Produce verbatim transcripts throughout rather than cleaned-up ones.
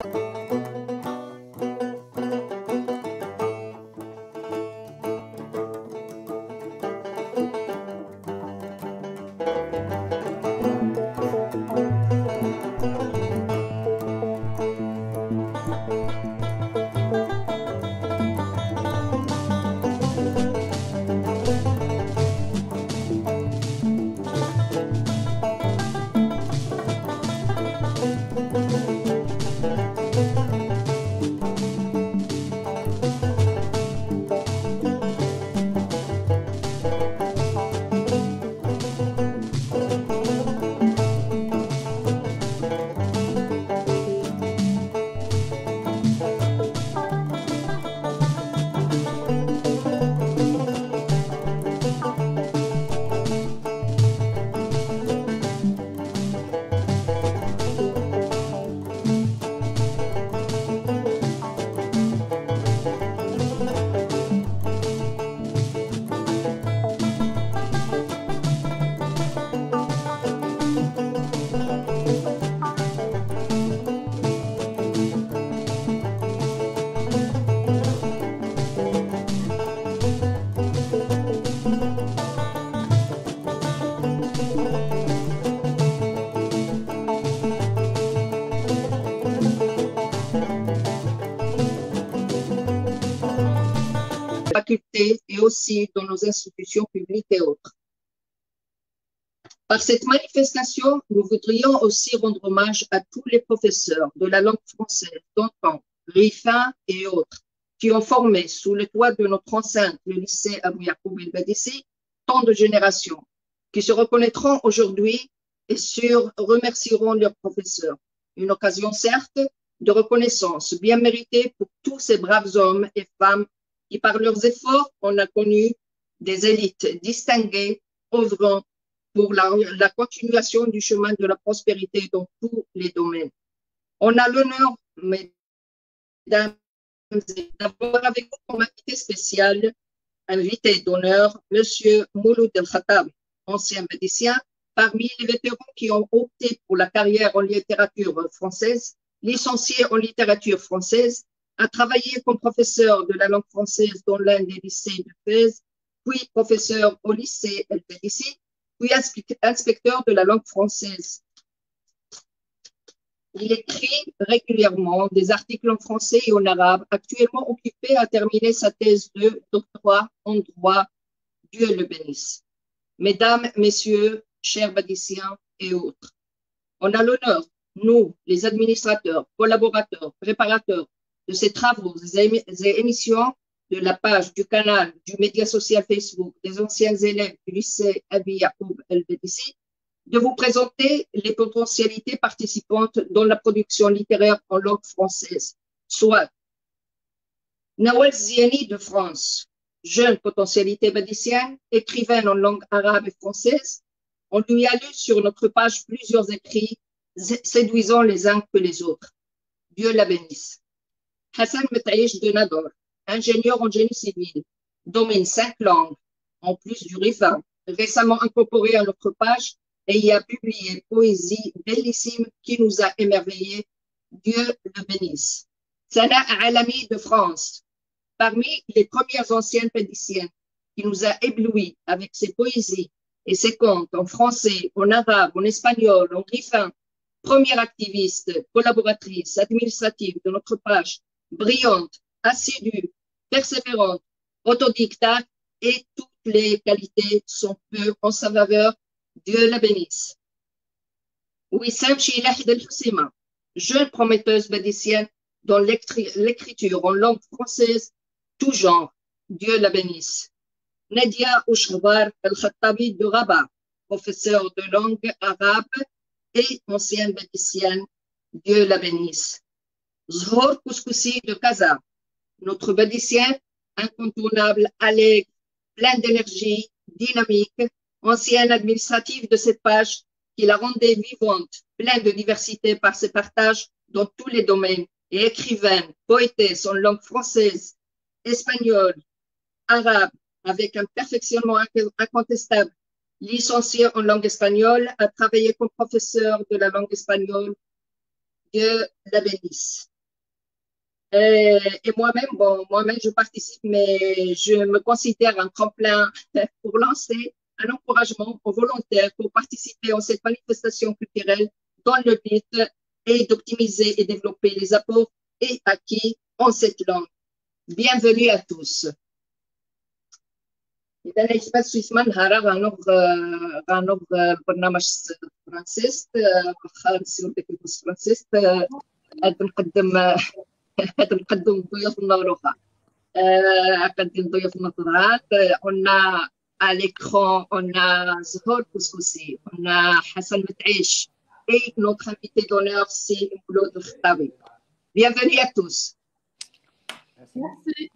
facultés et aussi dans nos institutions publiques et autres. Par cette manifestation, nous voudrions aussi rendre hommage à tous les professeurs de la langue française, d'antan, Rifin et autres, qui ont formé sous le toit de notre enceinte, le lycée Abou Yacoub el-Badissi, tant de générations, qui se reconnaîtront aujourd'hui et sur remercieront leurs professeurs. Une occasion certes de reconnaissance bien méritée pour tous ces braves hommes et femmes qui, par leurs efforts, on a connu des élites distinguées, œuvrant pour la, la continuation du chemin de la prospérité dans tous les domaines. On a l'honneur, mesdames, d'avoir avec vous comme invité spécial, invité d'honneur, Monsieur Mouloud El-Khattab, ancien médecin, parmi les vétérans qui ont opté pour la carrière en littérature française, licencié en littérature française, a travaillé comme professeur de la langue française dans l'un des lycées de Fès, puis professeur au lycée El-Badissi, puis inspecteur de la langue française. Il écrit régulièrement des articles en français et en arabe, actuellement occupé à terminer sa thèse de doctorat en droit. Dieu le bénisse. Mesdames, Messieurs, chers badiciens et autres, on a l'honneur, nous, les administrateurs, collaborateurs, préparateurs de ces travaux et émissions de la page, du canal, du média social Facebook, des anciens élèves du lycée Abou Yacoub el-Badissi, de vous présenter les potentialités participantes dans la production littéraire en langue française, soit Nawal Ziani de France, jeune potentialité badicienne, écrivaine en langue arabe et française. On lui a lu sur notre page plusieurs écrits séduisants les uns que les autres. Dieu la bénisse. Hassan Metaïch de Nador, ingénieur en génie civil, domine cinq langues, en plus du Rifin, récemment incorporé à notre page et y a publié poésie bellissime qui nous a émerveillés. Dieu le bénisse. Sana Alami de France, parmi les premières anciennes pédiciennes, qui nous a éblouis avec ses poésies et ses contes en français, en arabe, en espagnol, en Rifin, première activiste, collaboratrice, administrative de notre page, brillante, assidue, persévérante, autodidacte et toutes les qualités sont peu en sa faveur. Dieu la bénisse. Wissam Chilah del Houssima, jeune prometteuse badicienne dans l'écriture en langue française, tout genre. Dieu la bénisse. Nadia Ouchbar El-Khattabi de Rabat, professeure de langue arabe et ancienne badicienne. Dieu la bénisse. Zhor Kouskoussi de Casa, notre badicien incontournable, allègre, plein d'énergie, dynamique, ancienne administrative de cette page qui la rendait vivante, pleine de diversité par ses partages dans tous les domaines, et écrivaine, poétesse en langue française, espagnole, arabe, avec un perfectionnement incontestable, licenciée en langue espagnole, a travaillé comme professeur de la langue espagnole. Dieu la bénisse. Euh, et moi-même, bon, moi-même, je participe, mais je me considère un tremplin pour lancer un encouragement aux volontaires pour participer à cette manifestation culturelle dans le but et d'optimiser et développer les apports et acquis en cette langue. Bienvenue à tous. إذا الإجابة سويسما نهارا غنوغ غنوغ البرنامج فرانسيس واخا نسيو ديك الكورس فرانسيس هاد نقدم هاد نقدم ضيوفنا الاخرى قدم ضيوفنا الطلعات. On a à l'écran, on a Zahor Kouskoussi, on a Hassan Metaish et notre invité d'honneur, c'est Mouloud Khtawi. Bienvenue à tous. Merci.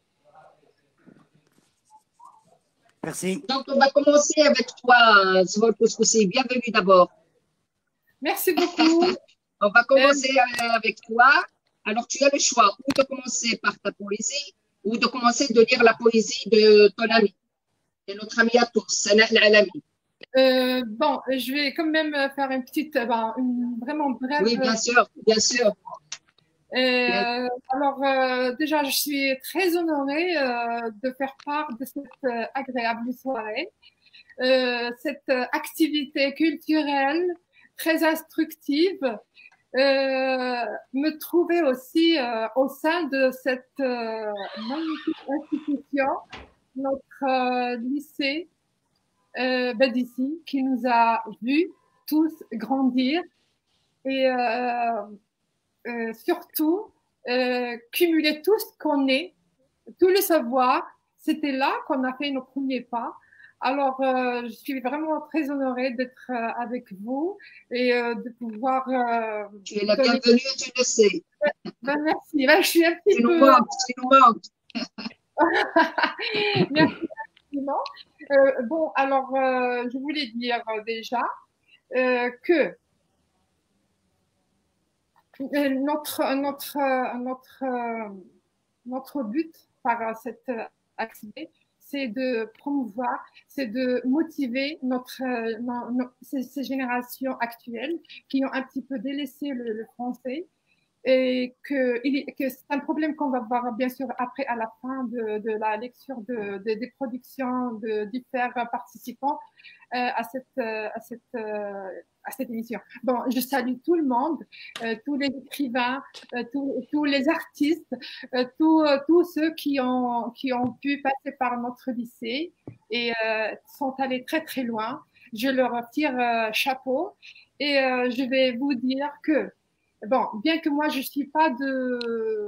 Merci. Donc, on va commencer avec toi, Zahor Kouskoussi. Bienvenue d'abord. Merci beaucoup. On va commencer euh... avec toi. Alors, tu as le choix ou de commencer par ta poésie ou de commencer de lire la poésie de ton ami. Et notre ami à tous, Sanah Al-Alami. Euh, bon, je vais quand même faire une petite, ben, une vraiment brève. Oui, bien sûr, bien sûr. Euh, bien. Alors, euh, déjà, je suis très honorée euh, de faire part de cette euh, agréable soirée, euh, cette activité culturelle très instructive. Euh, me trouver aussi euh, au sein de cette euh, magnifique institution, notre euh, lycée euh, Badici, qui nous a vus tous grandir et euh, euh, surtout euh, cumuler tout ce qu'on est, tout le savoir. C'était là qu'on a fait nos premiers pas. Alors, euh, je suis vraiment très honorée d'être euh, avec vous et euh, de pouvoir. Euh, tu es la donner... bienvenue, tu le sais. Ben, merci. Ben, je suis un petit tu peu. Nous manques, tu nous manques. Merci infiniment. Euh, bon, alors, euh, je voulais dire euh, déjà euh, que euh, notre notre notre euh, notre but par cette activité, c'est de promouvoir, c'est de motiver notre, euh, no, no, ces, ces générations actuelles qui ont un petit peu délaissé le, le français et que, que c'est un problème qu'on va voir bien sûr après à la fin de, de la lecture de, de, des productions de différents participants euh, à cette, euh, à cette euh, à cette émission. Bon, je salue tout le monde, euh, tous les écrivains, euh, tous, tous les artistes, euh, tous, euh, tous ceux qui ont, qui ont pu passer par notre lycée et euh, sont allés très très loin. Je leur tire euh, chapeau et euh, je vais vous dire que, bon, bien que moi je suis pas de,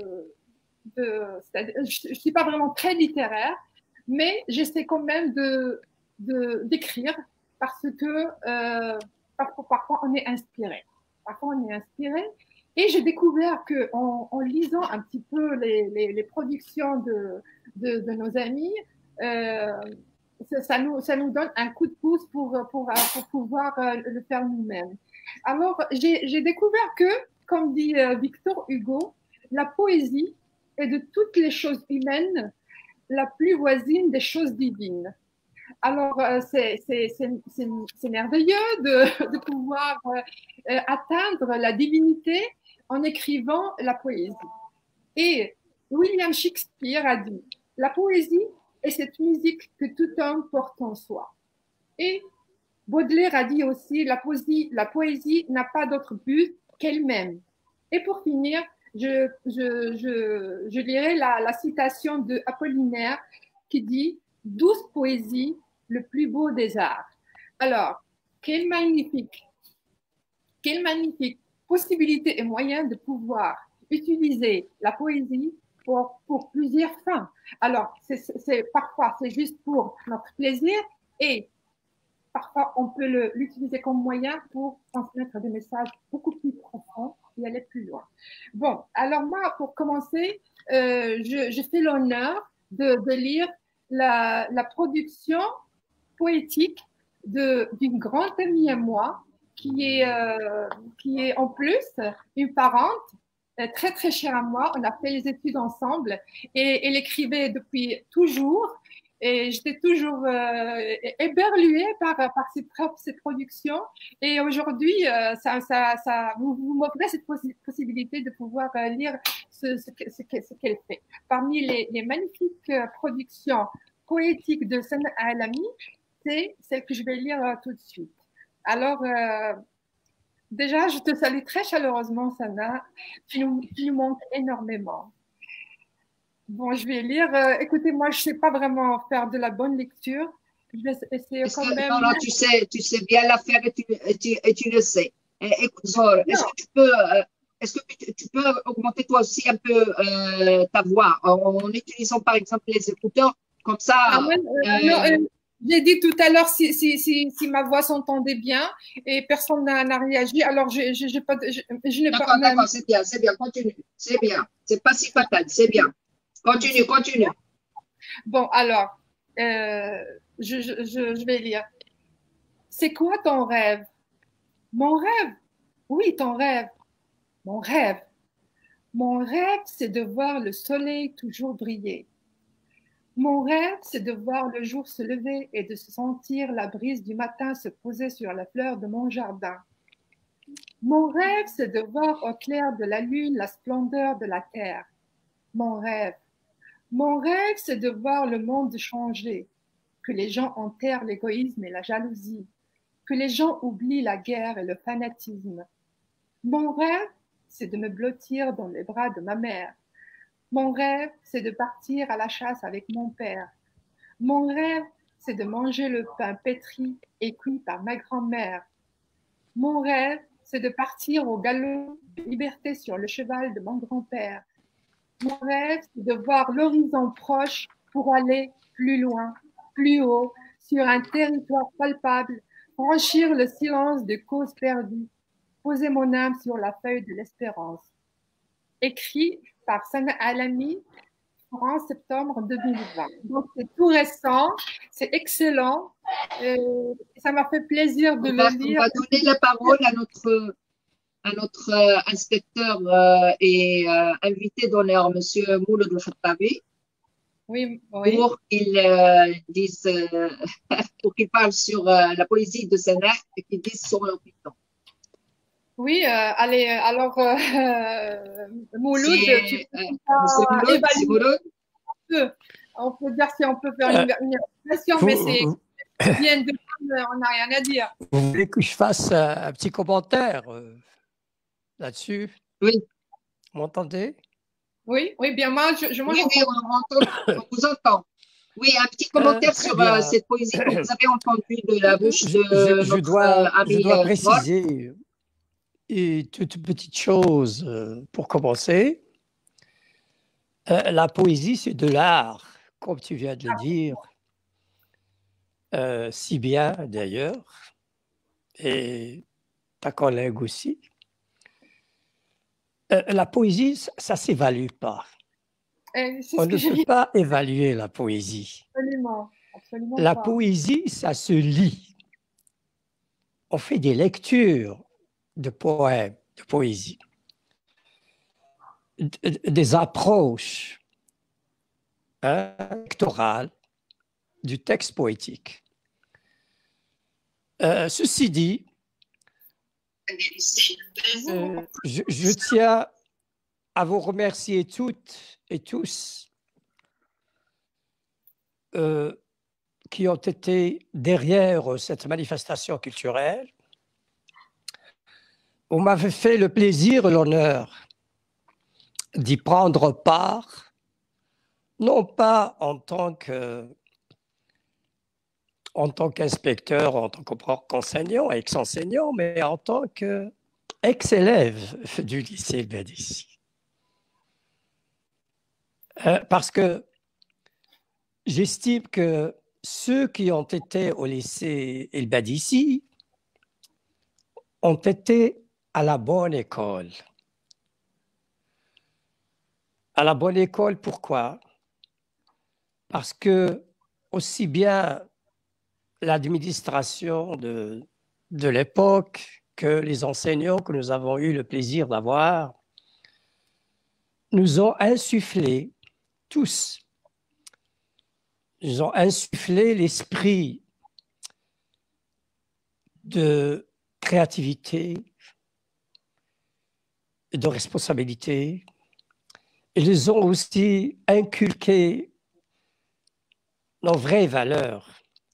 de je, je suis pas vraiment très littéraire, mais j'essaie quand même de, de d'écrire parce que euh, Parfois, parfois, on est inspiré. Parfois, on est inspiré. Et j'ai découvert qu'en en lisant un petit peu les, les, les productions de, de, de nos amis, euh, ça, ça, nous, ça nous donne un coup de pouce pour, pour, pour pouvoir le faire nous-mêmes. Alors, j'ai découvert que, comme dit Victor Hugo, la poésie est de toutes les choses humaines la plus voisine des choses divines. Alors, euh, c'est merveilleux de, de pouvoir euh, atteindre la divinité en écrivant la poésie. Et William Shakespeare a dit, la poésie est cette musique que tout homme porte en soi. Et Baudelaire a dit aussi, la poésie, la poésie n'a pas d'autre but qu'elle-même. Et pour finir, je, je, je, je lirai la, la citation de Apollinaire qui dit « Douce poésie, le plus beau des arts ». Alors, quelle magnifique, quelle magnifique possibilité et moyen de pouvoir utiliser la poésie pour, pour plusieurs fins. Alors, c'est parfois, c'est juste pour notre plaisir et parfois, on peut l'utiliser comme moyen pour transmettre des messages beaucoup plus profonds et aller plus loin. Bon, alors moi, pour commencer, euh, je, je fais l'honneur de, de lire la, la production poétique d'une grande amie à moi, qui est, euh, qui est en plus une parente euh, très très chère à moi. On a fait les études ensemble et elle écrivait depuis toujours. Et j'étais toujours euh, éberluée par, par ces, ces productions. Et aujourd'hui, euh, ça, ça, ça, vous, vous m'offrez cette possi possibilité de pouvoir euh, lire ce, ce, ce, ce qu'elle fait. Parmi les, les magnifiques productions poétiques de Sana Alami, c'est celle que je vais lire euh, tout de suite. Alors, euh, déjà, je te salue très chaleureusement, Sana. Tu nous, tu nous manques énormément. Bon, je vais lire. Euh, écoutez, moi, je ne sais pas vraiment faire de la bonne lecture. Je vais essayer Est-ce quand que, même. non, non, tu sais, tu sais bien la faire et tu, et tu, et tu le sais. Et, écoute, Zor, est-ce que tu peux, euh, est-ce que tu, tu peux augmenter toi aussi un peu euh, ta voix en, en utilisant par exemple les écouteurs, comme ça. Ah, ouais, euh, non, Euh, euh, j'ai dit tout à l'heure si, si, si, si ma voix s'entendait bien et personne n'a n'a réagi. Alors, je, je, j'ai pas, je, je n'ai pas. d'accord, même- d'accord, c'est bien, c'est bien, continue, c'est bien, c'est pas si fatal, c'est bien. Continue, continue. Bon, alors, euh, je, je, je, je vais lire. C'est quoi ton rêve? Mon rêve? Oui, ton rêve. Mon rêve. Mon rêve, c'est de voir le soleil toujours briller. Mon rêve, c'est de voir le jour se lever et de sentir la brise du matin se poser sur la fleur de mon jardin. Mon rêve, c'est de voir au clair de la lune la splendeur de la terre. Mon rêve. Mon rêve, c'est de voir le monde changer, que les gens enterrent l'égoïsme et la jalousie, que les gens oublient la guerre et le fanatisme. Mon rêve, c'est de me blottir dans les bras de ma mère. Mon rêve, c'est de partir à la chasse avec mon père. Mon rêve, c'est de manger le pain pétri et cuit par ma grand-mère. Mon rêve, c'est de partir au galop de liberté sur le cheval de mon grand-père. Mon rêve, c'est de voir l'horizon proche pour aller plus loin, plus haut, sur un territoire palpable, franchir le silence de causes perdues, poser mon âme sur la feuille de l'espérance. Écrit par Sana Alami en septembre deux mille vingt. Donc, c'est tout récent, c'est excellent. Euh, ça m'a fait plaisir de On le va, on lire. va donner la parole à notre, à notre euh, inspecteur euh, et euh, invité d'honneur, Monsieur Mouloud Khattabi, Oui, oui. pour qu'il euh, dise, euh, pour qu'il parle sur euh, la poésie de Sana et qu'il dise son opinion. Oui, euh, allez, euh, alors, euh, euh, Mouloud, C'est tu peux euh, pas Monsieur Mouloud, c'est évaluer Mouloud. un peu. On peut dire si on peut faire Euh, une, une évaluation, vous, mais c'est vous- bien de on n'a rien à dire. vous voulez que je fasse un, un petit commentaire euh, là-dessus? Oui, Vous m'entendez? Oui, oui, bien, moi, je, je, moi, oui, oui, j'entends. on, entend, on vous entend. Oui, un petit Euh, commentaire très sur euh, bien. cette poésie que vous avez entendue de la bouche Je, je- de je notre euh, dois, je ami dois euh, Zor. préciser une toute petite chose euh, pour commencer. Euh, la poésie, c'est de l'art, comme tu viens de le dire, euh, si bien d'ailleurs, et ta collègue aussi. Euh, la poésie, ça ne s'évalue pas. Eh, c'est On ce que ne j'ai peut dit, pas évaluer la poésie. absolument, absolument La pas. poésie, ça se lit. On fait des lectures de poèmes, de poésie, D- des approches hein, électorales du texte poétique. Euh, ceci dit, euh, je, je tiens à vous remercier toutes et tous euh, qui ont été derrière cette manifestation culturelle. Vous m'avez fait le plaisir et l'honneur d'y prendre part, non pas en tant que en tant qu'inspecteur, en tant qu'enseignant, ex-enseignant, mais en tant qu'ex-élève du lycée Bédissi. Euh, parce que j'estime que ceux qui ont été au lycée El Bédissi ont été à la bonne école. À la bonne école, pourquoi? Parce que aussi bien l'administration de, de l'époque que les enseignants que nous avons eu le plaisir d'avoir nous ont insufflé tous ils ont insufflé l'esprit de créativité, de responsabilité. Ils ont aussi inculqué nos vraies valeurs.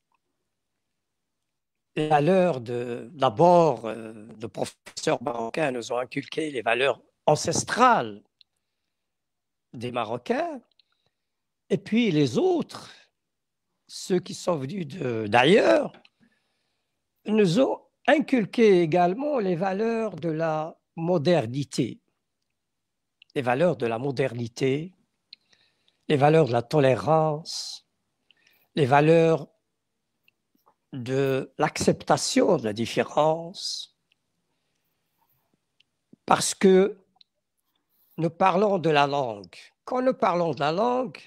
Les valeurs de, d'abord, euh, de professeurs marocains nous ont inculqué les valeurs ancestrales des Marocains. Et puis les autres, ceux qui sont venus de, d'ailleurs, nous ont inculqué également les valeurs de la modernité. Les valeurs de la modernité, les valeurs de la tolérance, les valeurs de l'acceptation de la différence, parce que nous parlons de la langue. Quand nous parlons de la langue,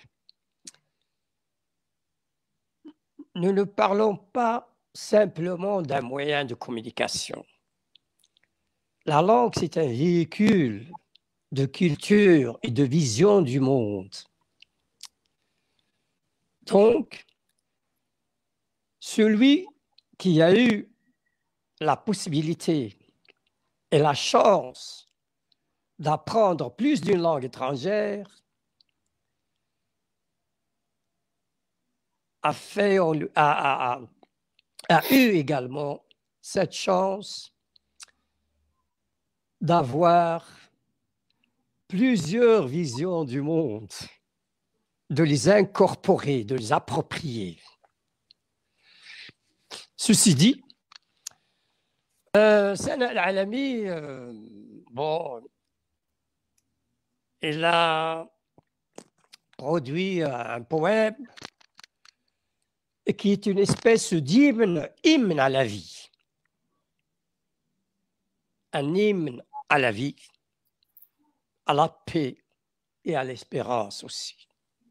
nous ne parlons pas simplement d'un moyen de communication. La langue, c'est un véhicule de culture et de vision du monde. Donc, celui qui a eu la possibilité et la chance d'apprendre plus d'une langue étrangère a, fait, a, a, a, a eu également cette chance d'avoir plusieurs visions du monde, de les incorporer, de les approprier. Ceci dit, euh, Sana Al-Alami, euh, bon, il a produit un poème qui est une espèce d'hymne, hymne à la vie. Un hymne à la vie, à la paix et à l'espérance aussi.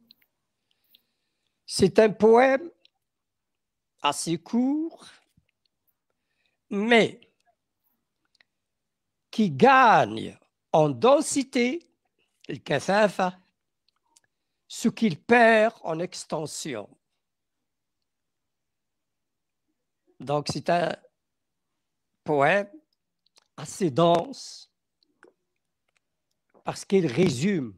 C'est un poème assez court, mais qui gagne en densité, le kathafa, ce qu'il perd en extension. Donc c'est un poème assez dense parce qu'il résume,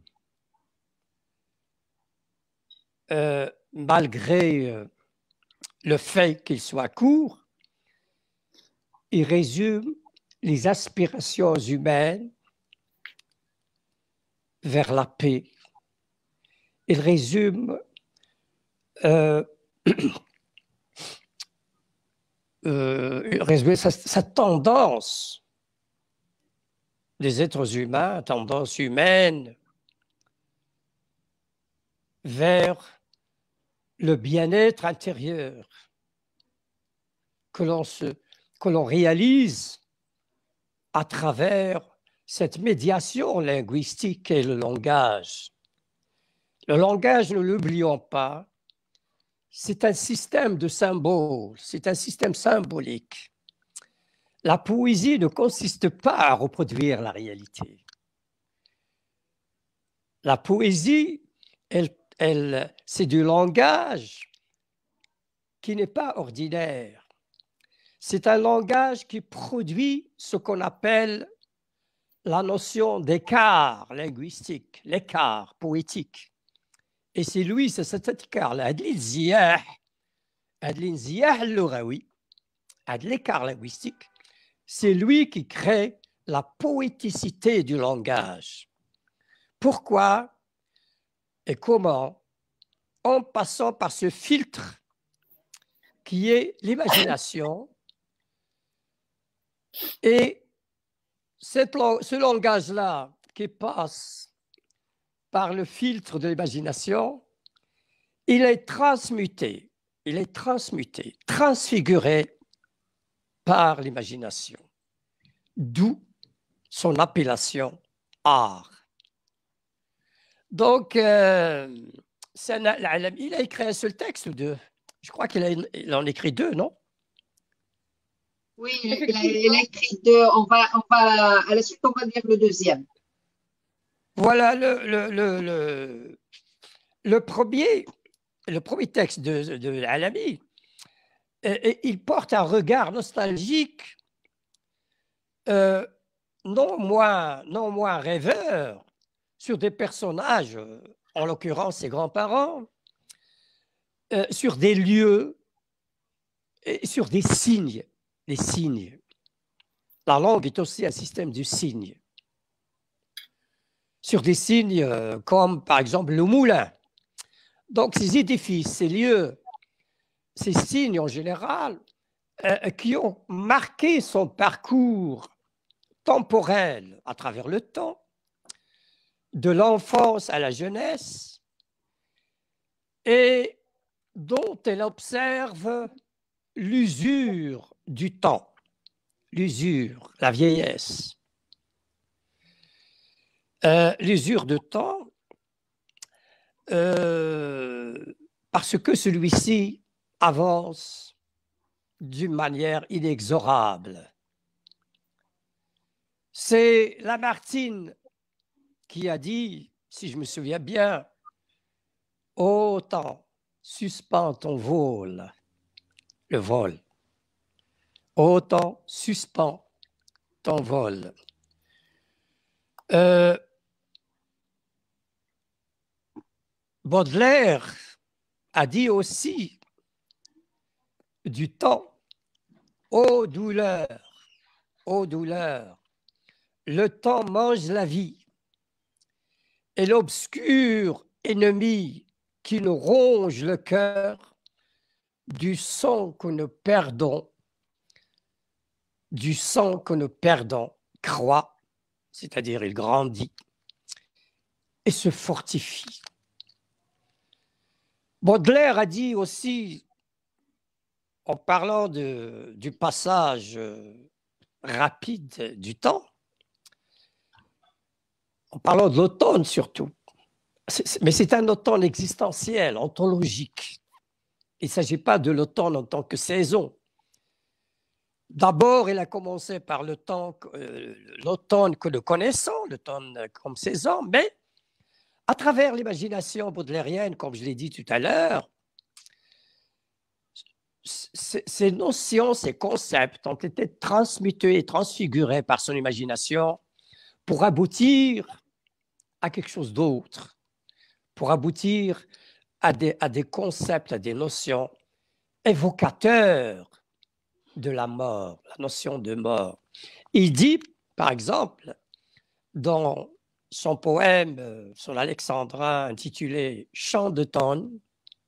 euh, malgré euh, le fait qu'il soit court, il résume les aspirations humaines vers la paix. Il résume euh, euh, résume sa, sa tendance des êtres humains, tendance humaine vers le bien-être intérieur que l'on se, que l'on réalise à travers cette médiation linguistique et le langage. Le langage, ne l'oublions pas, c'est un système de symboles, c'est un système symbolique. La poésie ne consiste pas à reproduire la réalité. La poésie, elle, elle, c'est du langage qui n'est pas ordinaire. C'est un langage qui produit ce qu'on appelle la notion d'écart linguistique, l'écart poétique. Et c'est lui, c'est cet écart-là, l'écart linguistique, c'est lui qui crée la poéticité du langage. Pourquoi et comment? En passant par ce filtre qui est l'imagination. Et cette, ce langage-là qui passe par le filtre de l'imagination, il est transmuté, il est transmuté, transfiguré par l'imagination, d'où son appellation art. Donc, euh, Sana Al-Alami, il a écrit un seul texte ou deux? Je crois qu'il a, il en a écrit deux, non? Oui, il a, il a écrit deux. On va, on va, à la suite, on va lire le deuxième. Voilà, le, le, le, le, le premier, le premier texte de, de l'Alami, il porte un regard nostalgique, euh, non moins, non moins rêveur, sur des personnages, en l'occurrence ses grands-parents, euh, sur des lieux, et sur des signes, des signes. La langue est aussi un système de signes. Sur des signes euh, comme, par exemple, le moulin. Donc, ces édifices, ces lieux, ces signes en général, euh, qui ont marqué son parcours temporel à travers le temps, de l'enfance à la jeunesse, et dont elle observe l'usure du temps, l'usure, la vieillesse. Euh, l'usure de temps, euh, parce que celui-ci avance d'une manière inexorable. C'est Lamartine qui a dit, si je me souviens bien, « Ô temps, suspends ton vol », le vol. « Ô temps, suspends ton vol ». Euh, Baudelaire a dit aussi du temps, ô douleur, ô douleur, le temps mange la vie et l'obscur ennemi qui nous ronge le cœur, du sang que nous perdons, du sang que nous perdons, croît, c'est-à-dire il grandit et se fortifie. Baudelaire a dit aussi, en parlant de, du passage rapide du temps, en parlant de l'automne surtout, c'est, mais c'est un automne existentiel, ontologique. Il ne s'agit pas de l'automne en tant que saison. D'abord, il a commencé par le temps, euh, l'automne que nous connaissons, l'automne comme saison, mais à travers l'imagination baudelairienne, comme je l'ai dit tout à l'heure, ces notions, ces concepts ont été transmutés et transfigurés par son imagination pour aboutir à quelque chose d'autre, pour aboutir à des, à des concepts, à des notions évocateurs de la mort, la notion de mort. Il dit, par exemple, dans son poème sur l'alexandrin intitulé « Chant d'automne »,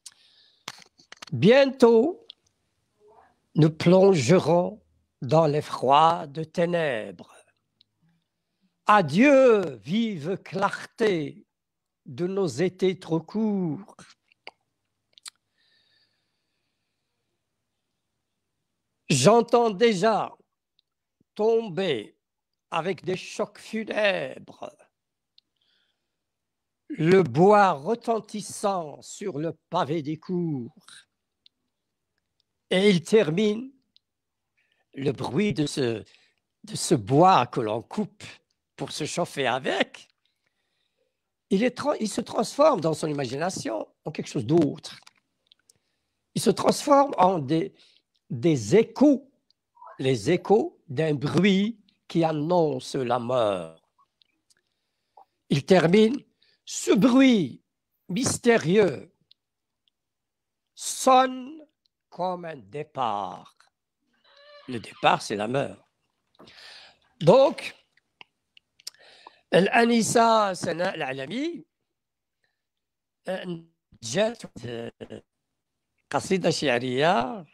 bientôt, nous plongerons dans les froides ténèbres. Adieu, vive clarté de nos étés trop courts. J'entends déjà tomber avec des chocs funèbres le bois retentissant sur le pavé des cours. Et il termine le bruit de ce, de ce bois que l'on coupe pour se chauffer avec. Il, est, il se transforme dans son imagination en quelque chose d'autre. Il se transforme en des, des échos, les échos d'un bruit qui annonce la mort. Il termine, ce bruit mystérieux sonne comme un départ. Le départ, c'est la mort. Donc, الأنسة سناء العلمي جاءت قصيدة شعرية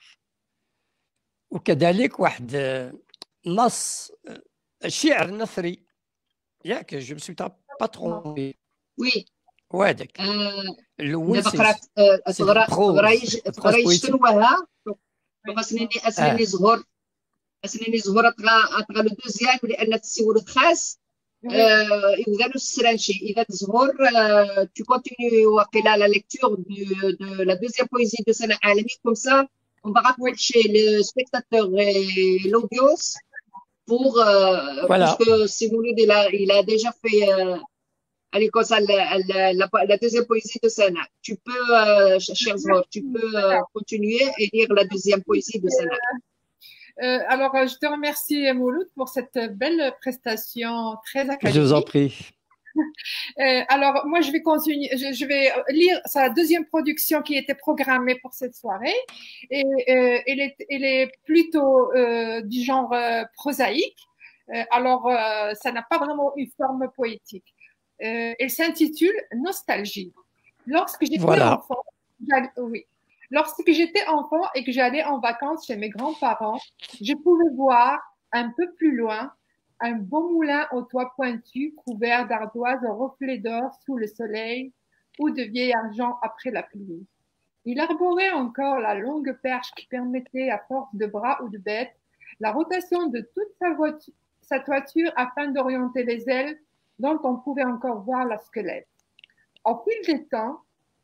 وكذلك واحد نص شعر نثري ياك جو مسوي با ترومبي وي وهذاك الاول دابا قرات تقرا شنوها خاصني اسناني زهور اسناني زهور طغى طغى لو دوزيام لان تسولو خاص إذا السرانشي إذا زهور tu continues وقيلا la lecture de, de la deuxième poésie de Sana Alami, comme ça on va rapprocher le spectateur et l'audience pour euh, voilà. Parce que Simoulid il a, il a déjà fait euh, Allez, comme ça, la, la, la, la deuxième poésie de Sana. Tu peux, euh, cher Zor, tu peux euh, continuer et lire la deuxième poésie de Sana. Euh, alors, je te remercie, Mouloud, pour cette belle prestation très académique. Je vous en prie. Euh, alors, moi, je vais continuer, je, je vais lire sa deuxième production qui était programmée pour cette soirée. Et euh, elle, est, elle est plutôt euh, du genre euh, prosaïque. Euh, alors, euh, ça n'a pas vraiment une forme poétique. Euh, elle s'intitule Nostalgie. Lorsque j'étais Voilà. enfant, oui. Lorsque j'étais enfant et que j'allais en vacances chez mes grands-parents, je pouvais voir un peu plus loin un beau moulin au toit pointu, couvert d'ardoises au reflet d'or sous le soleil ou de vieil argent après la pluie. Il arborait encore la longue perche qui permettait, à force de bras ou de bêtes, la rotation de toute sa, voiture, sa toiture afin d'orienter les ailes dont on pouvait encore voir la squelette. Au fil des temps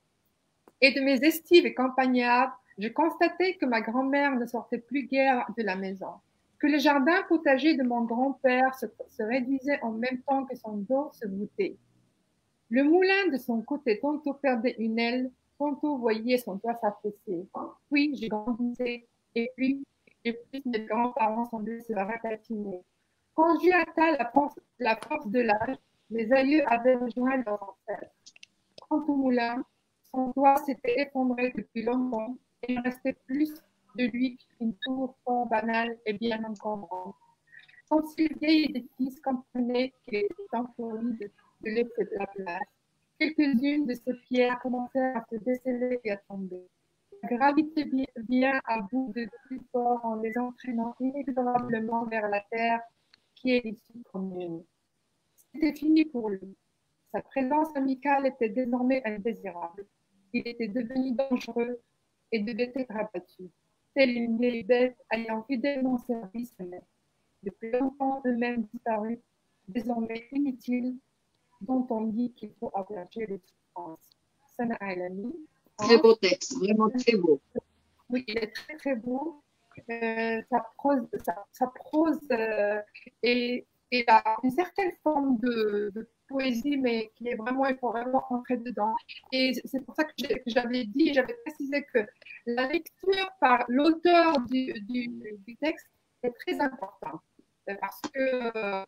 et de mes estives et campagnardes, je constatais que ma grand-mère ne sortait plus guère de la maison, que le jardin potager de mon grand-père se, se réduisait en même temps que son dos se voûtait. Le moulin de son côté tantôt perdait une aile, tantôt voyait son toit s'affaisser. Puis je grandissais, et puis, et puis mes grands-parents semblaient se ratatiner. Quand j'eus atteint la force, la force de l'âge, mes aïeux avaient rejoint leurs ancêtres. Quant au moulin, son toit s'était effondré depuis longtemps, et il ne restait plus de lui qu'une tour fort banale et bien encombrante. Quand ces vieilles édifices comprenaient qu'il était temps pour lui de, de laisser de la place, quelques-unes de ces pierres commencèrent à se déceler et à tomber. La gravité vient à bout de plus fort en les entraînant inexorablement vers la terre qui est l'issue commune. C'était fini pour lui. Sa présence amicale était désormais indésirable. Il était devenu dangereux et devait être abattu. Telle une vieille bête ayant fidèlement servi sa maître. Depuis longtemps eux-mêmes disparus, désormais inutiles, dont on dit qu'il faut abrager les souffrances. Sana Alami. Très beau texte, vraiment très beau. Oui, il est très très beau. Euh, sa prose, sa, sa prose euh, est, est a une certaine forme de, de poésie, mais qui est vraiment, il faut vraiment entrer dedans. Et c'est pour ça que j'avais dit, j'avais précisé que la lecture par l'auteur du, du, du texte est très importante. Parce que euh,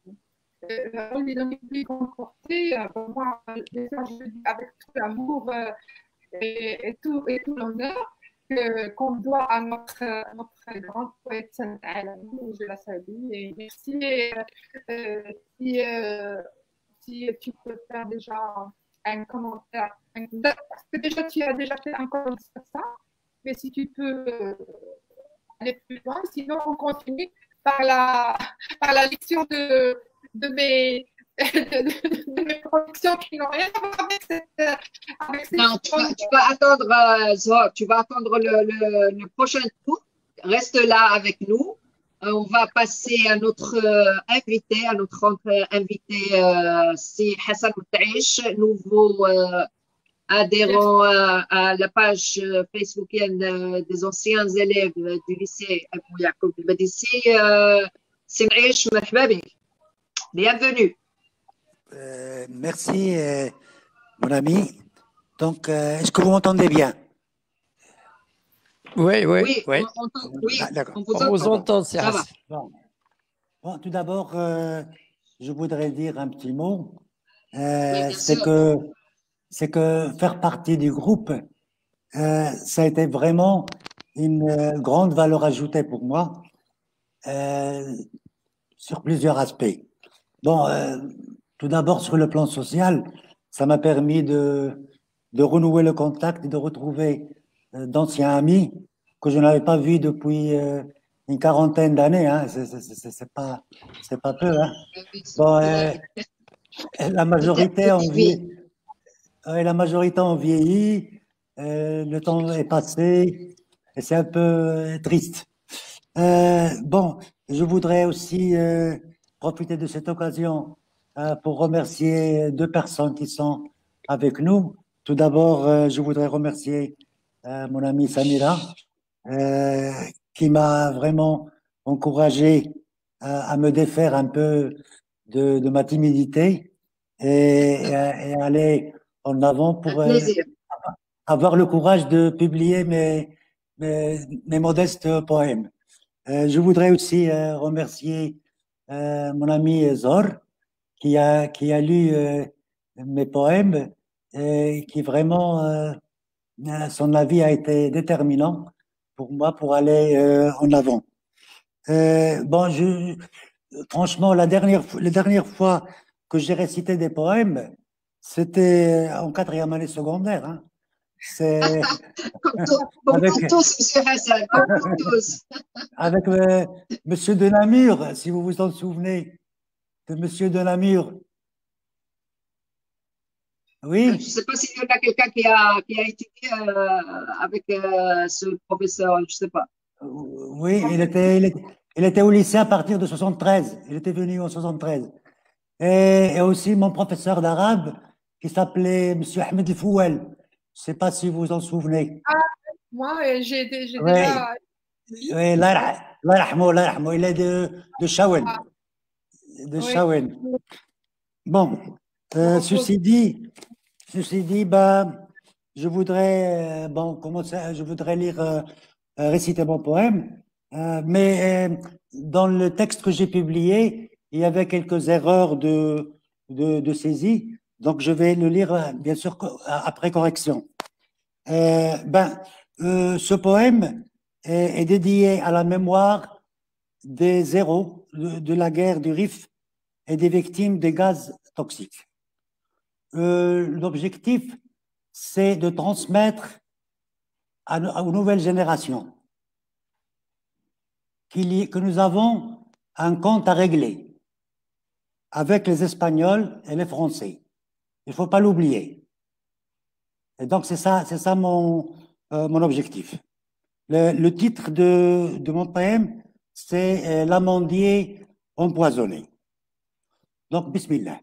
on les donne plus comporté, euh, moi, déjà, je dis avec tout l'amour euh, et, et tout, et tout l'honneur qu'on doit à notre, notre grande poète Sana Alami, je la salue. Et merci. Et, euh, si, euh, si tu peux faire déjà un commentaire, un, parce que déjà tu as déjà fait un commentaire sur ça, mais si tu peux euh, aller plus loin, sinon on continue par la, par la lecture de, de, mes, de, de, de mes productions qui n'ont rien à voir avec cette. Avec cette non, tu vas, tu vas attendre, euh, Zor, tu vas attendre le, le, le prochain tour. Reste là avec nous. Euh, on va passer à notre euh, invité, à notre invité, euh, c'est Hassan Moutaïch, nouveau euh, adhérent à, à la page facebookienne des anciens élèves du lycée Abou Yacoub Belbadissi. Sim'Aish, marhaba bik. Bienvenue. Euh, merci, euh, mon ami. Donc, euh, est-ce que vous m'entendez bien? Oui, oui, oui. oui. On, entend, oui, ah, d'accord. on vous on entend. Vous entend, ça va. Bon. Bon, tout d'abord, euh, je voudrais dire un petit mot. Euh, oui, c'est que, c'est que faire partie du groupe, euh, ça a été vraiment une euh, grande valeur ajoutée pour moi, euh, sur plusieurs aspects. Bon, euh, tout d'abord, sur le plan social, ça m'a permis de, de renouer le contact et de retrouver euh, d'anciens amis que je n'avais pas vus depuis euh, une quarantaine d'années. Hein. C'est pas, c'est pas peu. Hein. Bon, euh, la majorité ont vieilli. Euh, la majorité ont vieilli. Euh, le temps est passé et c'est un peu euh, triste. Euh, bon, je voudrais aussi euh, profiter de cette occasion euh, pour remercier deux personnes qui sont avec nous. Tout d'abord, euh, je voudrais remercier euh, mon amie Samira, euh, qui m'a vraiment encouragé à, à me défaire un peu de, de ma timidité et, et aller en avant pour Un plaisir. avoir le courage de publier mes, mes, mes modestes poèmes. Euh, je voudrais aussi euh, remercier euh, mon ami Zor qui a, qui a lu euh, mes poèmes et qui vraiment, euh, son avis a été déterminant pour moi pour aller euh, en avant. Euh, bon, je, franchement, la dernière, la dernière fois que j'ai récité des poèmes, c'était en quatrième année secondaire. Hein. C'est Comme, tout, comme avec, pour tous, M. Hassan, comme pour tous. avec euh, Monsieur de Namur, si vous vous en souvenez de Monsieur de Namur. Oui. Je ne sais pas s'il y en a quelqu'un qui a, qui a étudié euh, avec euh, ce professeur, je ne sais pas. Oui, il était, il, était, il était au lycée à partir de soixante-treize. Il était venu en soixante-treize. Et, et aussi mon professeur d'arabe qui s'appelait Monsieur Ahmed El Fouel. Je ne sais pas si vous vous en souvenez. Ah, moi, j'ai j'ai Oui. déjà. Oui, Allah yarhamou, Allah yarhamou. Il est de, de Chaouen. Ah. De Oui. Chaouen. Bon, euh, ceci dit, ceci dit, bah, je voudrais, euh, bon, commencer, je voudrais lire, euh, réciter mon poème, euh, mais euh, dans le texte que j'ai publié, il y avait quelques erreurs de, de, de saisie, donc je vais le lire, euh, bien sûr, après correction. Euh, ben, euh, ce poème est, est dédié à la mémoire des héros de, de la guerre du Rif et des victimes des gaz toxiques. Euh, l'objectif, c'est de transmettre à, à, aux nouvelles générations qu'il y, que nous avons un compte à régler avec les Espagnols et les Français. Il ne faut pas l'oublier. Et donc, c'est ça, c'est ça mon, euh, mon objectif. Le, le titre de, de mon poème, c'est euh, L'amandier empoisonné. Donc, bismillah.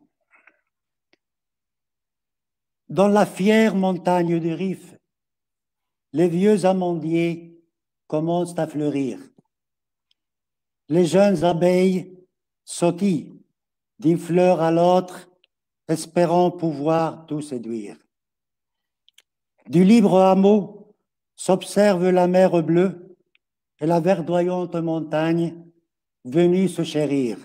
Dans la fière montagne du Rif, les vieux amandiers commencent à fleurir. Les jeunes abeilles sautillent d'une fleur à l'autre, espérant pouvoir tout séduire. Du libre hameau s'observe la mer bleue et la verdoyante montagne venue se chérir.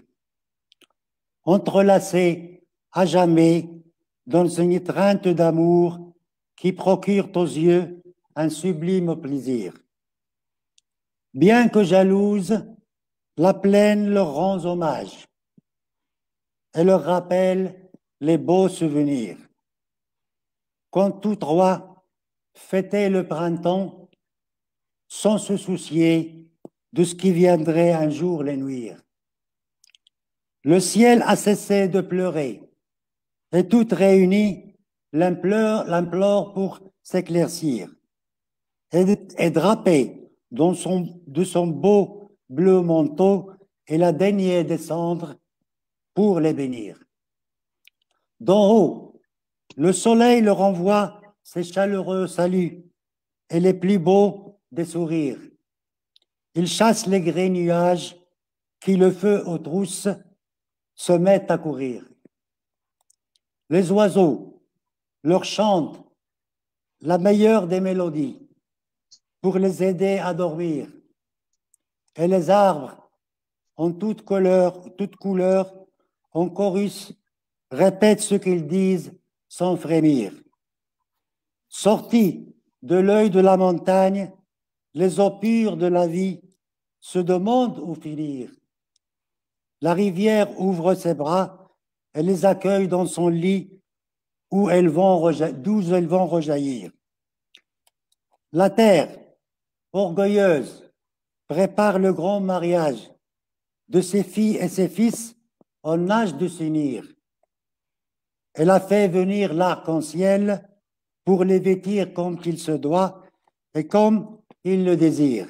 Entrelacées à jamais dans une étreinte d'amour qui procure aux yeux un sublime plaisir. Bien que jalouse, la plaine leur rend hommage et leur rappelle les beaux souvenirs. Quand tous trois fêtaient le printemps sans se soucier de ce qui viendrait un jour les nuire. Le ciel a cessé de pleurer et toutes réunies l'implorent pour s'éclaircir et, et drapée dans son, de son beau bleu manteau, elle a daigné descendre pour les bénir. D'en haut, le soleil leur envoie ses chaleureux saluts et les plus beaux des sourires. Il chasse les gris nuages qui, le feu aux trousses, se mettent à courir. Les oiseaux leur chantent la meilleure des mélodies pour les aider à dormir. Et les arbres, en toutes couleurs, toutes couleurs, en chorus, répètent ce qu'ils disent sans frémir. Sortis de l'œil de la montagne, les eaux pures de la vie se demandent où finir. La rivière ouvre ses bras et les accueille dans son lit où elles vont, d'où elles vont rejaillir. La terre, orgueilleuse, prépare le grand mariage de ses filles et ses fils en âge de s'unir. Elle a fait venir l'arc-en-ciel pour les vêtir comme qu'il se doit et comme il le désire.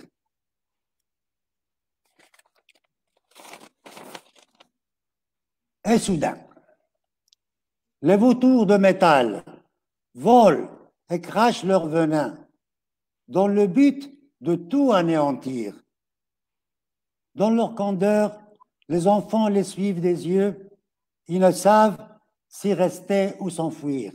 Et soudain, les vautours de métal volent et crachent leur venin dans le but de tout anéantir. Dans leur candeur, les enfants les suivent des yeux, ils ne savent s'y rester ou s'enfuir.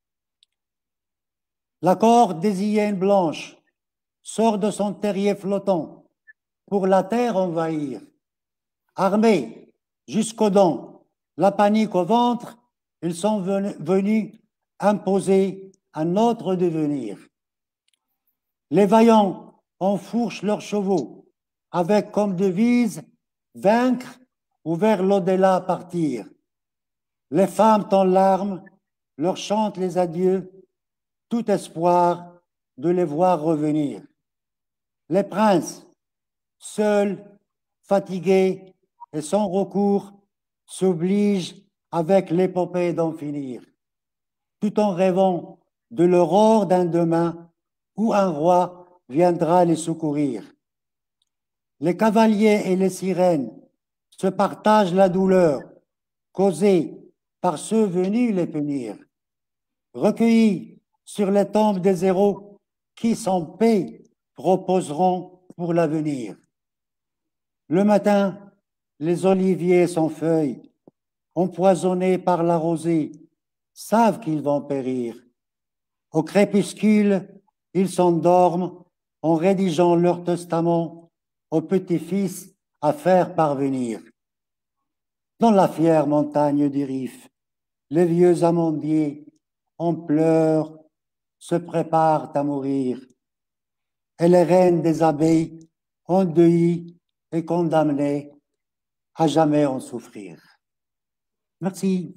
La corde des hyènes blanches sort de son terrier flottant pour la terre envahir. Armés jusqu'aux dents, la panique au ventre, ils sont venus imposer un autre devenir. Les vaillants enfourchent leurs chevaux avec comme devise vaincre ou vers l'au-delà partir. Les femmes en larmes leur chantent les adieux, tout espoir de les voir revenir. Les princes, seuls, fatigués et sans recours, s'obligent avec l'épopée d'en finir, tout en rêvant de l'aurore d'un demain où un roi viendra les secourir. Les cavaliers et les sirènes se partagent la douleur causée par ceux venus les punir, recueillis sur les tombes des héros qui sans paix reposeront pour l'avenir. Le matin, les oliviers sans feuilles, empoisonnés par la rosée, savent qu'ils vont périr. Au crépuscule, ils s'endorment en rédigeant leur testament aux petits-fils à faire parvenir. Dans la fière montagne du Rif, les vieux amandiers, en pleurs, se préparent à mourir. Et les reines des abeilles, endeuillées et condamnées à jamais en souffrir. Merci.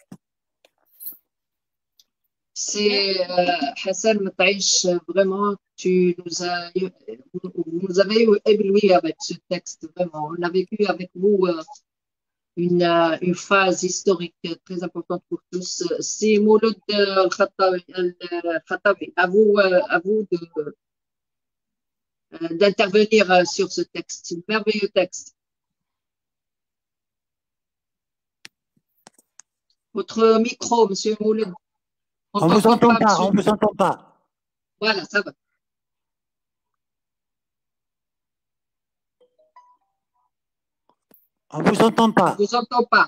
C'est euh, Hassan Mataïch, vraiment, tu nous as, vous nous avez ébloui avec ce texte, vraiment. On a vécu avec vous euh, une, euh, une phase historique très importante pour tous. C'est Mouloud Khattawi, à vous, euh, à vous de, euh, d'intervenir euh, sur ce texte, ce merveilleux texte. Votre micro, Monsieur Mouloud. On ne vous entend pas, on ne vous entend pas. Voilà, ça va. On ne vous entend pas. On ne vous entend pas.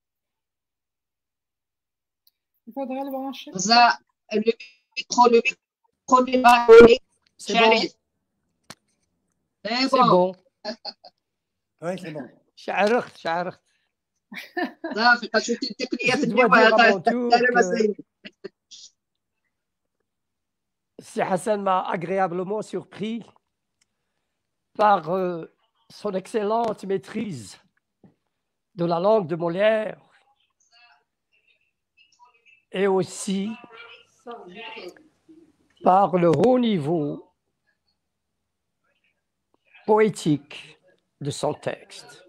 Il faudrait le brancher. Ça, le micro, le micro n'est pas. C'est bon. C'est bon. bon. Oui, c'est bon. شعرت شعرت. Ça fait rajouter une technique. Je dois dire à mon tour que Si Hassan m'a agréablement surpris par euh, son excellente maîtrise de la langue de Molière et aussi par le haut niveau poétique de son texte.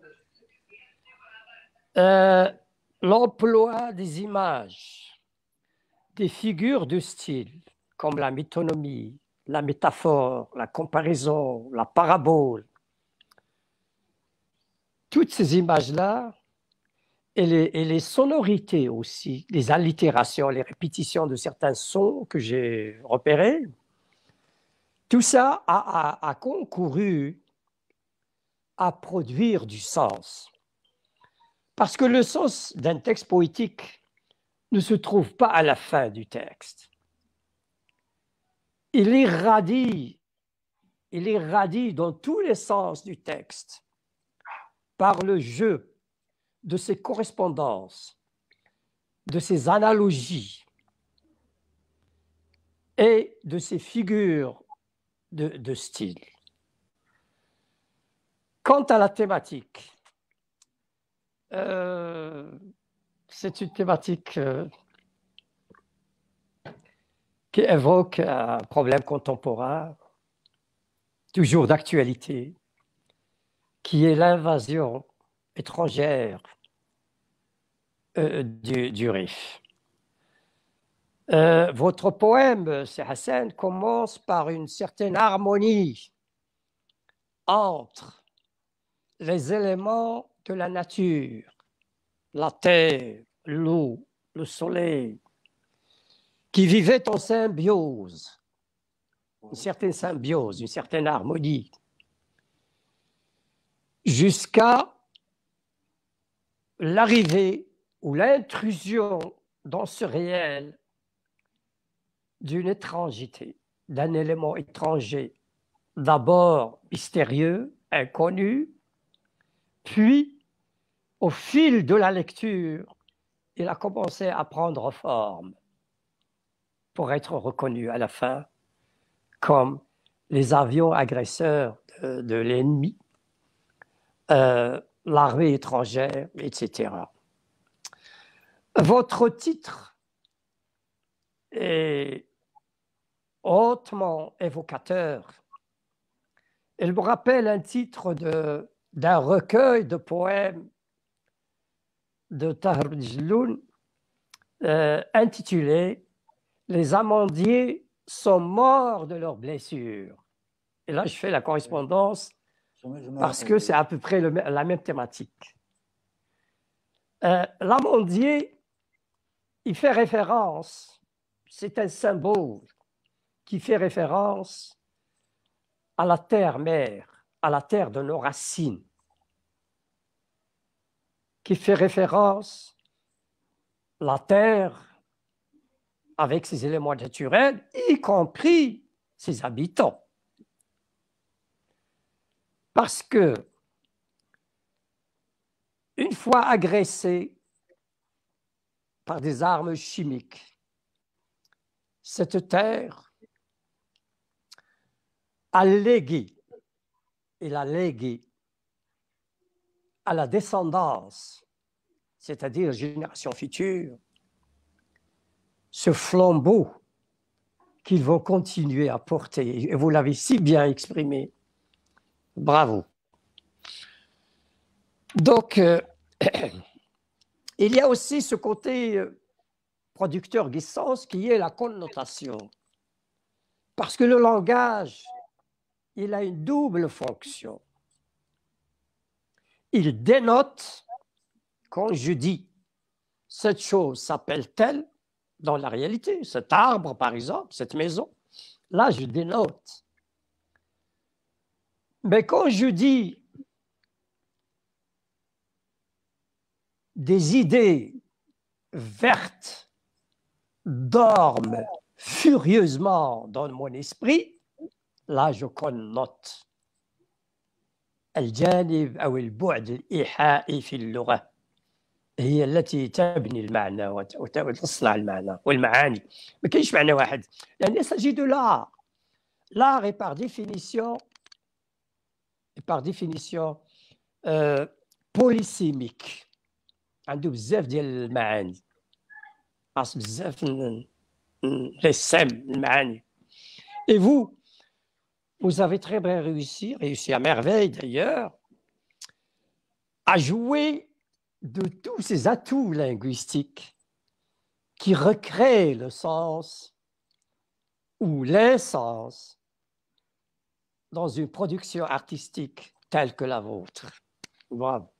Euh, l'emploi des images, des figures de style, comme la métonymie, la métaphore, la comparaison, la parabole. Toutes ces images-là, et les, et les sonorités aussi, les allitérations, les répétitions de certains sons que j'ai repérés, tout ça a, a, a concouru à produire du sens. Parce que le sens d'un texte poétique ne se trouve pas à la fin du texte. Il irradie, il irradie dans tous les sens du texte par le jeu de ses correspondances, de ses analogies et de ses figures de, de style. Quant à la thématique, euh, c'est une thématique euh, qui évoque un problème contemporain, toujours d'actualité, qui est l'invasion étrangère euh, du, du Rif. Euh, votre poème, c'est Hassan, commence par une certaine harmonie entre les éléments de la nature, la terre, l'eau, le soleil, qui vivaient en symbiose, une certaine symbiose, une certaine harmonie, jusqu'à l'arrivée ou l'intrusion dans ce réel d'une étrangeté, d'un élément étranger, d'abord mystérieux, inconnu, puis, au fil de la lecture, il a commencé à prendre forme pour être reconnu à la fin comme les avions agresseurs de, de l'ennemi, euh, l'armée étrangère, et cetera. Votre titre est hautement évocateur. Il me rappelle un titre de, d'un recueil de poèmes de Tahar Jloun euh, intitulé « Les amandiers sont morts de leurs blessures ». Et là, je fais la correspondance parce que c'est à peu près le, la même thématique. Euh, l'amandier, il fait référence, c'est un symbole qui fait référence à la terre-mère, à la terre de nos racines, qui fait référence à la terre avec ses éléments naturels, y compris ses habitants. Parce que, une fois agressé par des armes chimiques, cette terre a légué, et a légué à la descendance, c'est-à-dire génération future, ce flambeau qu'ils vont continuer à porter. Et vous l'avez si bien exprimé. Bravo. Donc, euh, il y a aussi ce côté euh, producteur d'essence qui est la connotation. Parce que le langage, il a une double fonction. Il dénote, quand je dis cette chose s'appelle telle, dans la réalité, cet arbre par exemple, cette maison, là je dénote. Mais quand je dis des idées vertes dorment furieusement dans mon esprit, là je connote. الجانب أو البعد الإيحائي في اللغة هي التي تبني المعنى وتصنع المعنى والمعاني. ما كاينش معنى واحد. يعني il s'agit de l'art. L'art est par définition, est par définition euh, polysémique. عنده بزاف ديال المعاني. خاص بزاف نرسم المعاني. Et vous, vous avez très bien réussi, réussi à merveille d'ailleurs, à jouer de tous ces atouts linguistiques qui recréent le sens ou l'essence dans une production artistique telle que la vôtre. Bravo.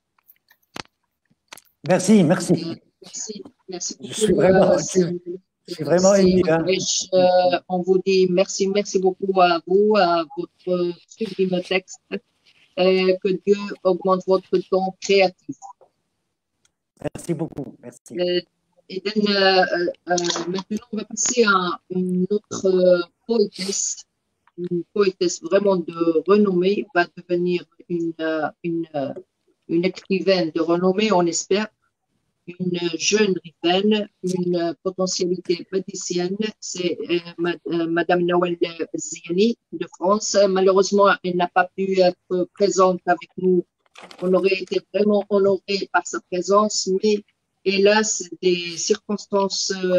Merci, merci. Merci, merci beaucoup. Je suis vraiment, euh, je, je suis vraiment ému. Hein. Euh, on vous dit merci, merci beaucoup à vous, à votre sublime texte. Euh, que Dieu augmente votre don créatif. Merci beaucoup. Merci. Euh, et then, euh, euh, maintenant, on va passer à une autre euh, poétesse, une poétesse vraiment de renommée, va devenir une, euh, une, euh, une écrivaine de renommée, on espère, une jeune rifaine, une potentialité badicienne, c'est euh, ma, euh, Madame Nawal Ziani de France. Malheureusement, elle n'a pas pu être présente avec nous. On aurait été vraiment honorés par sa présence, mais hélas, des circonstances euh,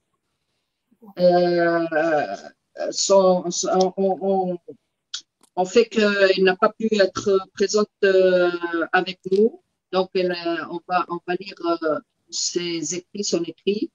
euh, sont, sont, ont, ont, ont fait qu'elle n'a pas pu être présente euh, avec nous. Donc, elle, on, va, on va lire euh, ses écrits, son écrit.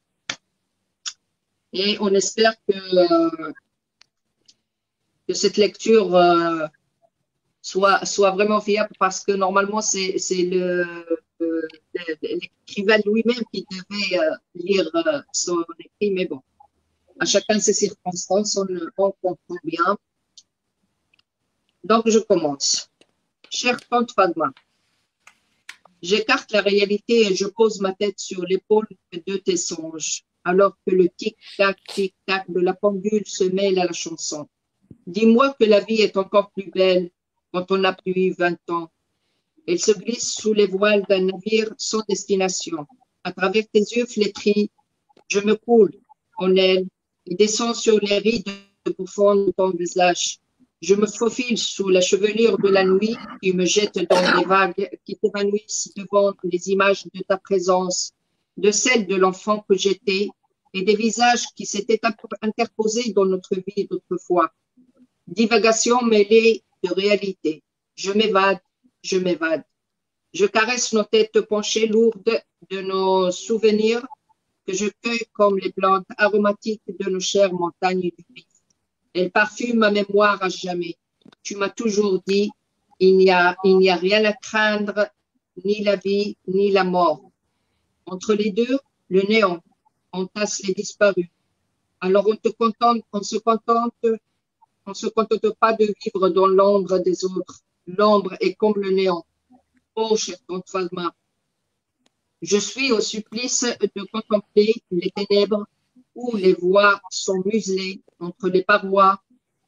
Et on espère que, euh, que cette lecture euh, soit, soit vraiment fiable parce que normalement, c'est le, euh, l'écrivain lui-même qui devait euh, lire euh, son écrit. Mais bon, à chacun ses circonstances, on, on comprend bien. Donc, je commence. Chère Tante Fadma, J'écarte la réalité et je pose ma tête sur l'épaule de tes songes, alors que le tic-tac, tic-tac de la pendule se mêle à la chanson. Dis-moi que la vie est encore plus belle quand on a plus vingt ans. Elle se glisse sous les voiles d'un navire sans destination. À travers tes yeux flétris, je me coule en elle et descends sur les rides profondes de ton visage. Je me faufile sous la chevelure de la nuit qui me jette dans des vagues qui s'évanouissent devant les images de ta présence, de celle de l'enfant que j'étais et des visages qui s'étaient interposés dans notre vie d'autrefois. Divagation mêlée de réalité. Je m'évade, je m'évade. Je caresse nos têtes penchées lourdes de nos souvenirs que je cueille comme les plantes aromatiques de nos chères montagnes du pays. Elle parfume ma mémoire à jamais. Tu m'as toujours dit, il n'y a, il n'y a rien à craindre, ni la vie, ni la mort. Entre les deux, le néant, on tasse les disparus. Alors on te contente, on se contente, on se contente pas de vivre dans l'ombre des autres. L'ombre est comme le néant. Oh, chère tante Fatma, je suis au supplice de contempler les ténèbres où les voix sont muselées entre les parois.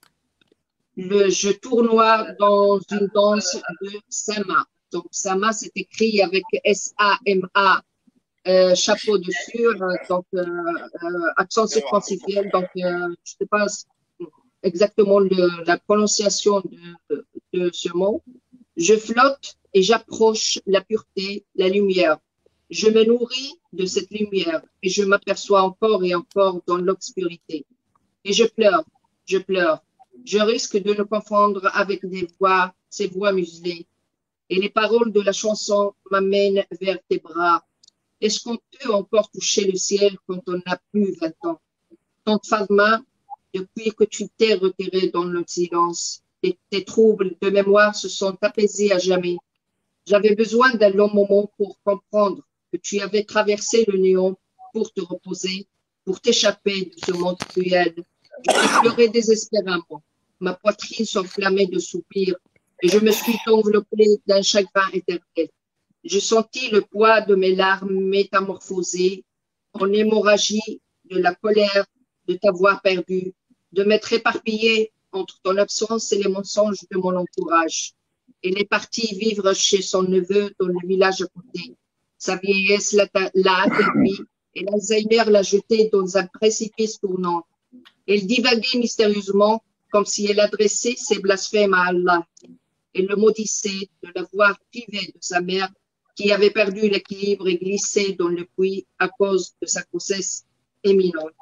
Le, je tournoie dans une danse de Sama. Donc, Sama, c'est écrit avec S A M A, euh, chapeau dessus, euh, donc euh, euh, accent circonflexe. Donc, euh, je ne sais pas exactement le, la prononciation de, de ce mot. Je flotte et j'approche la pureté, la lumière. Je me nourris de cette lumière et je m'aperçois encore et encore dans l'obscurité. Et je pleure, je pleure. Je risque de me confondre avec des voix, ces voix muselées. Et les paroles de la chanson m'amènent vers tes bras. Est-ce qu'on peut encore toucher le ciel quand on n'a plus vingt ans? Tante Fatma, depuis que tu t'es retirée dans le silence, tes, tes troubles de mémoire se sont apaisés à jamais. J'avais besoin d'un long moment pour comprendre que tu avais traversé le néant pour te reposer, pour t'échapper de ce monde cruel. Je pleurais désespérément. Ma poitrine s'enflammait de soupirs et je me suis enveloppée d'un chagrin éternel. Je sentis le poids de mes larmes métamorphosées en hémorragie de la colère de t'avoir perdu, de m'être éparpillée entre ton absence et les mensonges de mon entourage. Elle est partie vivre chez son neveu dans le village à côté. Sa vieillesse l'a affaiblie et l'Alzheimer l'a jetée dans un précipice tournant. Elle divaguait mystérieusement comme si elle adressait ses blasphèmes à Allah. Elle le maudissait de l'avoir privé de sa mère qui avait perdu l'équilibre et glissé dans le puits à cause de sa grossesse imminente.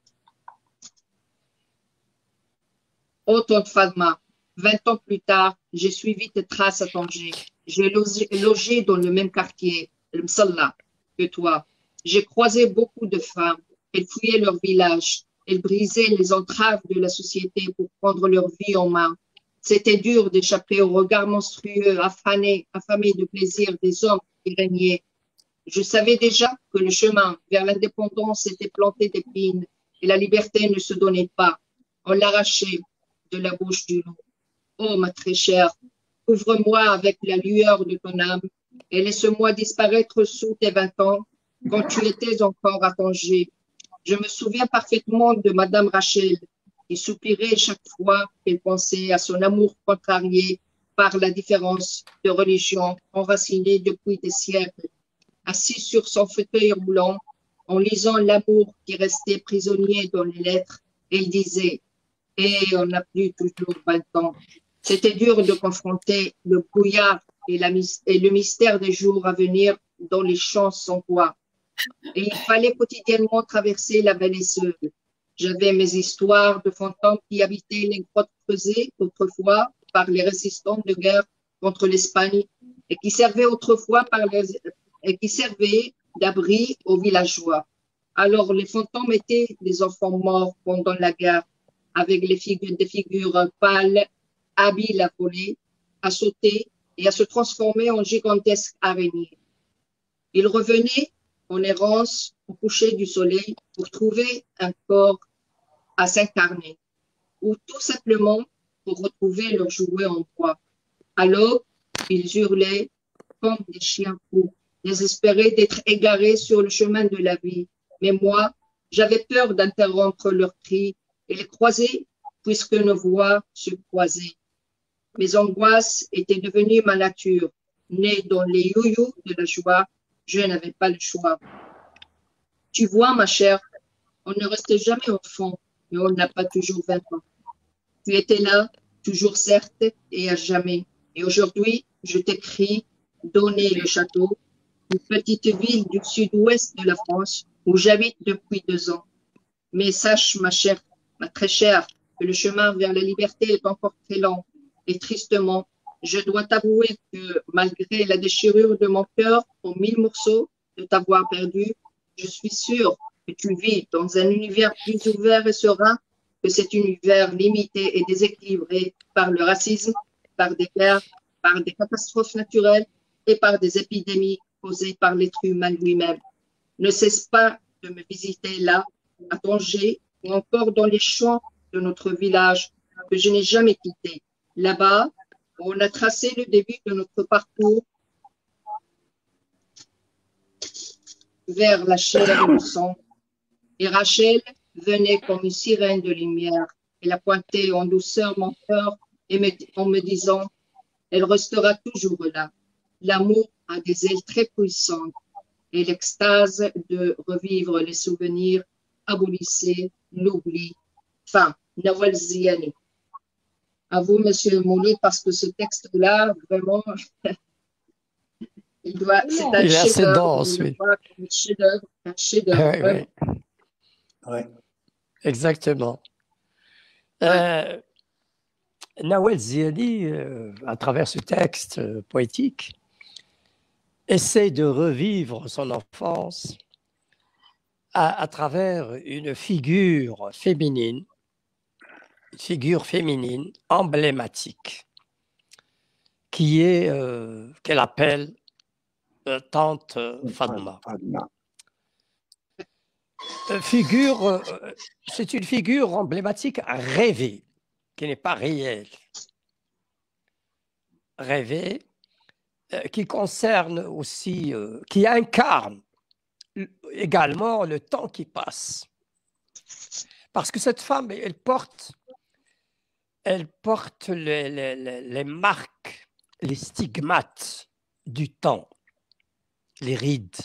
Oh, tante Fatma, vingt ans plus tard, j'ai suivi tes traces à Tanger. J'ai logé, logé dans le même quartier, le Msalla, que toi. J'ai croisé beaucoup de femmes. Elles fouillaient leur village. Elles brisaient les entraves de la société pour prendre leur vie en main. C'était dur d'échapper au regard monstrueux, affamé, affamé de plaisir des hommes qui régnaient. Je savais déjà que le chemin vers l'indépendance était planté d'épines et la liberté ne se donnait pas. On l'arrachait de la bouche du loup. Oh, ma très chère, couvre-moi avec la lueur de ton âme et laisse-moi disparaître sous tes vingt ans quand tu étais encore à Tanger. Je me souviens parfaitement de Madame Rachel qui soupirait chaque fois qu'elle pensait à son amour contrarié par la différence de religion enracinée depuis des siècles. Assise sur son fauteuil roulant, en lisant l'amour qui restait prisonnier dans les lettres, elle disait « Et on n'a plus toujours vingt ans ». C'était dur de confronter le brouillard et, la, et le mystère des jours à venir dans les champs sans voix. Et il fallait quotidiennement traverser la vallée seule. J'avais mes histoires de fantômes qui habitaient les grottes creusées autrefois par les résistants de guerre contre l'Espagne et qui servaient autrefois par les, et qui servaient d'abri aux villageois. Alors les fantômes étaient des enfants morts pendant la guerre avec les figures, des figures pâles, habiles à voler, à sauter et à se transformer en gigantesques araignées. Ils revenaient en errance au coucher du soleil pour trouver un corps à s'incarner ou tout simplement pour retrouver leur jouet en bois. Alors, ils hurlaient comme des chiens fous, désespérés d'être égarés sur le chemin de la vie. Mais moi, j'avais peur d'interrompre leurs cris et les croiser, puisque nos voix se croisaient. Mes angoisses étaient devenues ma nature. Née dans les youyous de la joie, je n'avais pas le choix. Tu vois, ma chère, on ne reste jamais enfant, mais on n'a pas toujours vingt ans. Tu étais là, toujours certes, et à jamais. Et aujourd'hui, je t'écris, Donner le château, une petite ville du sud-ouest de la France, où j'habite depuis deux ans. Mais sache, ma chère, ma très chère, que le chemin vers la liberté est encore très lent. Et tristement, je dois t'avouer que malgré la déchirure de mon cœur en mille morceaux de t'avoir perdu, je suis sûre que tu vis dans un univers plus ouvert et serein que cet univers limité et déséquilibré par le racisme, par des guerres, par des catastrophes naturelles et par des épidémies causées par l'être humain lui-même. Ne cesse pas de me visiter là, à Tanger, ou encore dans les champs de notre village que je n'ai jamais quitté. Là-bas, on a tracé le début de notre parcours vers la chair et le sang. Et Rachel venait comme une sirène de lumière. Elle a pointé en douceur mon cœur et me, en me disant, elle restera toujours là. L'amour a des ailes très puissantes et l'extase de revivre les souvenirs abolissait l'oubli. Enfin, Nawal Ziani. À vous, Monsieur Mouloud, parce que ce texte-là, vraiment, il doit, c'est un Il est assez chef-d'œuvre. dense, oui. Un chef-d'œuvre, un chef-d'œuvre. Oui, oui. Ouais. Exactement. Euh, Nawal Ziani, euh, à travers ce texte euh, poétique, essaie de revivre son enfance à, à travers une figure féminine, une figure féminine emblématique, qui est, euh, qu'elle appelle euh, Tante Fadma. Fadma. Euh, figure, euh, c'est une figure emblématique rêvée, qui n'est pas réelle. Rêvée, euh, qui concerne aussi, euh, qui incarne également le temps qui passe. Parce que cette femme, elle porte, elle porte les, les, les marques, les stigmates du temps, les rides.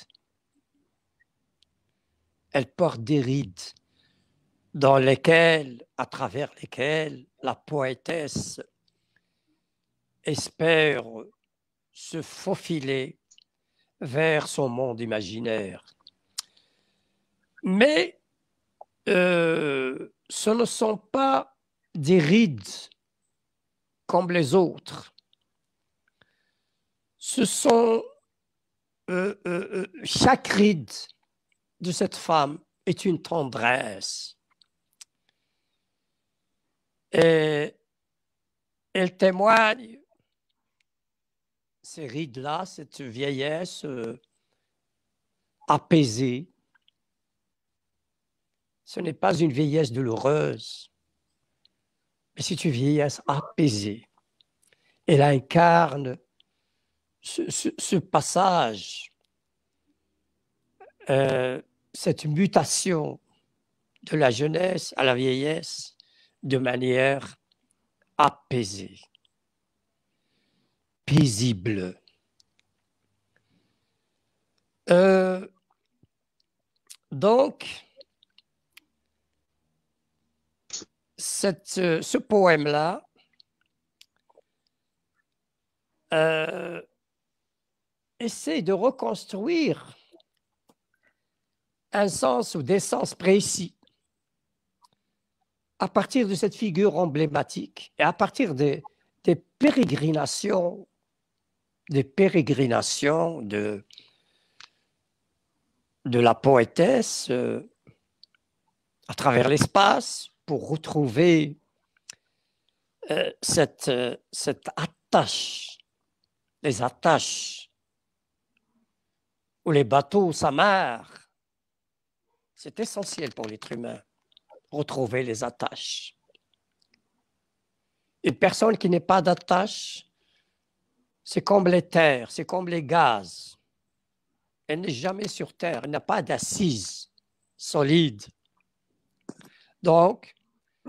Elle porte des rides dans lesquelles, à travers lesquelles la poétesse espère se faufiler vers son monde imaginaire. Mais euh, ce ne sont pas des rides comme les autres. Ce sont euh, euh, chaque ride de cette femme est une tendresse. Et elle témoigne, ces rides-là, cette vieillesse euh, apaisée. Ce n'est pas une vieillesse douloureuse, mais c'est une vieillesse apaisée. Elle incarne ce, ce, ce passage, euh, cette mutation de la jeunesse à la vieillesse de manière apaisée, paisible. Euh, donc, cette, ce poème-là euh, essaie de reconstruire un sens ou des sens précis à partir de cette figure emblématique et à partir des, des pérégrinations, des pérégrinations de, de la poétesse euh, à travers l'espace pour retrouver euh, cette, euh, cette attache, les attaches où les bateaux s'amarrent. C'est essentiel pour l'être humain, retrouver les attaches. Une personne qui n'a pas d'attache c'est comme les terres, c'est comme les gaz. Elle n'est jamais sur terre, elle n'a pas d'assise solide. Donc,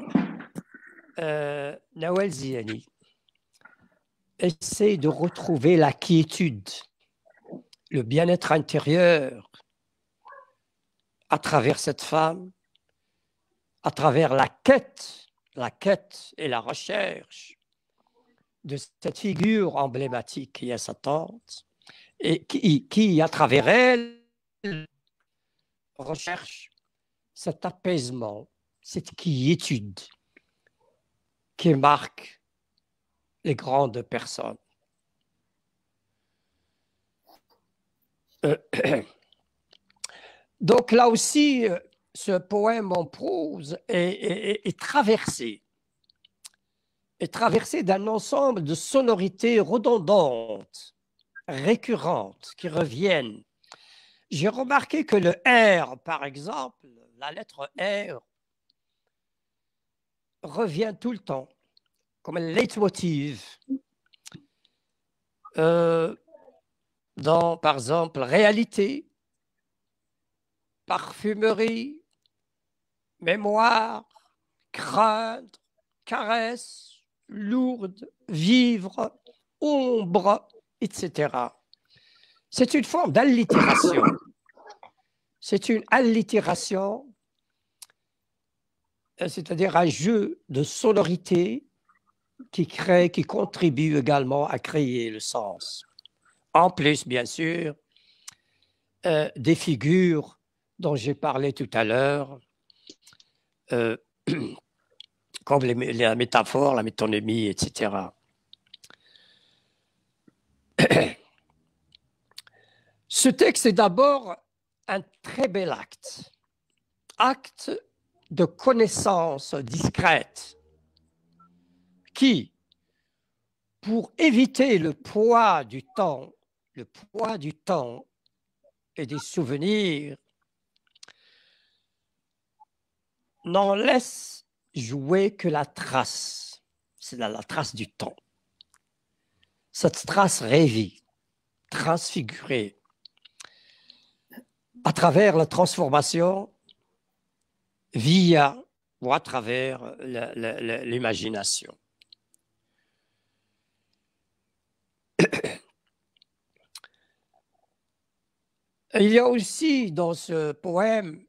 euh, Nawal Ziani essaie de retrouver la quiétude, le bien-être intérieur à travers cette femme, à travers la quête, la quête et la recherche de cette figure emblématique qui est sa tante, et qui, qui à travers elle, recherche cet apaisement, cette quiétude qui marque les grandes personnes. Euh, donc là aussi, ce poème en prose est, est, est traversé, est traversé d'un ensemble de sonorités redondantes, récurrentes, qui reviennent. J'ai remarqué que le R, par exemple, la lettre R, revient tout le temps, comme un leitmotiv. Euh, dans, par exemple, réalité, parfumerie, mémoire, craindre, caresse, lourde, vivre, ombre, et cetera. C'est une forme d'allitération. C'est une allitération, c'est-à-dire un jeu de sonorité qui crée, qui contribue également à créer le sens. En plus, bien sûr, euh, des figures dont j'ai parlé tout à l'heure, euh, comme les, la métaphore, la métonymie, et cetera. Ce texte est d'abord un très bel acte, acte de connaissance discrète, qui, pour éviter le poids du temps, le poids du temps et des souvenirs, n'en laisse jouer que la trace, c'est la, la trace du temps. Cette trace rêvée, transfigurée, à travers la transformation, via ou à travers l'imagination. Il y a aussi dans ce poème,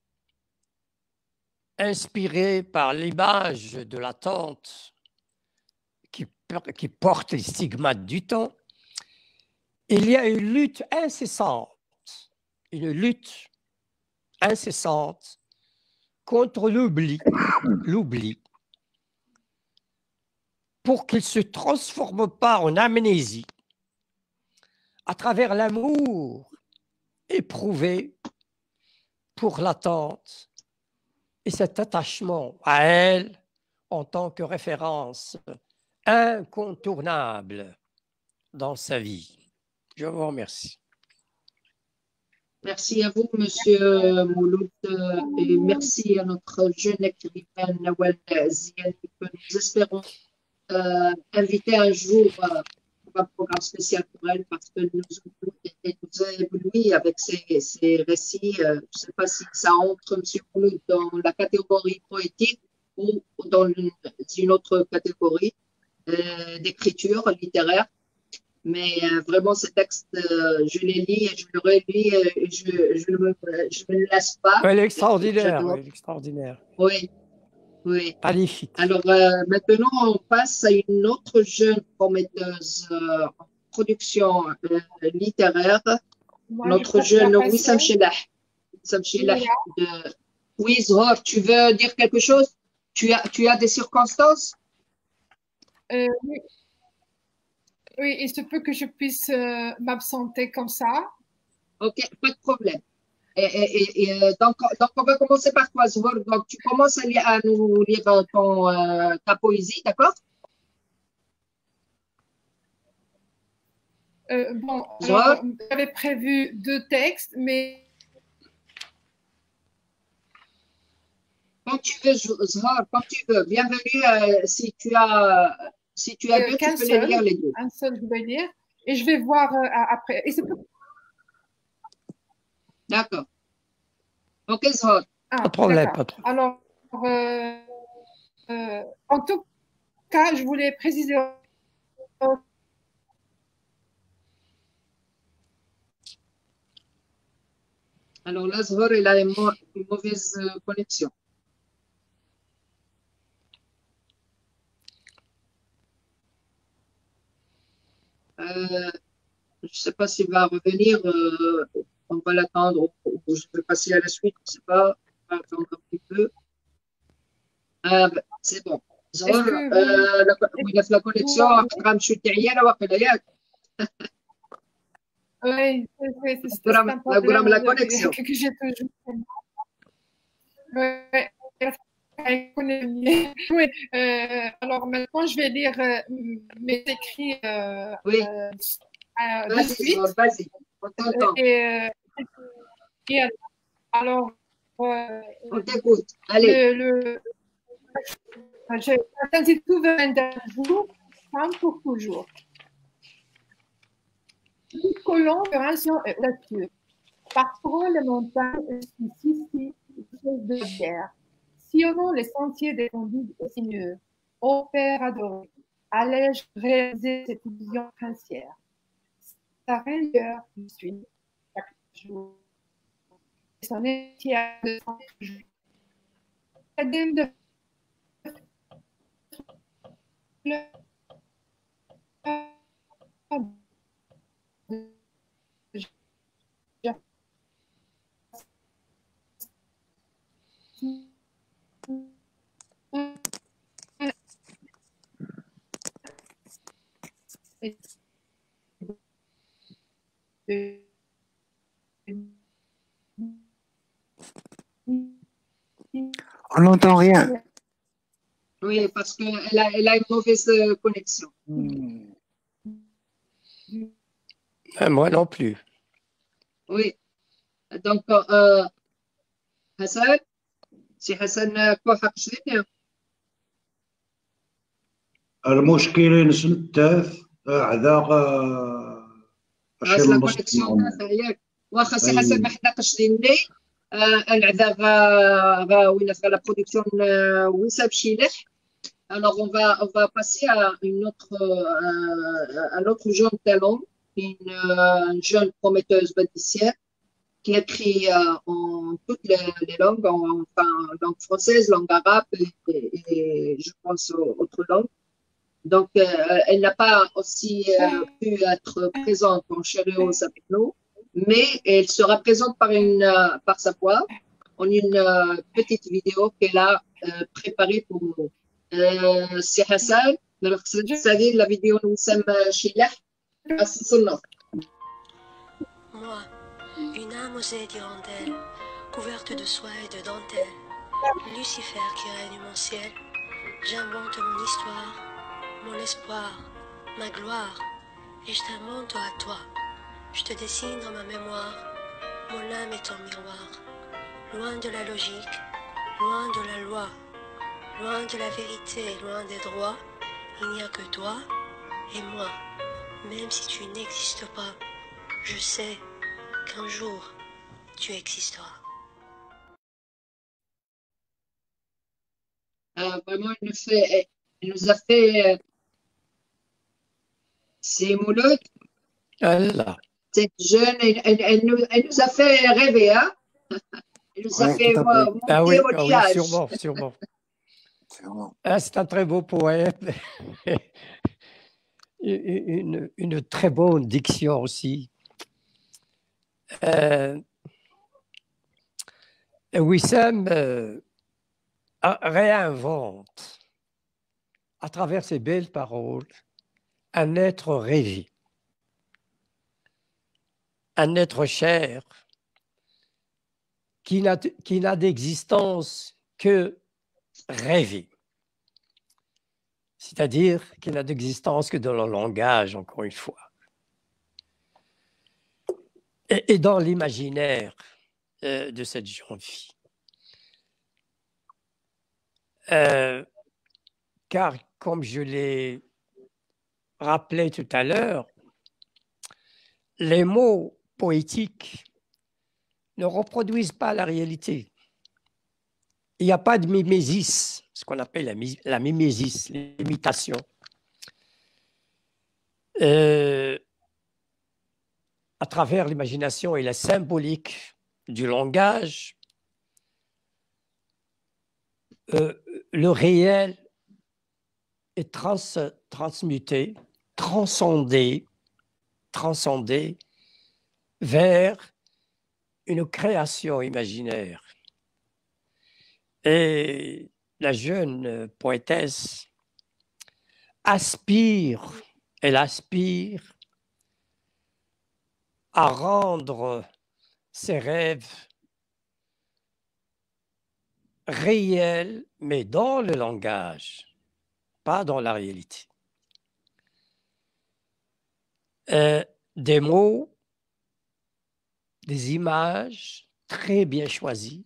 inspiré par l'image de la tante qui, qui porte les stigmates du temps, il y a une lutte incessante, une lutte incessante contre l'oubli, l'oubli, pour qu'il ne se transforme pas en amnésie à travers l'amour éprouvé pour la tante et cet attachement à elle en tant que référence incontournable dans sa vie. Je vous remercie. Merci à vous, Monsieur Mouloud, et merci à notre jeune écrivain Nawal Ziani, que nous espérons euh, inviter un jour euh, pour un programme spécial pour elle, parce que nous, nous, nous a ébloui avec ses, ses récits. Euh, je ne sais pas si ça entre, Monsieur Mouloud, dans la catégorie poétique ou dans une, une autre catégorie euh, d'écriture littéraire. Mais euh, vraiment, ce texte, euh, je les lis et je le relis et je je ne me, je me laisse pas. Elle est extraordinaire, oui, extraordinaire. Oui, oui. Magnifique. Alors, euh, maintenant, on passe à une autre jeune prometteuse euh, en production euh, littéraire, Moi, notre jeune Wissam Chelah. Wissam Chelah de... Oui, Zohar, tu veux dire quelque chose? Tu as, tu as des circonstances? euh, oui. Oui, il se peut que je puisse euh, m'absenter comme ça. Ok, pas de problème. Et, et, et donc, donc, on va commencer par toi, Zohar. Donc, tu commences à, lire, à nous lire ton, euh, ta poésie, d'accord? Euh, bon, alors, j'avais prévu deux textes, mais... Quand tu veux, Zohar, quand tu veux. Bienvenue, euh, si tu as Si tu as Euh, deux, tu qu'un peux les seul, lire les deux. un seul, je vais lire, et je vais voir euh, après. Et c'est tout. D'accord. Ok, Zhor. Ah, Pas de problème, d'accord. pas de problème. Alors, euh, euh, en tout cas, je voulais préciser. Alors là, Zhor, il a une, mau- une mauvaise euh, connexion. Euh, je ne sais pas s'il va revenir. euh, on va l'attendre ou, ou je vais passer à la suite. Je ne sais pas. On va attendre un petit peu. Ah, ben, c'est bon. Zhor, Est-ce que vous, euh, la, oui, la, la vous connexion, m'entendez? غتبقى مشوتة عيانة واقيلا ياك. Oui, c'est c'est- c'est- c'est غتبقى un غتبقى problème la de- que, connexion. que j'ai toujours. Ouais, oui, euh, alors maintenant, je vais lire euh, mes écrits euh, Oui, euh, euh, de vas-y, Zhor, suite. vas-y. On t'entend. Et, euh, et alors, euh, On t'écoute. Allez. le, le, je s'intitule d'un jour, femme pour toujours. Colons de ration là-dessus. Parcourons les montagnes ici, de pierre. Sillonnons les sentiers des conduits sinueux. Ô Père adoré, allais-je réaliser cette vision princière? Sa rigueur me suit chaque jour. Et son étiage de sang jour. Adem de fleurs de On n'entend rien. Oui, parce qu'elle a, elle a une mauvaise euh, connexion. Hmm. Euh, Moi non plus. Oui. Donc, euh, Hassan, si Hassan euh, كوحك شوية. المشكلة نسنتاث عذاق غاس أشياء لا النص كونيكسيون تاعها ياك. واخا سي أي حسن ما حداقش ليني آه العذا غا غا وين غا لا برودكسيون وين باش يلح. Alors, on va, on va passer à une autre, euh, un autre jeune talent, une euh, jeune prometteuse pâtissière qui écrit euh, en toutes les, les langues, en, enfin, langue française, langue arabe et, et, et je pense aux autres langues. Donc, euh, elle n'a pas aussi euh, pu être présente en Chéréos avec nous, mais elle sera présente par, une, euh, par sa voix en une euh, petite vidéo qu'elle a euh, préparée pour nous. Euh, c'est Hassan, c'est la vidéo nous sommes chez là, à Sissouna. Moi, une âme osée d'hirondelle, couverte de soie et de dentelle, Lucifer qui règne mon ciel, j'invente mon histoire, mon espoir, ma gloire, et je t'invente à toi. Je te dessine dans ma mémoire, mon âme est ton miroir, loin de la logique, loin de la loi, loin de la vérité, loin des droits, il n'y a que toi et moi, même si tu n'existes pas, je sais qu'un jour tu existeras. Euh, vraiment, elle nous, fait, elle nous a fait euh, c'est Mouloud, Allah. cette jeune, elle, elle, elle, nous, elle nous a fait rêver, hein? Elle nous a Oui, fait tout à euh, fait. monter Ah oui, au ah oui, nuage. sûrement, sûrement. Sûrement. Ah, c'est un très beau poème. une, une très bonne diction aussi. Euh, Wissem euh, réinvente, à travers ses belles paroles, un être rêvé, un être cher, qui n'a, qui n'a d'existence que rêver. C'est-à-dire qui n'a d'existence que dans le langage, encore une fois. Et, et dans l'imaginaire euh, de cette jeune fille. Euh, car, comme je l'ai rappelait tout à l'heure, les mots poétiques ne reproduisent pas la réalité. Il n'y a pas de mimésis, ce qu'on appelle la, la mimésis, l'imitation. Euh, à travers l'imagination et la symbolique du langage, euh, le réel est trans, transmuté, transcendé, transcendé vers une création imaginaire. Et la jeune poétesse aspire, elle aspire à rendre ses rêves réels, mais dans le langage, pas dans la réalité. Euh, des mots, des images très bien choisies,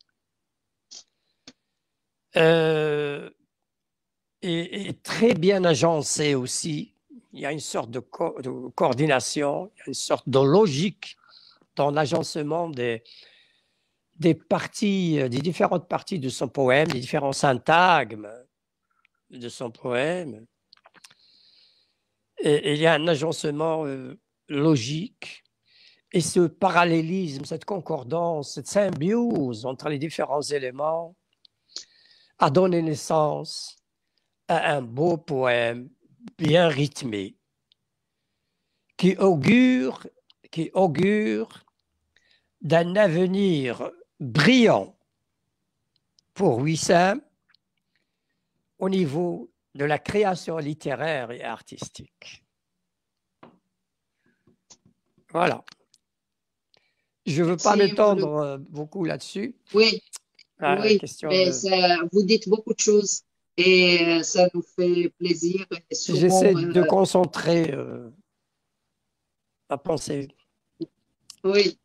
euh, et, et très bien agencées aussi. Il y a une sorte de, co de coordination, il y a une sorte de logique dans l'agencement des, des parties, des différentes parties de son poème, des différents syntagmes de son poème. Et, et il y a un agencement euh, logique. Et ce parallélisme, cette concordance, cette symbiose entre les différents éléments a donné naissance à un beau poème bien rythmé qui augure, qui augure d'un avenir brillant pour Wissam au niveau de la création littéraire et artistique. Voilà. Je ne veux pas m'étendre beaucoup là-dessus. Oui, Ah, oui, question mais de... ça, vous dites beaucoup de choses et ça nous fait plaisir. J'essaie euh... de concentrer euh, ma pensée. Oui.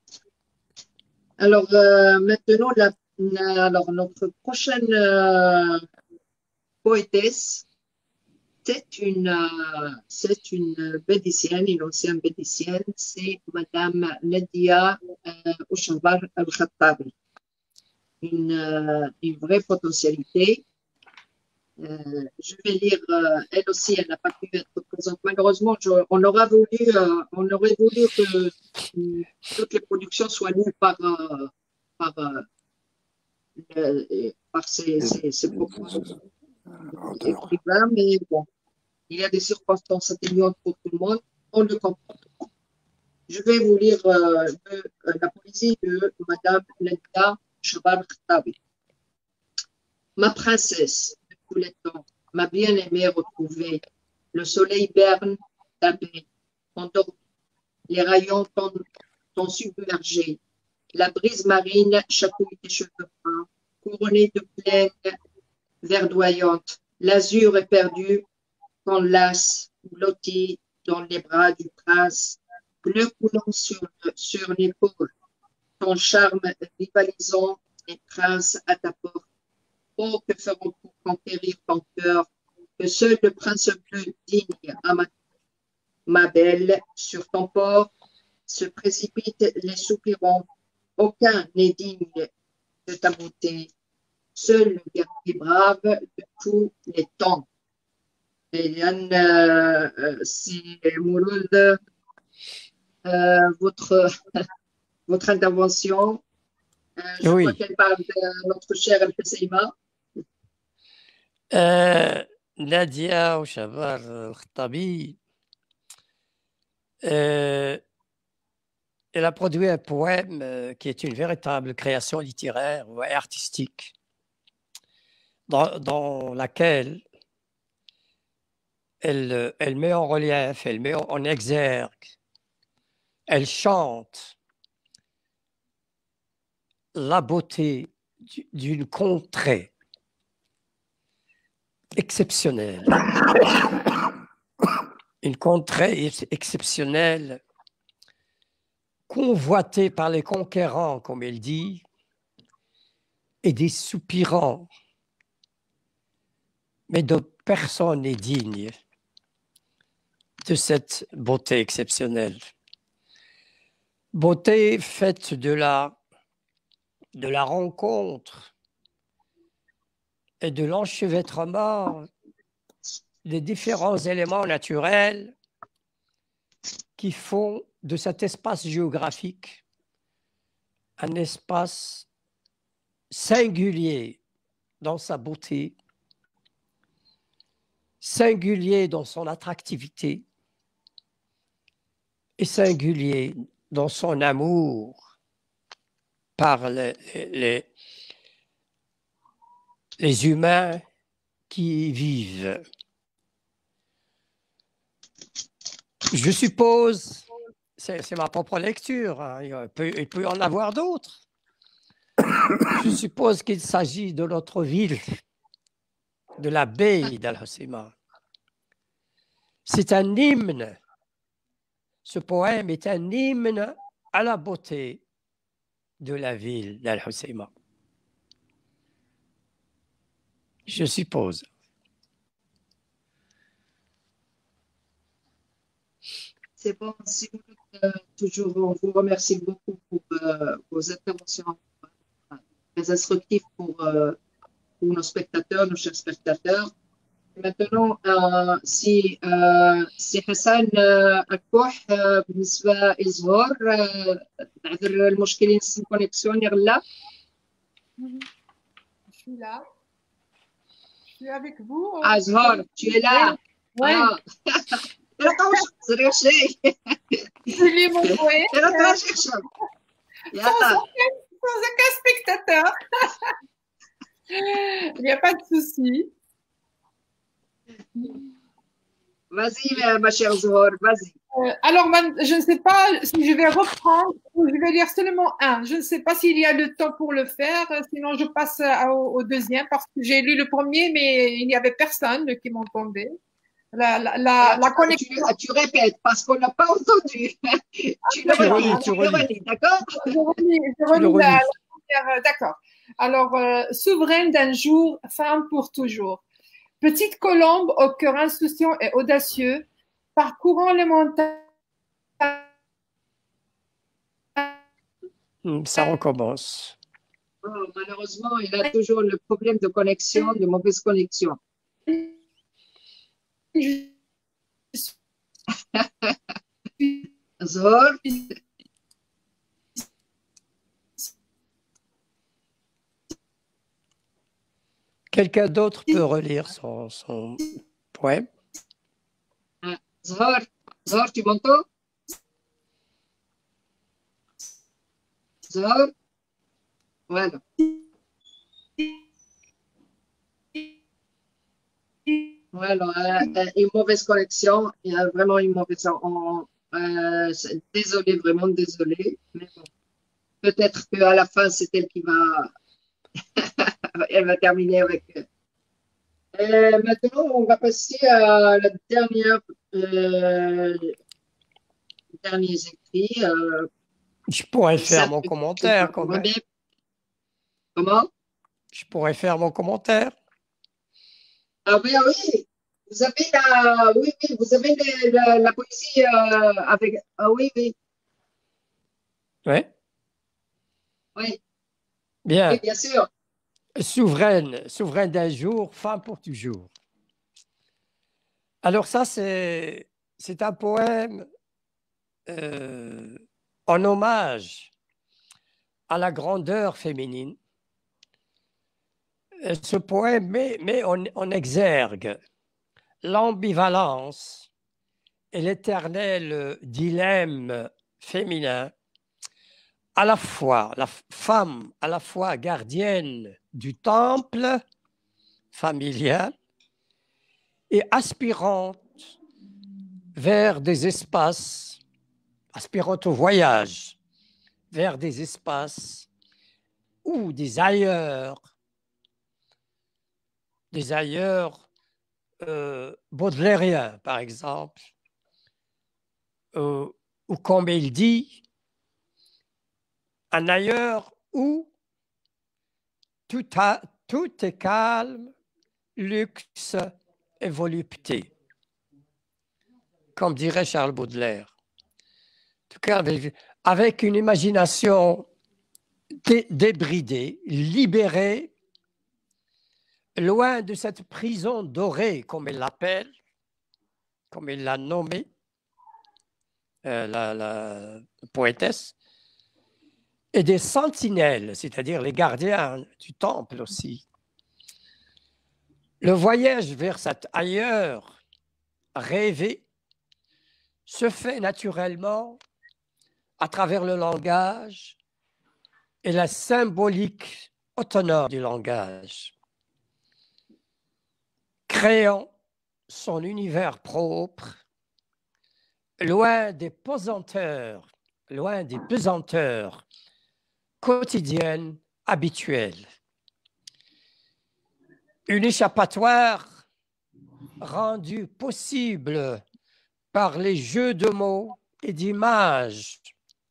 Alors euh, maintenant, la, la, alors notre prochaine euh, poétesse, c'est une, euh, c'est une bédicienne, une ancienne bédicienne, c'est Madame Nadia euh, Ouchabar Al-Khattabi. Une, euh, une vraie potentialité. Euh, je vais lire, euh, elle aussi, elle n'a pas pu être présente. Malheureusement, je, on, aura voulu, euh, on aurait voulu que euh, toutes les productions soient lues par, euh, par, euh, le, par ces, ces, ces propres écrivains, mais bon, il y a des circonstances atténuantes pour tout le monde, on le comprend. Je vais vous lire euh, de, euh, la poésie de Madame Nadia Ouchabar Al-Khattabi. Ma princesse de tous les temps, ma bien-aimée retrouvée, le soleil berne ta baie, endormi, les rayons t'ont submergé, la brise marine chatouille tes cheveux bruns, couronnée de plaines verdoyantes, l'azur est perdu, qu'enlace, blotti dans les bras du prince, bleu coulant sur, sur l'épaule, ton charme rivalisant les princes à ta porte. Oh, que feront pour conquérir ton cœur, que seul le prince bleu digne à ma, ma belle, sur ton port, se précipitent les soupirants. Aucun n'est digne de ta beauté. Seul le guerrier brave de tous les temps. Et Yann, euh, si Mouloud, euh, votre, votre intervention, euh, je oui. crois qu'elle parle de notre chère El-Husseima. Euh, Nadia Ouchabar Al-Khattabi, euh, elle a produit un poème euh, qui est une véritable création littéraire et artistique, dans, dans laquelle elle, elle met en relief, elle met en exergue, elle chante la beauté d'une contrée exceptionnelle. Une contrée exceptionnelle, convoitée par les conquérants, comme elle dit, et des soupirants, mais de personne n'est digne de cette beauté exceptionnelle. Beauté faite de la, de la rencontre et de l'enchevêtrement des différents éléments naturels qui font de cet espace géographique un espace singulier dans sa beauté, singulier dans son attractivité et singulier dans son amour par les, les, les humains qui y vivent. Je suppose, c'est ma propre lecture, hein, il, peut, il peut y en avoir d'autres. Je suppose qu'il s'agit de notre ville, de la baie d'Al-Hoceima. C'est un hymne. Ce poème est un hymne à la beauté de la ville d'Al-Hoceima. Je suppose. C'est bon, si vous euh, toujours, on vous remercie beaucoup pour euh, vos interventions euh, très instructives pour, euh, pour nos spectateurs, nos chers spectateurs. Maintenant, euh, si euh, si حسن الكوح بالنسبة للزهور نعذر المشكلين في الكونيكسيون يغلى. Je suis là. Je suis avec vous. Ah, Zhor, tu es là. Oui. Ah. صريح شيء. Je lis mon poème. Sans aucun, sans aucun spectateur. Il n'y a pas de souci. Vas-y, ma chère Zohor, vas-y. Euh, alors, je ne sais pas si je vais reprendre ou je vais lire seulement un. Je ne sais pas s'il y a le temps pour le faire. Sinon, je passe au, au deuxième parce que j'ai lu le premier, mais il n'y avait personne qui m'entendait. La, la, la, Alors, la tu, connexion. tu, tu répètes parce qu'on n'a pas entendu. Tu le relis, tu le relis, d'accord? Je relis, je relis la, la première. D'accord. Alors, euh, souveraine d'un jour, femme pour toujours. Petite colombe au cœur insouciant et audacieux, parcourant les montagnes. Ça recommence. Oh, malheureusement, il a toujours le problème de connexion, de mauvaise connexion. Zohor. Quelqu'un d'autre peut relire son, son poème? Zohor, Zohor, tu m'entends? Zohor? Voilà. Voilà, euh, une mauvaise connexion, il y a vraiment une mauvaise. On, euh, désolé, vraiment désolé, mais bon. Peut-être qu'à la fin, c'est elle qui va. Elle va terminer avec. Euh, maintenant, on va passer à la dernière. Euh, derniers écrits. Euh, Je pourrais faire mon commentaire quand même. Comment? Je pourrais faire mon commentaire. Ah oui, oui. Vous avez la, oui, oui, vous avez la, la, la poésie euh, avec. Ah oui, oui. Oui. Oui. Bien. Oui, bien sûr. Souveraine, souveraine d'un jour, femme pour toujours. Alors ça, c'est c'est un poème euh, en hommage à la grandeur féminine. Ce poème met, met en, en exergue l'ambivalence et l'éternel dilemme féminin, à la fois la femme, à la fois gardienne du temple familial et aspirante vers des espaces, aspirante au voyage, vers des espaces ou des ailleurs, des ailleurs euh, baudelairiens, par exemple, euh, ou comme il dit, un ailleurs où tout, a, tout est calme, luxe et volupté. comme dirait Charles Baudelaire. En tout cas, avec, avec une imagination dé, débridée, libérée, loin de cette prison dorée, comme elle l'appelle, comme elle l'a nommée, euh, la, la poétesse, et des sentinelles, c'est-à-dire les gardiens du temple aussi. Le voyage vers cet ailleurs rêvé se fait naturellement à travers le langage et la symbolique autonome du langage, créant son univers propre, loin des pesanteurs, loin des pesanteurs quotidiennes, habituelles. Une échappatoire rendue possible par les jeux de mots et d'images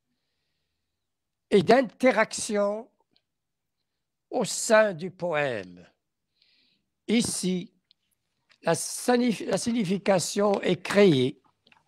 et d'interaction au sein du poème. Ici, la, la signification est créée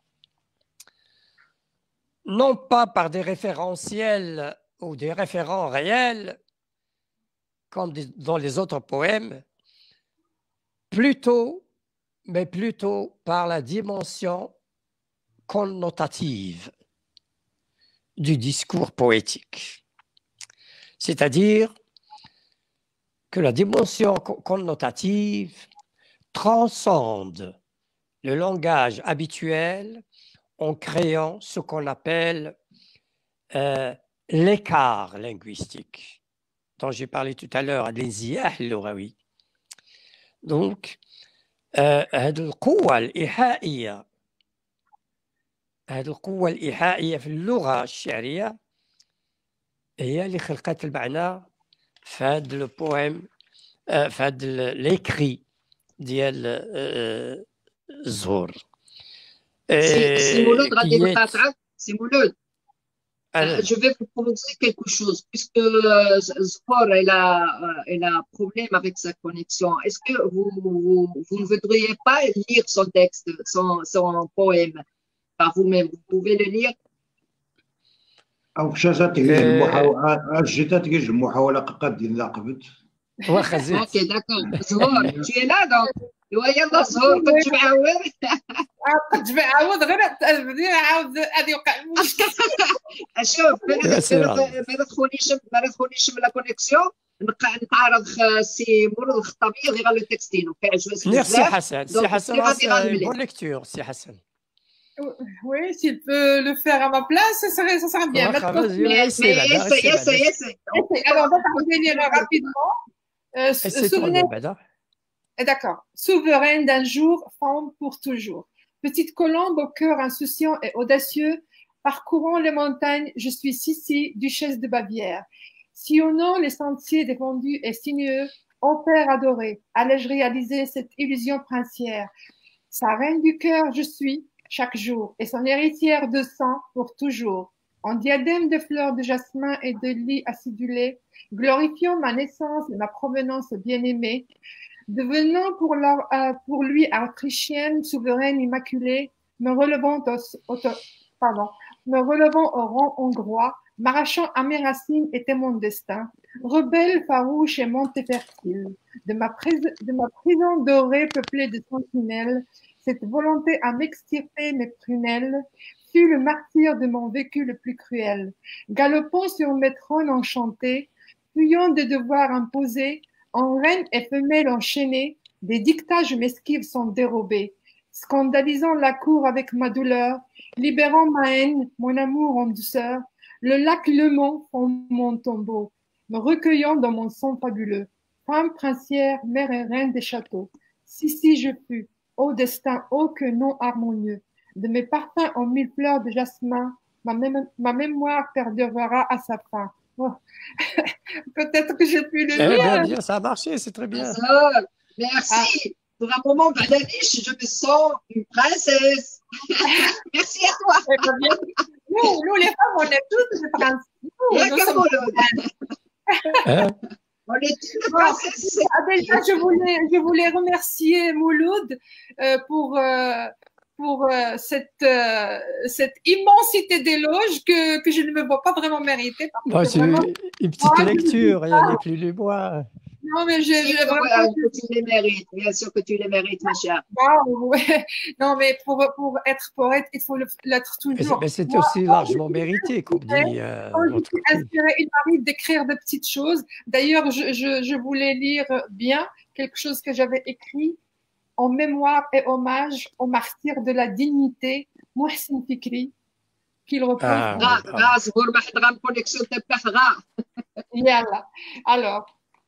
non pas par des référentiels ou des référents réels, comme dans les autres poèmes, plutôt, mais plutôt par la dimension connotative du discours poétique. C'est-à-dire que la dimension connotative transcende le langage habituel en créant ce qu'on appelle euh, l'écart linguistique, dont j'ai parlé tout à l'heure, l'enziyah اللغوي. Donc, هذه القوة الإيحائية هذه القوة الإيحائية في اللغة الشعرية هي اللي خلقت المعنى في هذا البويم في هذا l'écrit ديال الزهور. C'est Mouloud, c'est Mouloud. Euh, je vais vous proposer quelque chose, puisque euh, Zhor, elle a, euh, elle a un problème avec sa connexion. Est-ce que vous, vous, vous ne voudriez pas lire son texte, son, son poème par vous-même? Vous pouvez le lire? أو شاشات المحاولة جيتات كيج المحاولة قد ديال لاقبت. Ok, d'accord. Zhor, tu es là donc. يلا زهور قد تبعاود قد تبعاود غير بدي نعاود غادي يوقع المشكل. شوف ما تدخلنيش ما تدخلنيش من لا كونيكسيون نبقى نتعارض سي مولود الخطابي اللي غير لو تكستينو كيعجبو بزاف. ميرسي حسن سي حسن بون ليكتور سي حسن. Oui, s'il peut le faire à ma place, ça serait, ça serait bien. Mais essaye, essaye, essaye. Alors, on va revenir rapidement. Euh, souvenez D'accord. Souveraine d'un jour, femme pour toujours. Petite colombe au cœur insouciant et audacieux, parcourant les montagnes, je suis Sissi, duchesse de Bavière. Sillonnant les sentiers défendus et sinueux, ô père adoré, allais-je réaliser cette illusion princière? Sa reine du cœur je suis, chaque jour, et son héritière de sang pour toujours. En diadème de fleurs de jasmin et de lys acidulés, glorifiant ma naissance et ma provenance bien-aimée, devenant pour, leur, euh, pour lui autrichienne, souveraine immaculée, me relevant au, au, pardon, me relevant au rang hongrois, m'arrachant à mes racines était mon destin, rebelle, farouche et montée fertile, de ma, de ma prison dorée peuplée de sentinelles, cette volonté à m'extirper mes prunelles fut le martyr de mon vécu le plus cruel, galopant sur mes trônes enchantés, fuyant des devoirs imposés, en reine et femelle enchaînée, des dictats je m'esquive sans dérober, scandalisant la cour avec ma douleur, libérant ma haine, mon amour en douceur, le lac Lemont fond mon tombeau, me recueillant dans mon sang fabuleux, femme princière, mère et reine des châteaux. Si, si, je fus, ô destin, ô que non harmonieux, de mes parfums en mille fleurs de jasmin, ma, mé ma mémoire perdurera à sa fin. Oh. Peut-être que j'ai pu le eh lire. bien, bien, ça a marché, c'est très bien. Ah, merci. Ah. Pour un moment, Badaniche, je me sens une princesse. Merci à toi. Nous, nous, les femmes, on est toutes des princesses. Nous, nous sommes... hein? On est toutes des princesses. Ah, déjà, je voulais, je voulais remercier Mouloud euh, pour, euh, pour euh, cette, euh, cette immensité d'éloges que, que je ne me vois pas vraiment mériter. Parce Moi, que c'est vraiment, une petite moi, lecture, il y en a plus de moi. non, mais je, Si je que, vraiment. euh, que tu les mérites, bien sûr que tu les mérites, ma chère. Waouh, ouais. Non, mais pour, pour être poète, il faut le- l'être Mais c'est- toujours. mais c'est Moi, aussi quand largement je suis mérité, comme inspirée, dit euh, quand je votre suis prix. inspirée, il m'arrive d'écrire de petites choses. D'ailleurs, je, je, je voulais lire bien quelque chose que j'avais écrit en mémoire et hommage aux martyrs de la dignité, Mohsin Fikri, qu'il repose Ah, en غا oui, غا bravo. صبر ما حد غا الكونيكسيون تاعك غا. Yallah. Alors,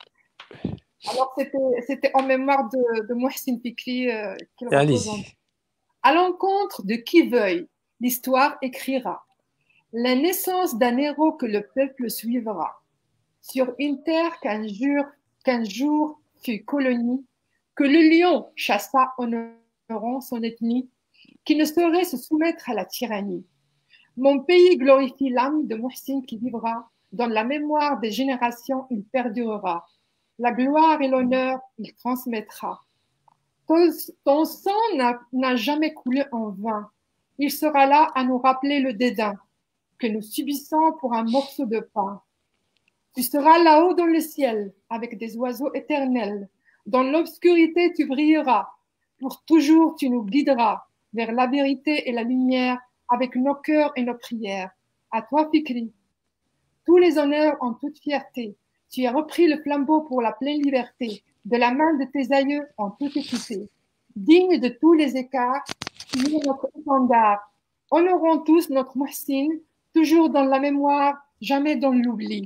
alors c'était, c'était en mémoire de, de Mohsin Fikri euh, qu'il Et repose en. allez-y. À l'encontre de qui veuille, l'histoire écrira la naissance d'un héros que le peuple suivra sur une terre qu'un jour, qu'un jour fut colonie, que le lion chassa honorant son ethnie, qui ne saurait se soumettre à la tyrannie. Mon pays glorifie l'âme de Mohsin qui vivra, dans la mémoire des générations il perdurera. La gloire et l'honneur il transmettra. Ton, ton sang n'a, n'a jamais coulé en vain. Il sera là à nous rappeler le dédain que nous subissons pour un morceau de pain. Tu seras là-haut dans le ciel avec des oiseaux éternels. Dans l'obscurité, tu brilleras. Pour toujours, tu nous guideras vers la vérité et la lumière avec nos cœurs et nos prières. À toi, Fikri, tous les honneurs en toute fierté. Tu as repris le flambeau pour la pleine liberté de la main de tes aïeux en toute équité. Digne de tous les écarts, tu es notre étendard. Honorons tous notre Mohsin, toujours dans la mémoire, jamais dans l'oubli.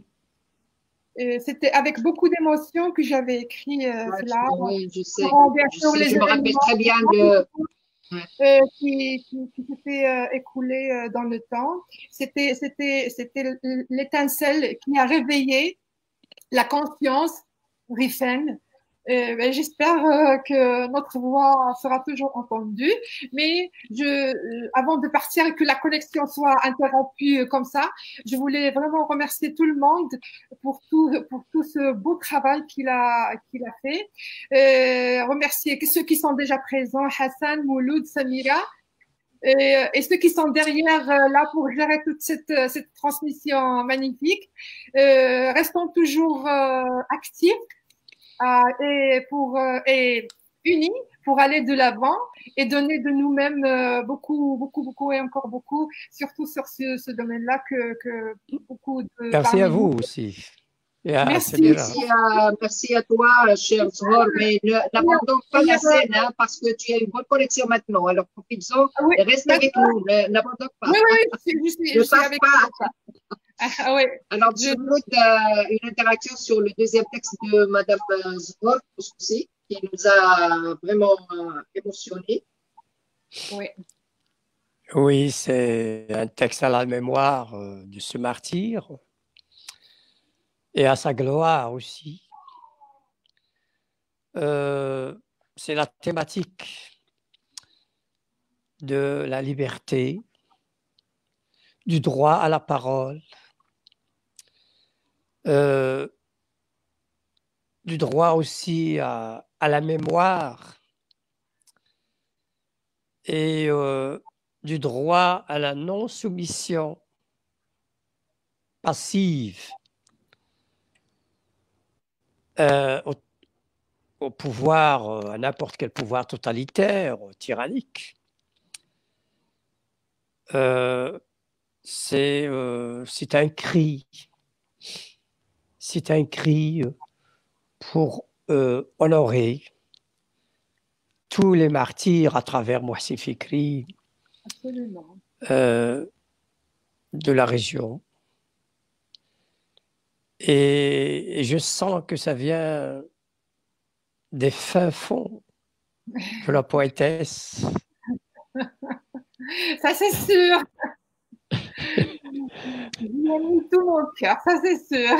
Et c'était avec beaucoup d'émotion que j'avais écrit euh, Ouais, cela. oui, je sais. Durant, bien Je sûr, sais, les je me rappelle événements très bien de. euh, qui, qui, qui s'étaient euh, écoulés euh, dans le temps. C'était, c'était, c'était l'étincelle qui a réveillé la conscience rifaine. Euh, ben, j'espère euh, que notre voix sera toujours entendue. Mais je, euh, avant de partir et que la connexion soit interrompue euh, comme ça, je voulais vraiment remercier tout le monde pour tout, pour tout ce beau travail qu'il a, qu'il a fait. Euh, remercier ceux qui sont déjà présents, Hassan, Mouloud, Samira. Et, et ceux qui sont derrière euh, là pour gérer toute cette, cette transmission magnifique. Euh, restons toujours euh, actifs euh, et, pour, euh, et unis pour aller de l'avant et donner de nous-mêmes euh, beaucoup, beaucoup, beaucoup et encore beaucoup, surtout sur ce, ce domaine-là que, que beaucoup de Merci à parmi vous nous. aussi. Et à Merci. Samira. Merci à, merci à toi, cher Zohor, mais ne- n'abandonne pas la scène hein, parce que tu as une bonne connexion maintenant. Alors profites-en Ah oui, et reste avec maintenant, nous, ne- n'abandonne pas. oui, oui, je suis, je suis, Ne je suis passe avec pas. vous. Ah, oui. Alors, Je- je note euh, une interaction sur le deuxième texte de Madame euh, Zohor aussi, qui nous a vraiment euh, émotionnés. Oui. Oui, c'est un texte à la mémoire euh, de ce martyr et à sa gloire aussi. Euh, c'est la thématique de la liberté, du droit à la parole, euh, du droit aussi à, à la mémoire et euh, du droit à la non-soumission passive euh, au, au pouvoir, euh, à n'importe quel pouvoir totalitaire, tyrannique. Euh, c'est euh, c'est un cri, c'est un cri pour euh, honorer tous les martyrs à travers Mohsin Fikri Absolument. euh, de la région. Et, et je sens que ça vient des fins fonds de la poétesse. Ça, c'est sûr. J'y ai mis tout mon cœur, ça, c'est sûr.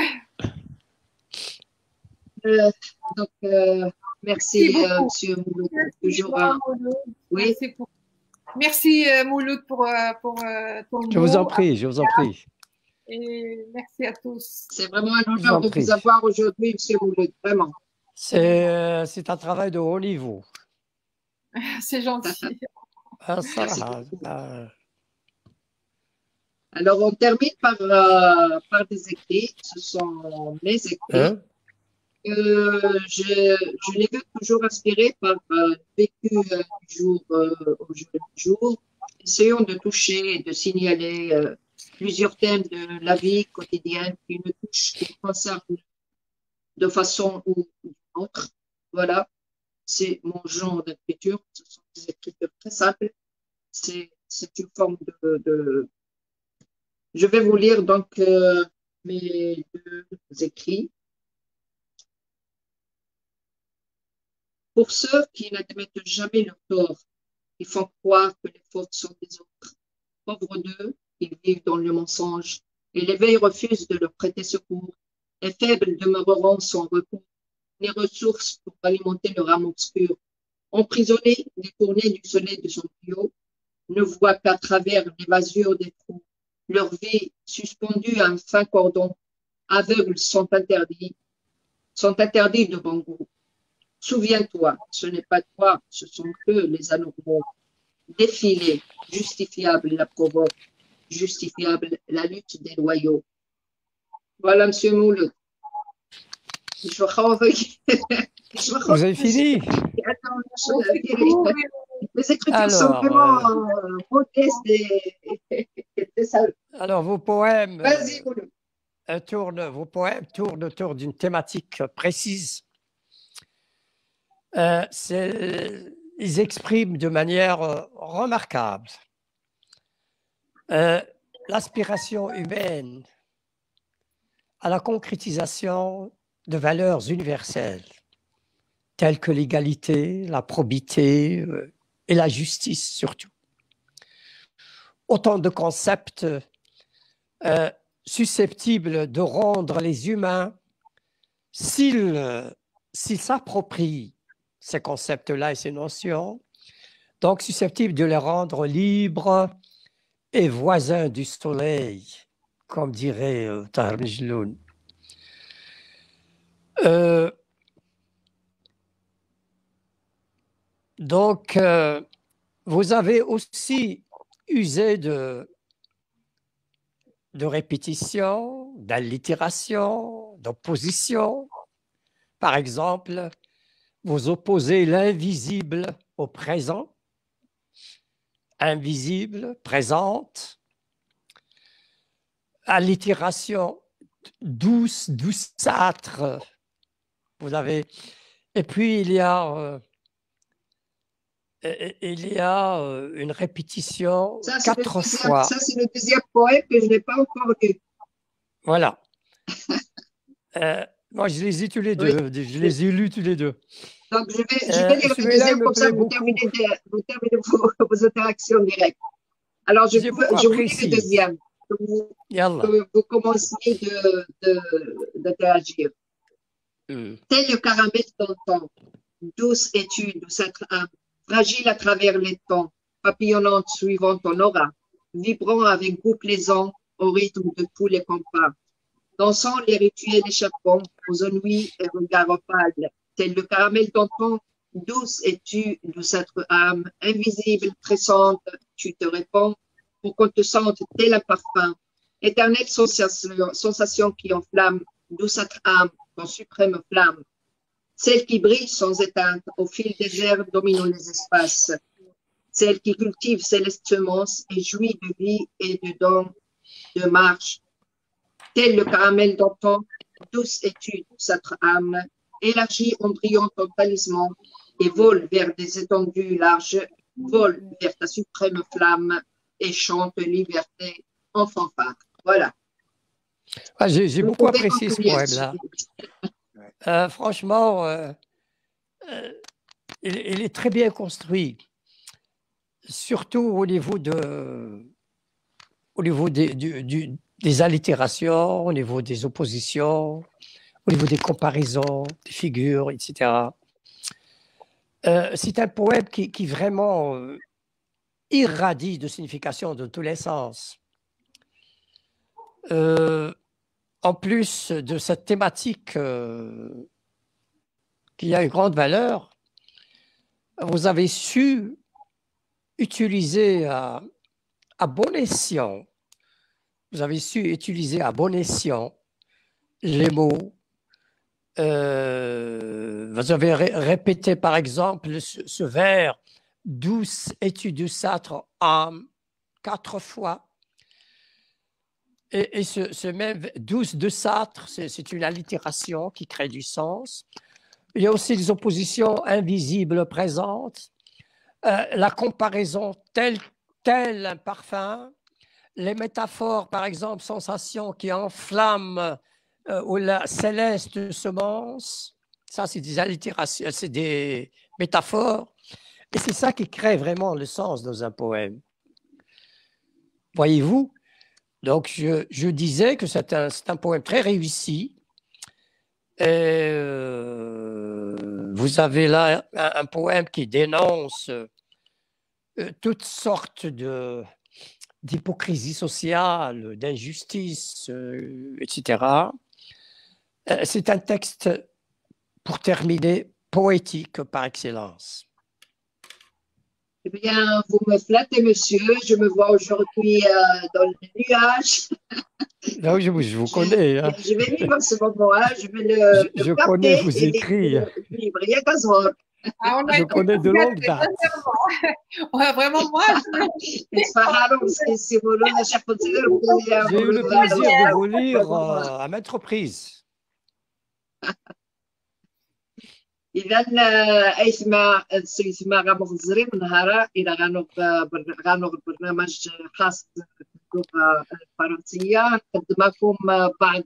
Euh, donc, euh, merci, Merci euh, beaucoup. Monsieur Mouloud. Merci, Toujours, toi, euh, Mouloud. oui, Merci, pour... merci euh, Mouloud, pour, euh, pour euh, ton Je vous en mot. prie, je vous en prie. Et merci à tous. c'est vraiment un Je vous honneur en de prie. vous avoir aujourd'hui, Monsieur Mouloud, vraiment. C'est euh, c'est un travail de haut niveau. C'est gentil. Ah, ça va. Ah. Alors, on termine par, euh, par des écrits. Ce sont mes écrits. Hein? Euh, je, je les veux toujours inspirés par euh, le vécu euh, du jour euh, au jour le jour. Essayons de toucher et de signaler euh, plusieurs thèmes de la vie quotidienne qui nous touchent, qui nous concernent de façon ou d'une autre. Voilà, c'est mon genre d'écriture. Ce sont des écritures très simples. C'est c'est une forme de, de... Je vais vous lire donc euh, mes deux écrits. Pour ceux qui n'admettent jamais leur tort, ils font croire que les fautes sont des autres. Pauvres d'eux, ils vivent dans le mensonge, et l'éveil refuse de leur prêter secours. Les faibles demeureront sans recours, ni ressources pour alimenter leur âme obscure. Emprisonnés, détournés du soleil de son tuyau, ne voient qu'à travers l'évasure des trous. Leur vie, suspendue à un fin cordon, aveugles sont interdits, sont interdits de bon goût. Souviens-toi, ce n'est pas toi, ce sont eux les anormaux. Défilé, justifiable la provoque, justifiable la lutte des loyaux. Voilà, monsieur Mouloud. Vous avez fini? Les écritures sont vraiment euh, modestes et, et, et alors, vos poèmes, Vas-y, Mouloud. euh, tournent, vos poèmes tournent autour d'une thématique précise. Euh, ils expriment de manière euh, remarquable euh, l'aspiration humaine à la concrétisation de valeurs universelles telles que l'égalité, la probité euh, et la justice surtout. Autant de concepts euh, susceptibles de rendre les humains, s'ils euh, s'ils s'approprient ces concepts-là et ces notions, donc susceptibles de les rendre libres et voisins du soleil, comme dirait euh, Tahar Mijloun. Euh, donc, euh, vous avez aussi usé de, de répétition, d'allitération, d'opposition. Par exemple, vous opposez l'invisible au présent, invisible, présente, allitération douce, douceâtre. Vous avez, et puis il y a, euh, il y a euh, une répétition ça, quatre le, fois. Ça, c'est le deuxième poème que je n'ai pas encore lu. Voilà. euh, moi, je les ai tous les deux. Oui. Je les ai lus tous les deux. Donc, je vais, je vais lire euh, le deuxième, comme ça, vous terminez, de, vous terminez vos, vos interactions directes. Alors, je, vous, je vous lis le deuxième. Vous, que vous commenciez d'interagir. Mm. Tel le caramel d'antan, douce étude, douceâtre âme, fragile à travers les temps, papillonnante suivant ton aura, vibrant avec goût plaisant au rythme de tous les compas, dansant les rituels échappant aux ennuis et regards opaques, tel le caramel d'antan, douce es-tu, douceâtre âme, invisible, pressante, tu te répands pour qu'on te sente tel un parfum, éternelle sensation, sensation qui enflamme, douceâtre âme, ton suprême flamme, celle qui brille sans éteinte au fil des airs dominant les espaces, celle qui cultive céleste semence et jouit de vie et de dons, de marche, tel le caramel d'antan, douce étude, douceâtre âme, élargie en brillant ton talisman et vole vers des étendues larges, vole vers ta suprême flamme et chante liberté en fanfare. Voilà. Ah, j'ai beaucoup apprécié ce poème-là. Euh, franchement, euh, euh, il, il est très bien construit, surtout au niveau, de, au niveau des, du, du, des allitérations, au niveau des oppositions, au niveau des comparaisons, des figures, et cetera. Euh, c'est un poème qui, qui vraiment euh, irradie de signification de tous les sens. Euh, en plus de cette thématique euh, qui a une grande valeur, vous avez su utilisé à, à bon escient, vous avez su utiliser à bon escient les mots. Euh, vous avez ré répété par exemple ce, ce vers douce es-tu douceâtre âme quatre fois. Et, et ce, ce même douce douceâtre, c'est une allitération qui crée du sens. Il y a aussi des oppositions invisibles présentes. Euh, la comparaison tel, tel un parfum. Les métaphores, par exemple, sensation qui enflamme euh, ou la céleste semence. Ça, c'est des allitérations, c'est des métaphores. Et c'est ça qui crée vraiment le sens dans un poème. Voyez-vous? Donc, je, je disais que c'est un, un poème très réussi. Et, euh, vous avez là un, un poème qui dénonce euh, toutes sortes de, d'hypocrisie sociale, d'injustice, euh, et cetera. Euh, c'est un texte, pour terminer, poétique par excellence. Eh bien, vous me flattez, monsieur. Je me vois aujourd'hui euh, dans le nuage. Là, je, je vous connais. Hein. Je vais vivre ce moment-là. Je vais le, je, le je connais vos écrits. Vivre. Il y a qu'à se voir. Ah, on a je connais de longue date. Ouais, vraiment, moi, je... J'ai eu le plaisir de vous lire euh, à maintes reprises. إذا أيثما سيثما غامغزري من نهار إلى غانوغ غانوغ برنامج خاص باللغة الفرنسية نقدم لكم بعض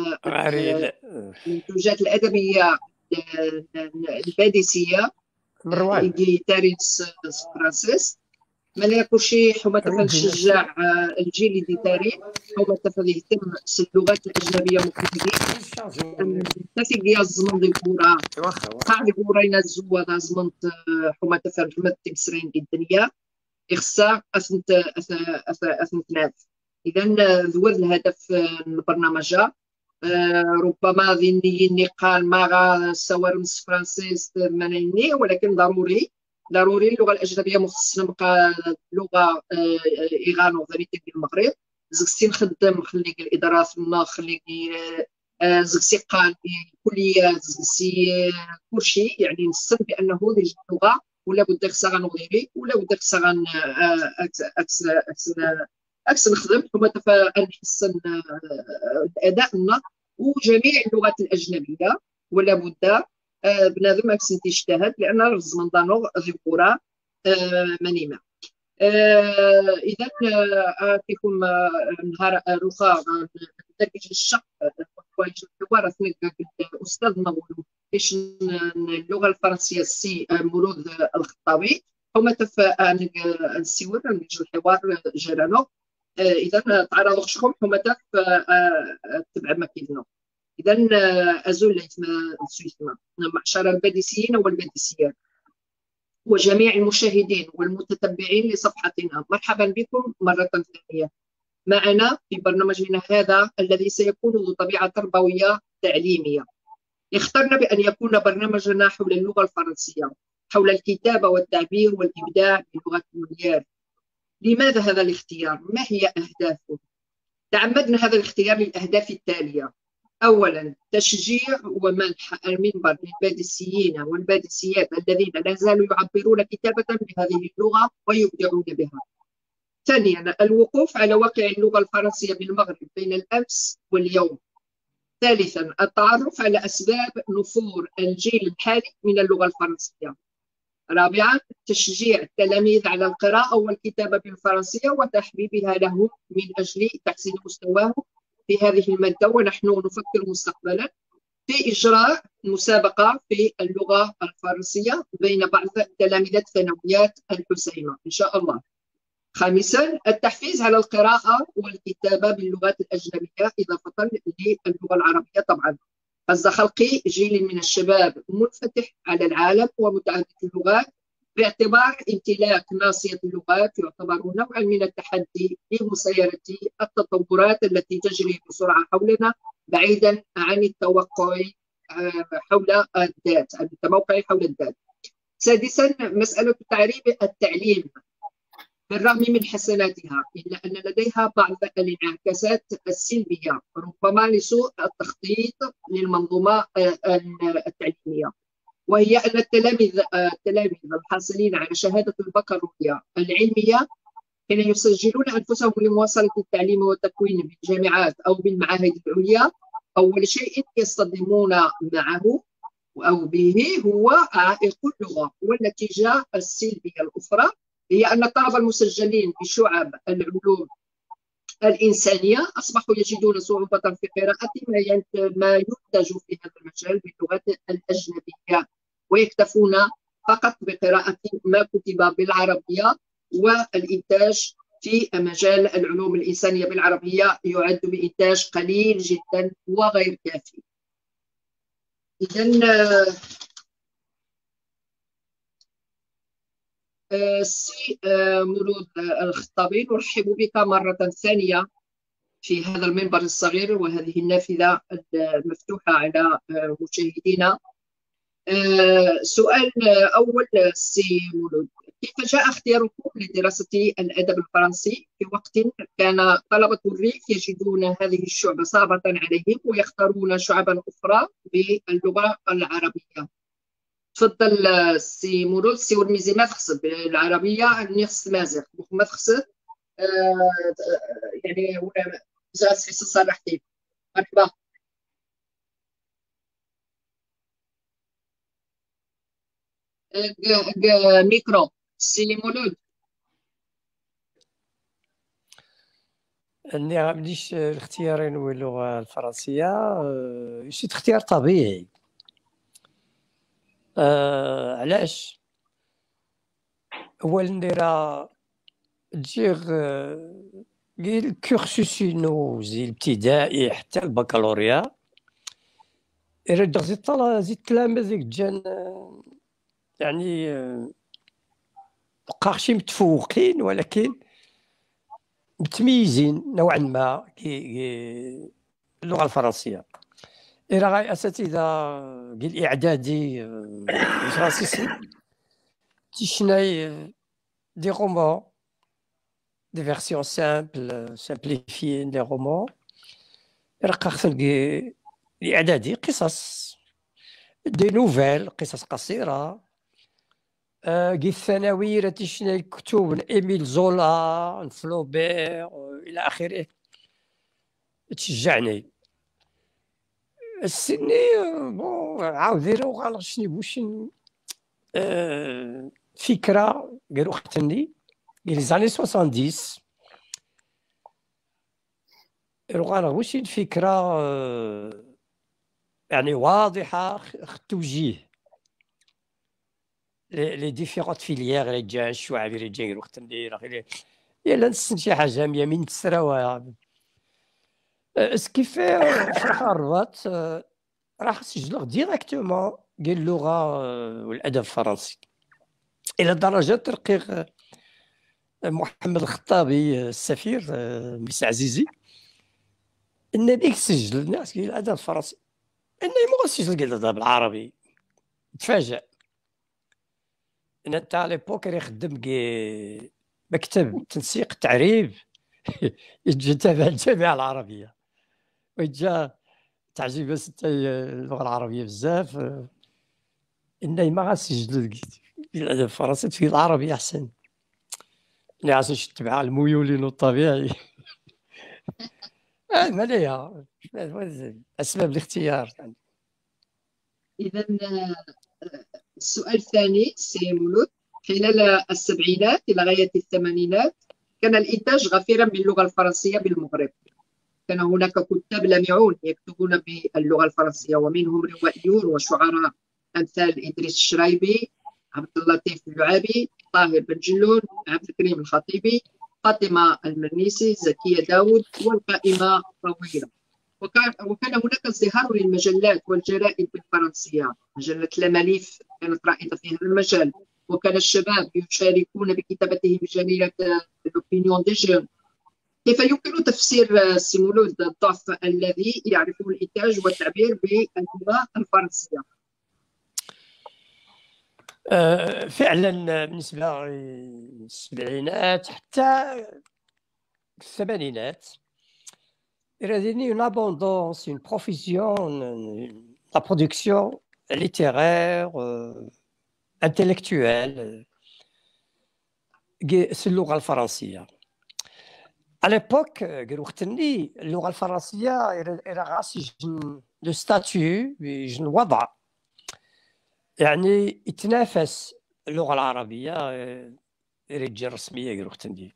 المنتوجات الأدبية الباديسية اللي تاريخ فرانسيس من يكونشي حما تنشجع الجيل اللي داري حما تفهم اللغات الأجنبية مكتبين تفيق الزمن دي كورة قاع دي كورة ينزوا هذا زمن حما تفهم حما تبصرين الدنيا إخصا أثنت أثنت ناف إذا ذوذ الهدف البرنامج ربما ذي نقال ما سوارمس فرانسيس منيني ولكن ضروري ضروري اللغه الاجنبيه مخصصه نبقى لغه ايغانو فاليتي ديال المغرب زكسي نخدم خليك الاداره ثم خليك زكسي قال كليات زكسي كلشي يعني نسن بانه ديج اللغه ولا بد خصها غنغيري ولا بد خصها غن اكس اكس اكس نخدم حما نحسن ادائنا وجميع اللغات الاجنبيه ولا بد بنادم اكسن تجتهد لان الزمن دانوغ ذكورة منيمه اذا فيكم نهار روخا تركيز الشق كويس الحوار ثنك الاستاذ نقولوا باش اللغه الفرنسيه السي مولود الخطابي هما تفا نسيور نجي الحوار جيرانو اذا تعرضوا خشكم هما تف تبع مكيدنا إذا أزول ليتما سويتما معشر الباديسيين والباديسيات وجميع المشاهدين والمتتبعين لصفحتنا مرحبا بكم مرة ثانية معنا في برنامجنا هذا الذي سيكون ذو طبيعة تربوية تعليمية. اخترنا بأن يكون برنامجنا حول اللغة الفرنسية حول الكتابة والتعبير والإبداع بلغة موليير. لماذا هذا الاختيار؟ ما هي أهدافه؟ تعمدنا هذا الاختيار للأهداف التالية: أولاً تشجيع ومنح المنبر للباديسيين والباديسيات الذين لا زالوا يعبرون كتابة بهذه اللغة ويبدعون بها. ثانياً الوقوف على واقع اللغة الفرنسية بالمغرب بين الأمس واليوم. ثالثاً التعرف على أسباب نفور الجيل الحالي من اللغة الفرنسية. رابعاً تشجيع التلاميذ على القراءة والكتابة بالفرنسية وتحبيبها لهم من أجل تحسين مستواهم في هذه المادة، ونحن نفكر مستقبلا في إجراء مسابقة في اللغة الفرنسية بين بعض تلاميذ ثانويات الحسيمة إن شاء الله. خامسا التحفيز على القراءة والكتابة باللغات الأجنبية إضافة للغة العربية طبعا، قصد خلق جيل من الشباب منفتح على العالم ومتعدد اللغات باعتبار امتلاك ناصية اللغات يعتبر نوعا من التحدي لمسايرة التطورات التي تجري بسرعة حولنا بعيدا عن التوقع حول الذات، عن التوقع حول الذات. سادسا مسألة تعريب التعليم بالرغم من حسناتها إلا أن لديها بعض الانعكاسات السلبية ربما لسوء التخطيط للمنظومة التعليمية، وهي أن التلاميذ التلاميذ الحاصلين على شهادة البكالوريا العلمية حين يسجلون أنفسهم لمواصلة التعليم والتكوين بالجامعات أو بالمعاهد العليا، أول شيء يصطدمون معه أو به هو عائق اللغة. والنتيجة السلبية الأخرى هي أن الطلبة المسجلين بشعب العلوم الإنسانية أصبحوا يجدون صعوبة في قراءة ما ينتج في هذا المجال باللغات الأجنبية، ويكتفون فقط بقراءة ما كتب بالعربية، والإنتاج في مجال العلوم الإنسانية بالعربية يعد بإنتاج قليل جدا وغير كافي. إذن سي مولود الخطابي، نرحب بك مرة ثانية في هذا المنبر الصغير وهذه النافذة المفتوحة على مشاهدينا. سؤال أول سي مولود، كيف جاء اختياركم لدراسة الأدب الفرنسي في وقت كان طلبة الريف يجدون هذه الشعبة صعبة عليهم ويختارون شعبا أخرى باللغة العربية؟ تفضل سي مولود. سي ورميزي ما تخصب بالعربية نيخص مازق ما تخصب يعني ولا جالس في صراحتي. مرحبا. ميكرو سي مولود. اني غامديش الاختيارين هو اللغه الفرنسيه، شي اختيار طبيعي. أه علاش؟ هو ندير تجيغ كاين الكورسوس زي الابتدائي حتى البكالوريا، يرد زيد طلع زيد تلاميذ جان يعني بقاوشي متفوقين ولكن متميزين نوعا ما كي اللغه الفرنسيه. إلى غاية أساتذة ديال الإعدادي الفرنسيسي تيشناي دي رومون دي فيرسيون سامبل سامبليفيين دي رومون. رقا خصني الإعدادي قصص دي نوفيل قصص قصيرة. كي الثانوي راه تيشناي كتب إيميل زولا فلوبير إلى آخره تشجعني. السني بون عاودي راه غالغ شني بوش أه فكره قالوا اختني لي زاني سبعين غالغ واش الفكره أه يعني واضحه توجيه لي ديفيرونت فيليير اللي جا الشعب اللي جا قالوا اختني راه يلا نسن شي حاجه من تسراوها اسكيف فرحة الرباط راح سجلوه ديريكتومون ديال اللغه والادب الفرنسي، الى درجه ترقيق محمد الخطابي السفير ميس عزيزي ان ديك سجل الناس ديال الادب الفرنسي انه ما سجل قال الادب العربي. تفاجأ ان انت على ليبوك راه يخدم مكتب تنسيق التعريب يجي تابع الجامعه العربيه وجا تعجب ستة اللغه العربيه بزاف. اني ما غنسجل الادب الفرنسي في العربي احسن، اللي عايز نتبع الميولين الطبيعي. اه ماليها اسباب الاختيار. اذا السؤال الثاني سي مولود، خلال السبعينات الى غايه الثمانينات كان الانتاج غفيرا باللغه الفرنسيه بالمغرب. كان هناك كتاب لامعون يكتبون باللغه الفرنسيه ومنهم روائيون وشعراء امثال ادريس الشرايبي، عبد اللطيف اللعابي، طاهر بن جلون، عبد الكريم الخطيبي، فاطمه المرنيسي، زكيه داود، والقائمه طويله. وكان وكان هناك ازدهار للمجلات والجرائد بالفرنسيه. مجله لاماليف كانت رائده في هذا المجال، وكان الشباب يشاركون بكتابته بجريده لوبينيون دي جون. كيف يمكن تفسير سي مولود الضعف الذي يعرفه الانتاج والتعبير باللغه الفرنسيه؟ آه، فعلا بالنسبة للسبعينات حتى الثمانينات il y a une abondance, une profusion, une- la production littéraire, euh, intellectuelle, c'est اللغة الفرنسية. À l'époque, قالوا اللغة الفرنسية إلى غاسي لو ستاتيو بجن وضع يعني يتنافس اللغة العربية رجال الرسمية قالوا ختندي.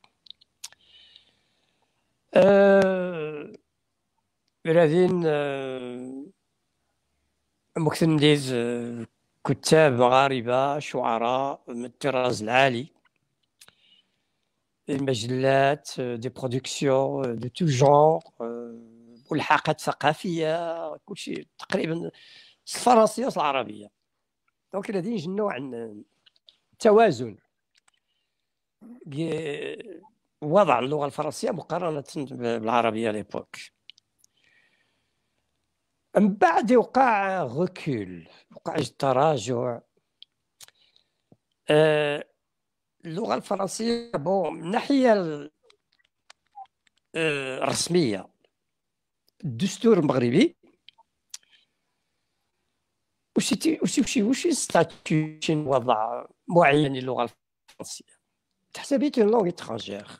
أه بعدين أه ممكن نديز كتاب مغاربة شعراء من الطراز العالي، المجلات دي برودكسيون دو تو جونغ، ملحقات ثقافية، كل شيء تقريبا الفرنسية والعربية. دونك لدينا نوع من التوازن وضع اللغة الفرنسية مقارنة بالعربية ليبوك. من بعد وقع غوكول، وقع تراجع. أه اللغة الفرنسية بون من الناحية الرسمية الدستور المغربي وش وش وش وش ستاتيو وضع معين للغة الفرنسية تحسبيت une langue étrangère.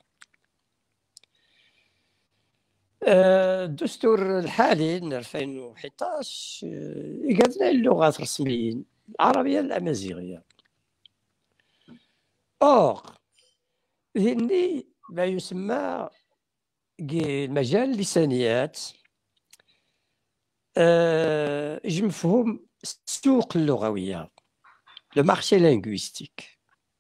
الدستور الحالي من ألفين وحداش يقعد لنا اللغات الرسميين العربية الأمازيغية. أوغ ذني ما يسمى مجال اللسانيات يجي مفهوم السوق اللغوية، لو مارشي لينغويستيك.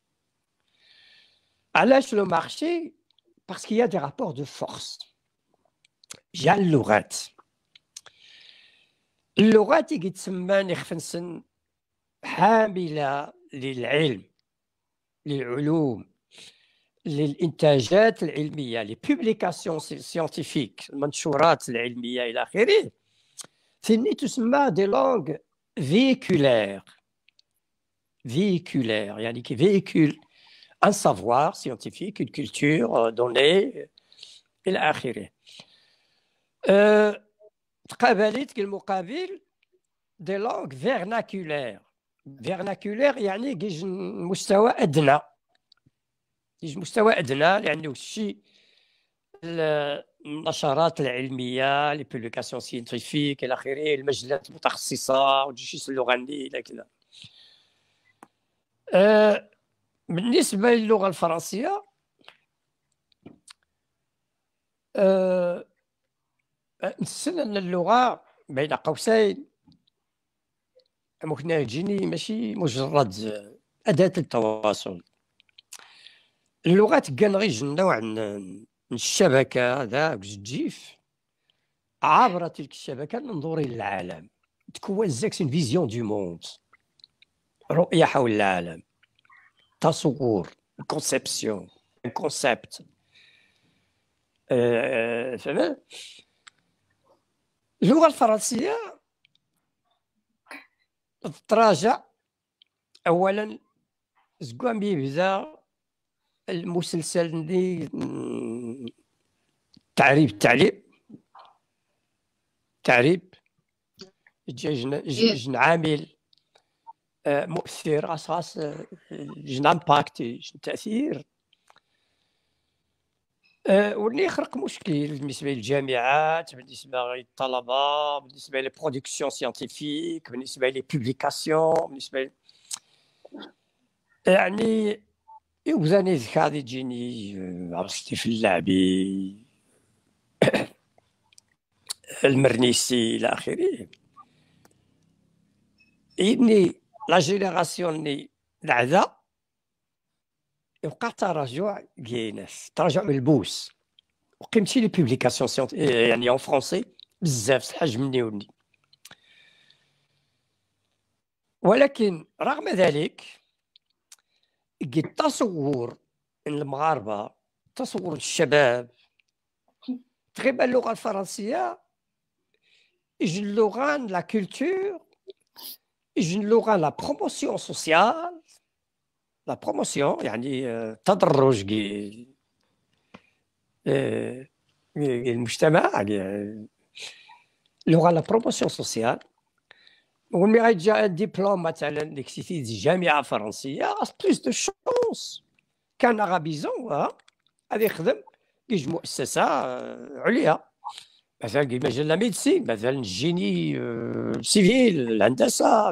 علاش لو مارشي؟ باسكو qu'il y a des rapports de force. جا اللغات اللغات يتسمى نخفنسن حاملة للعلم، للعلوم، للإنتاجات العلمية، لي بوبليكاسيون سيانتيفيك، المنشورات العلمية إلى آخره. ثاني تسمى دي لونغ فيكولير، فيكولير يعني كي فيكول ان سافوار سيانتيفيك، une culture donnée إلى آخره. أه تقابلت المقابل دي لونغ فيرناكولير. فيرناكولير يعني يجي مستوى أدنى، يجي مستوى أدنى لأنه الشيء النشرات العلمية، لي بوبليكاسيون سيانتيفيك إلى آخره، المجلات المتخصصة وشي اللغة إلى كذا. أه بالنسبة للغة الفرنسية أه نسن أن اللغة بين قوسين ممكن تجيني ماشي مجرد أداة للتواصل. اللغات كان غير نوع من الشبكة هذا جيف عبر تلك الشبكة ننظر إلى العالم، تكون زاك سين فيزيون دو موند، رؤية حول العالم، تصور، كونسيبسيون، كونسيبت. فهمت؟ اللغة الفرنسية تراجع أولا زكوان بيبدا المسلسل دي تعريب التعليم تعريب جن عامل مؤثر أساس جن امباكت جن تأثير واللي يخرق مشكل بالنسبة للجامعات، بالنسبة للطلبة، بالنسبة للبرودكسيون سيانتيفيك، بالنسبة للبوبليكاسيون، بالنسبة يعني يوزاني ذكادي تجيني عرفتي في اللعبي المرنيسي إلى آخره. إني لا جينيراسيون اللي العذا يوقع تراجع كايناس، تراجع ملبوس. وقيمتي لي بوبليكاسيون سيونت يعني اون فرونسي بزاف الحاج مني وني. ولكن رغم ذلك التصور المغاربة، تصور الشباب تغيب اللغة الفرنسية يجي اللغة لا كولتور، يجي اللغة لا بروموسيون سوسيال، la promotion, يعني تدرج المجتمع اللي هو la promotion sociale. وملي غيجي الدبلوم مثلا اللي كتيتي جامعه فرنسيه بلوس دو شونس كان غابيزون غادي يخدم كيج مؤسسه عليا مثلا كيما مجال لا ميديسين مثلا الجيني سيفيل الهندسه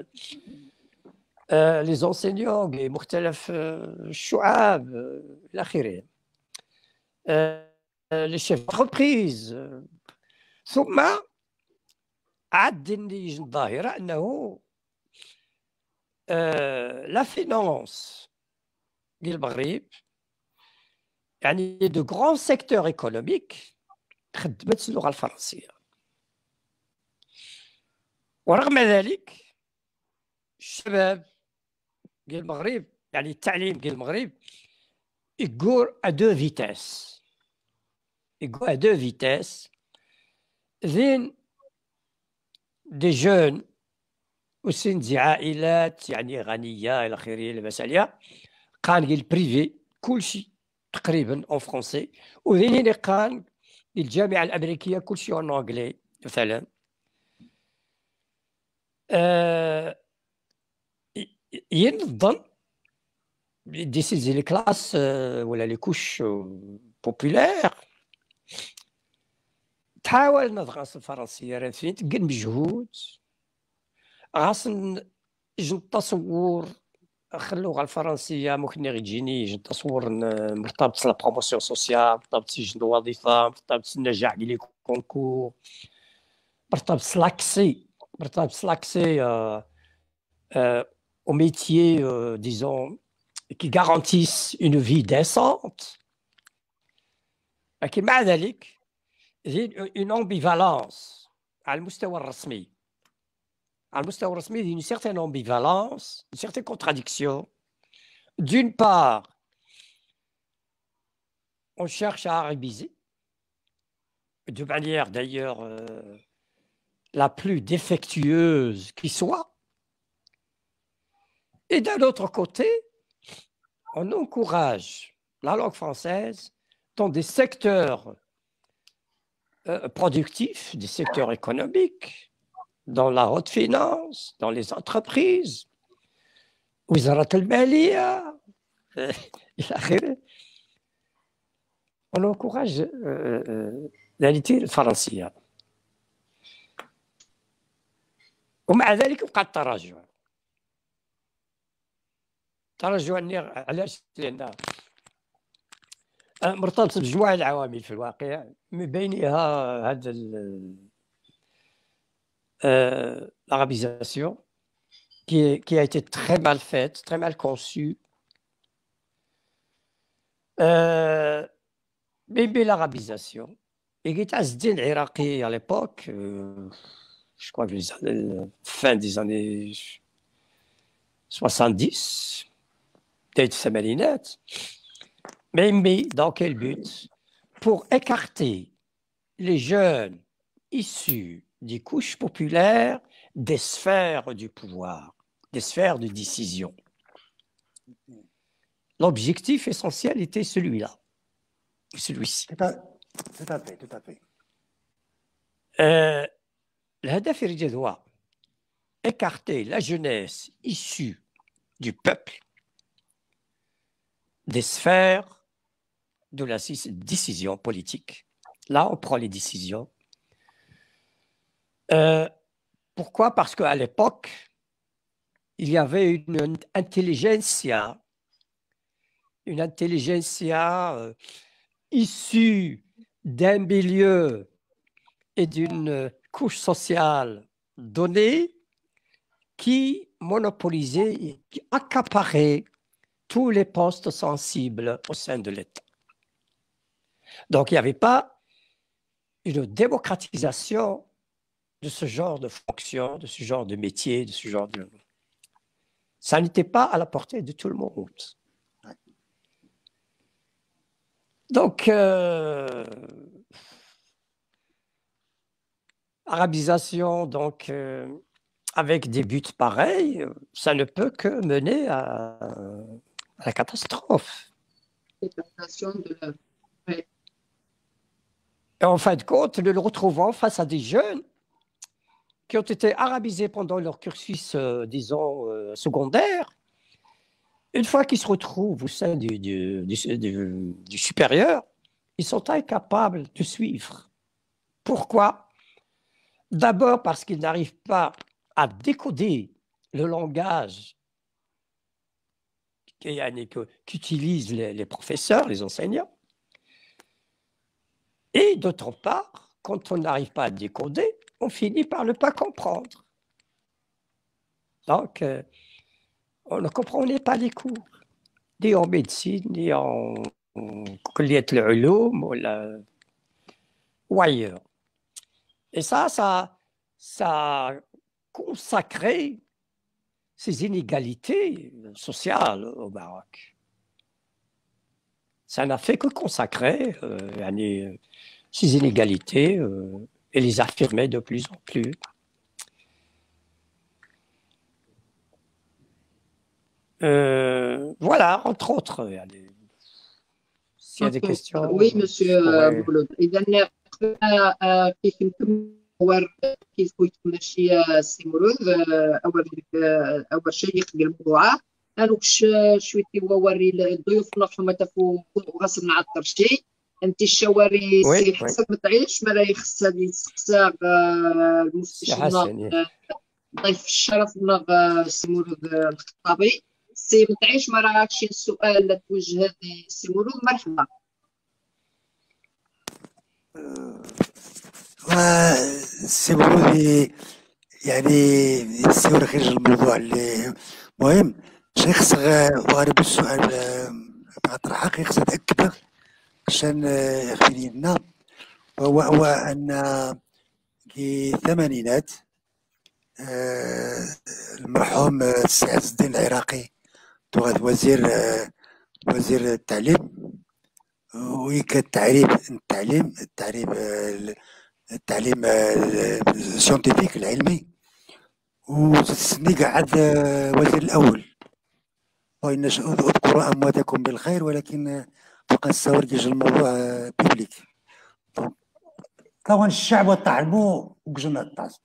لي زونسينيون مختلف الشعاب الى اخره لي شيف انتربريز. ثم عاد يجي الظاهره انه لا فينانس ديال المغرب يعني دو غران سيكتور ايكونوميك خدمت اللغه الفرنسيه. ورغم ذلك الشباب ديال المغرب يعني التعليم ديال المغرب يقول ا دو فيتاس يقول ا دو فيتاس ذين دي جون وسين دي عائلات يعني غنيه الى اخره لاباس عليها قان ديال البريفي كلشي تقريبا اون فرونسي وذين اللي قان الجامعه الامريكيه كلشي اون انجلي مثلا. أه ينظن ديسيزي لي كلاس ولا لي كوش بوبولير تحاول نضغط الفرنسيه راه فين تقل مجهود غاس يجي التصور اخ اللغه الفرنسيه ممكن غير تجيني يجي التصور مرتبط لا بروموسيون سوسيال مرتبط يجي الوظيفه مرتبط النجاح ديال لي كونكور مرتبط لاكسي مرتبط لاكسي au métier, euh, disons, qui garantissent une vie décente. لكن مع ذلك une ambivalence على المستوى الرسمي. على المستوى الرسمي une certaine ambivalence, une certaine contradiction. D'une part, on cherche à arabiser, de manière d'ailleurs euh, la plus défectueuse qui soit. Et d'un autre côté, on encourage la langue française dans des secteurs euh, productifs, des secteurs économiques, dans la haute finance, dans les entreprises, وزارة المالية إلى آخره. On encourage l'élite الفرنسية. ومع ذلك وقع التراجع. تراجع النير علاش؟ لأن مرتبط بمجموعة العوامل في الواقع من بينها هذا l'arabisation qui, qui a été très mal faite, très mal conçue. Euh, mais, mais l'arabisation, et qui était l'Iraqi à l'époque, euh, je crois que les années, fin des années soixante-dix, peut-être samalinette, mais, mais dans quel but? Pour écarter les jeunes issus des couches populaires des sphères du pouvoir, des sphères de décision. L'objectif essentiel était celui-là, celui-ci. Tout à, tout à fait, tout à fait. Euh, الهدف الرئيسي هو écarter la jeunesse issue du peuple des sphères de la décision politique. Là, on prend les décisions. Euh, pourquoi? Parce qu'à l'époque, il y avait une intelligentsia, une intelligentsia euh, issue d'un milieu et d'une couche sociale donnée qui monopolisait et qui accaparait tous les postes sensibles au sein de l'État. Donc, il n'y avait pas une démocratisation de ce genre de fonction, de ce genre de métier, de ce genre de... Ça n'était pas à la portée de tout le monde. Donc, euh, arabisation, donc, euh, avec des buts pareils, ça ne peut que mener à, à la catastrophe. de la... ouais. Et en fin de compte, nous le retrouvons face à des jeunes qui ont été arabisés pendant leur cursus, euh, disons, euh, secondaire. Une fois qu'ils se retrouvent au sein du, du, du, du, du supérieur, ils sont incapables de suivre. Pourquoi? D'abord parce qu'ils n'arrivent pas à décoder le langage qu'utilisent les, les professeurs, les enseignants. Et d'autre part, quand on n'arrive pas à décoder, on finit par ne pas comprendre. Donc, euh, on ne comprenait pas les cours, ni en médecine, ni en Kulliyat al-Ulum ou, la... ou ailleurs. Et ça, ça, ça a consacré ces inégalités sociales au Maroc. Ça n'a fait que consacrer euh, ces inégalités euh, et les affirmer de plus en plus. Euh, voilà, entre autres. S'il y a des questions. Oui, monsieur Mouloud. إذا كيف يمكن كيف يتمشي سي مولود أول أول شيء يخلي الموضوع أنا وش شويتي ووري الضيوف نحن تفو غصب نعطر شيء أنت الشواري سي حسب تعيش ما لا يخص هذه السقساق المفتشنا ضيف الشرف سي مولود الخطابي سي متعيش ما راكش السؤال اللي توجه هذه سي مولود مرحبا. سي مولود يعني يسير خارج الموضوع اللي مهم شي خص وغالب السؤال بطرحه كي خص نتاكد عشان يخفي لنا وهو هو ان في الثمانينات المرحوم السي عز الدين العراقي وزير وزير التعليم ويك التعريب التعليم التعريب التعليم السيونتيفيك العلمي وسني قعد وزير الاول وإن اذكروا امواتكم بالخير ولكن بقى السور يجي الموضوع بيبليك طبعا الشعب والطعمو وقجنا الطاس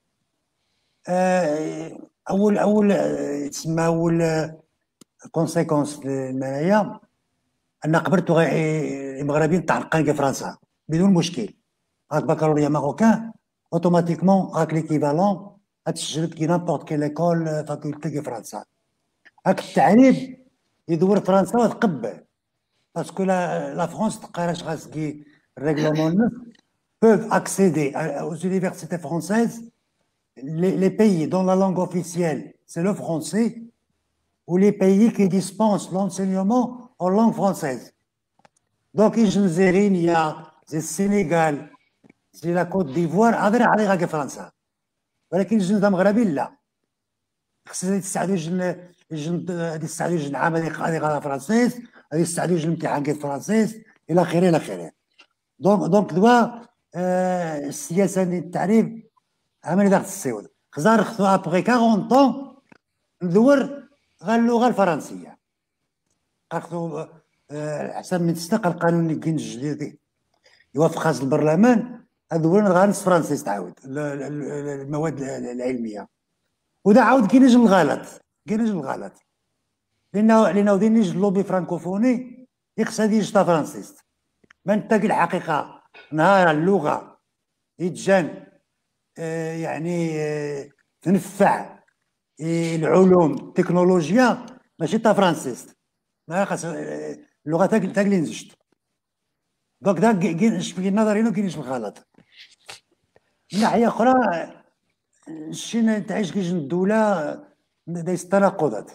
اول اول تسمى اول كونسيكونس المنايا ان قبرتو المغربيين تعرقان كي فرنسا بدون مشكل هاك بكالوريا ماروكان اوتوماتيكمون هاك ليكيفالون هتسجل كي نابورت كي ليكول فاكولتي كي فرنسا هاك التعريب يدور فرنسا وتقبل باسكو لا فرونس تقراش غاسكي الريغلومون neuf peuvent accéder aux universités françaises les, les pays dont la langue officielle c'est le français ou les pays qui dispensent l'enseignement en langue française. Donc, il y a le Sénégal, c'est la Côte d'Ivoire, avec la France. Mais il y a des Maghrébiens là. خصهم يستعدوا جن جن يستعدوا جن عام هذه فرنسيس هذه يستعدوا جن امتحان كيف فرنسيس الى اخره الى اخره. دونك دونك دوا السياسه ديال التعريب عمليه ضغط السيود خزار خذوا ابغي أربعين طون ندور غير اللغه الفرنسيه خذوا حسب من تستقل القانون اللي كاين الجديد يوافق خاص البرلمان هذو غير نص فرنسيس تعاود المواد العلميه وده عاود كاين جل الغلط كاين جل الغلط لانه لانه دين يجي اللوبي فرانكوفوني يخص هذه يجي فرنسيس من تلقى الحقيقه نهار اللغه يتجان آه يعني آه تنفع آه العلوم التكنولوجيا ماشي تا فرنسيس ما خاص آه اللغه تاكلين نزجت دونك دا كاين في النظر هنا كاين الغلط من ناحيه اخرى الشيء تعيش كيجي الدوله دايز التناقضات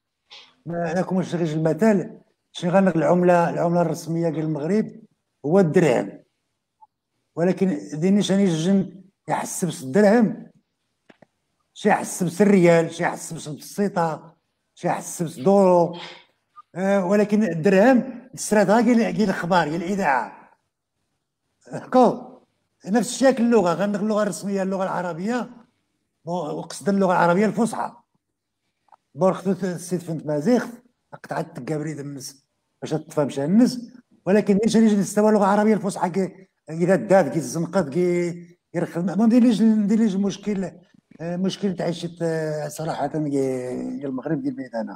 لكم واش غير المثال شي غنق العمله العمله الرسميه ديال المغرب هو الدرهم ولكن ديني شاني جن يحسب الدرهم شي يحسب الريال شي يحسب السيطه شي يحسب دورو أه ولكن الدرهم تسراتها كاين الاخبار كاين الاذاعه هكا نفس الشيء اللغه غنق اللغه الرسميه اللغه العربيه وقصد اللغه العربيه الفصحى بورخت السيد فهمت مازيغ قطعت تقابري دمس باش تفهمش الناس ولكن مش اللي نستوى اللغه العربيه الفصحى اذا داد كي الزنقط كي يرخل ما نديرليش نديرليش مشكل مشكل تعيش صراحه ديال المغرب ديال بلادنا.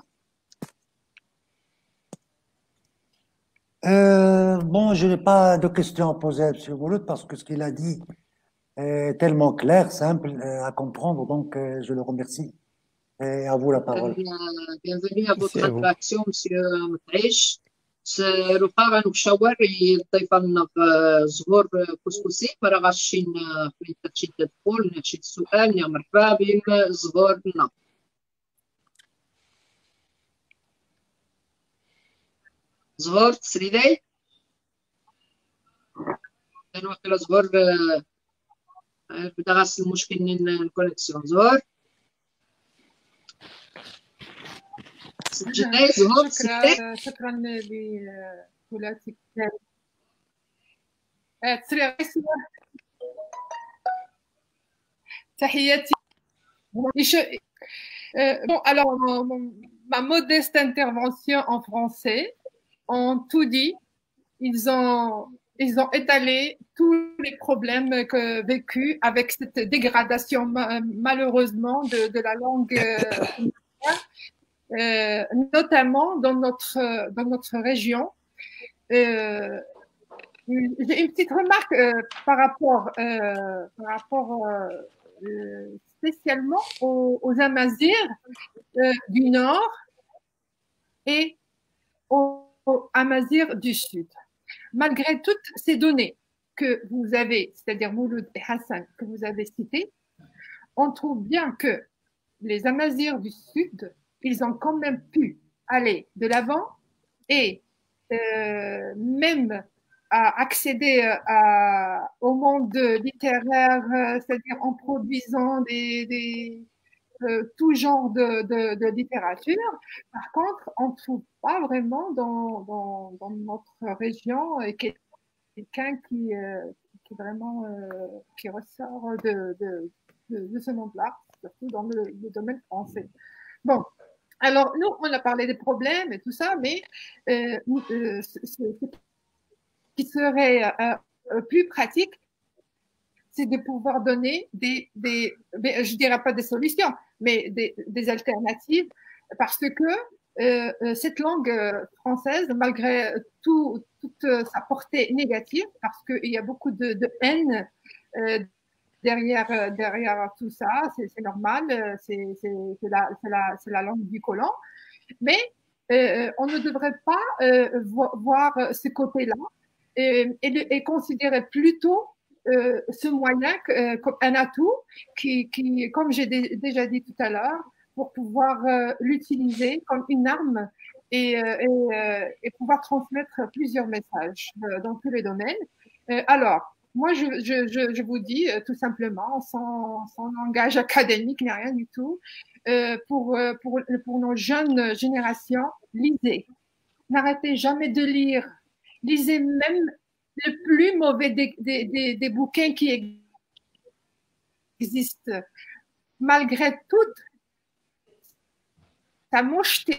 Euh, bon, je n'ai pas de questions à poser à M. Bouloud parce que ce qu'il a dit est tellement clair, simple à comprendre, donc euh, je le remercie. Et à vous la parole. Bienvenue à votre attraction, Monsieur Mtaish. سلوقا غنمشاور يضيف لنا زهور كسكسي مرة غاشين فين تشي تدخل نشي السؤال يا مرحبا بين زهورنا. زهور تسريدي كان واقيلا زهور بدا غاس المشكل من الكونيكسيون. زهور سجلي زهور شكرا شكرا لفولاتك تسري تحياتي. Bon, alors, ma modeste intervention en français, ont tout dit. Ils ont, ils ont étalé tous les problèmes que vécus avec cette dégradation malheureusement de, de la langue, euh, notamment dans notre, dans notre région. Euh, j'ai une petite remarque euh, par rapport, euh, par rapport euh, spécialement aux, aux Amazirs euh, du Nord et aux Amazirs du Sud. Malgré toutes ces données que vous avez, c'est-à-dire Mouloud et Hassan, que vous avez cités, on trouve bien que les Amazirs du Sud, ils ont quand même pu aller de l'avant et euh, même à accéder à, au monde littéraire, c'est-à-dire en produisant des, des euh, tout genre de, de, de littérature. Par contre, on ne trouve pas vraiment dans, dans, dans notre région quelqu'un qui, euh, qui vraiment euh, qui ressort de, de, de, de ce monde-là, surtout dans le, le domaine français. Bon. Alors, nous, on a parlé des problèmes et tout ça, mais euh, euh, ce, ce qui serait euh, plus pratique, c'est de pouvoir donner des, des, je dirais pas des solutions, mais des, des alternatives, parce que euh, cette langue française, malgré tout, toute sa portée négative, parce qu'il y a beaucoup de, de haine euh, derrière, derrière tout ça, c'est normal, c'est la, la, la langue du colon, mais euh, on ne devrait pas euh, voir ce côté-là et, et, et considérer plutôt euh, ce moyen euh, comme un atout qui, qui comme j'ai déjà dit tout à l'heure, pour pouvoir euh, l'utiliser comme une arme et, euh, et, euh, et pouvoir transmettre plusieurs messages euh, dans tous les domaines. Euh, alors, moi, je, je, je, je vous dis euh, tout simplement, sans, sans langage académique ni rien du tout, euh, pour, euh, pour, pour nos jeunes générations, lisez. N'arrêtez jamais de lire. Lisez même le plus mauvais des, des, des, des bouquins qui existent. Malgré toute sa mocheté,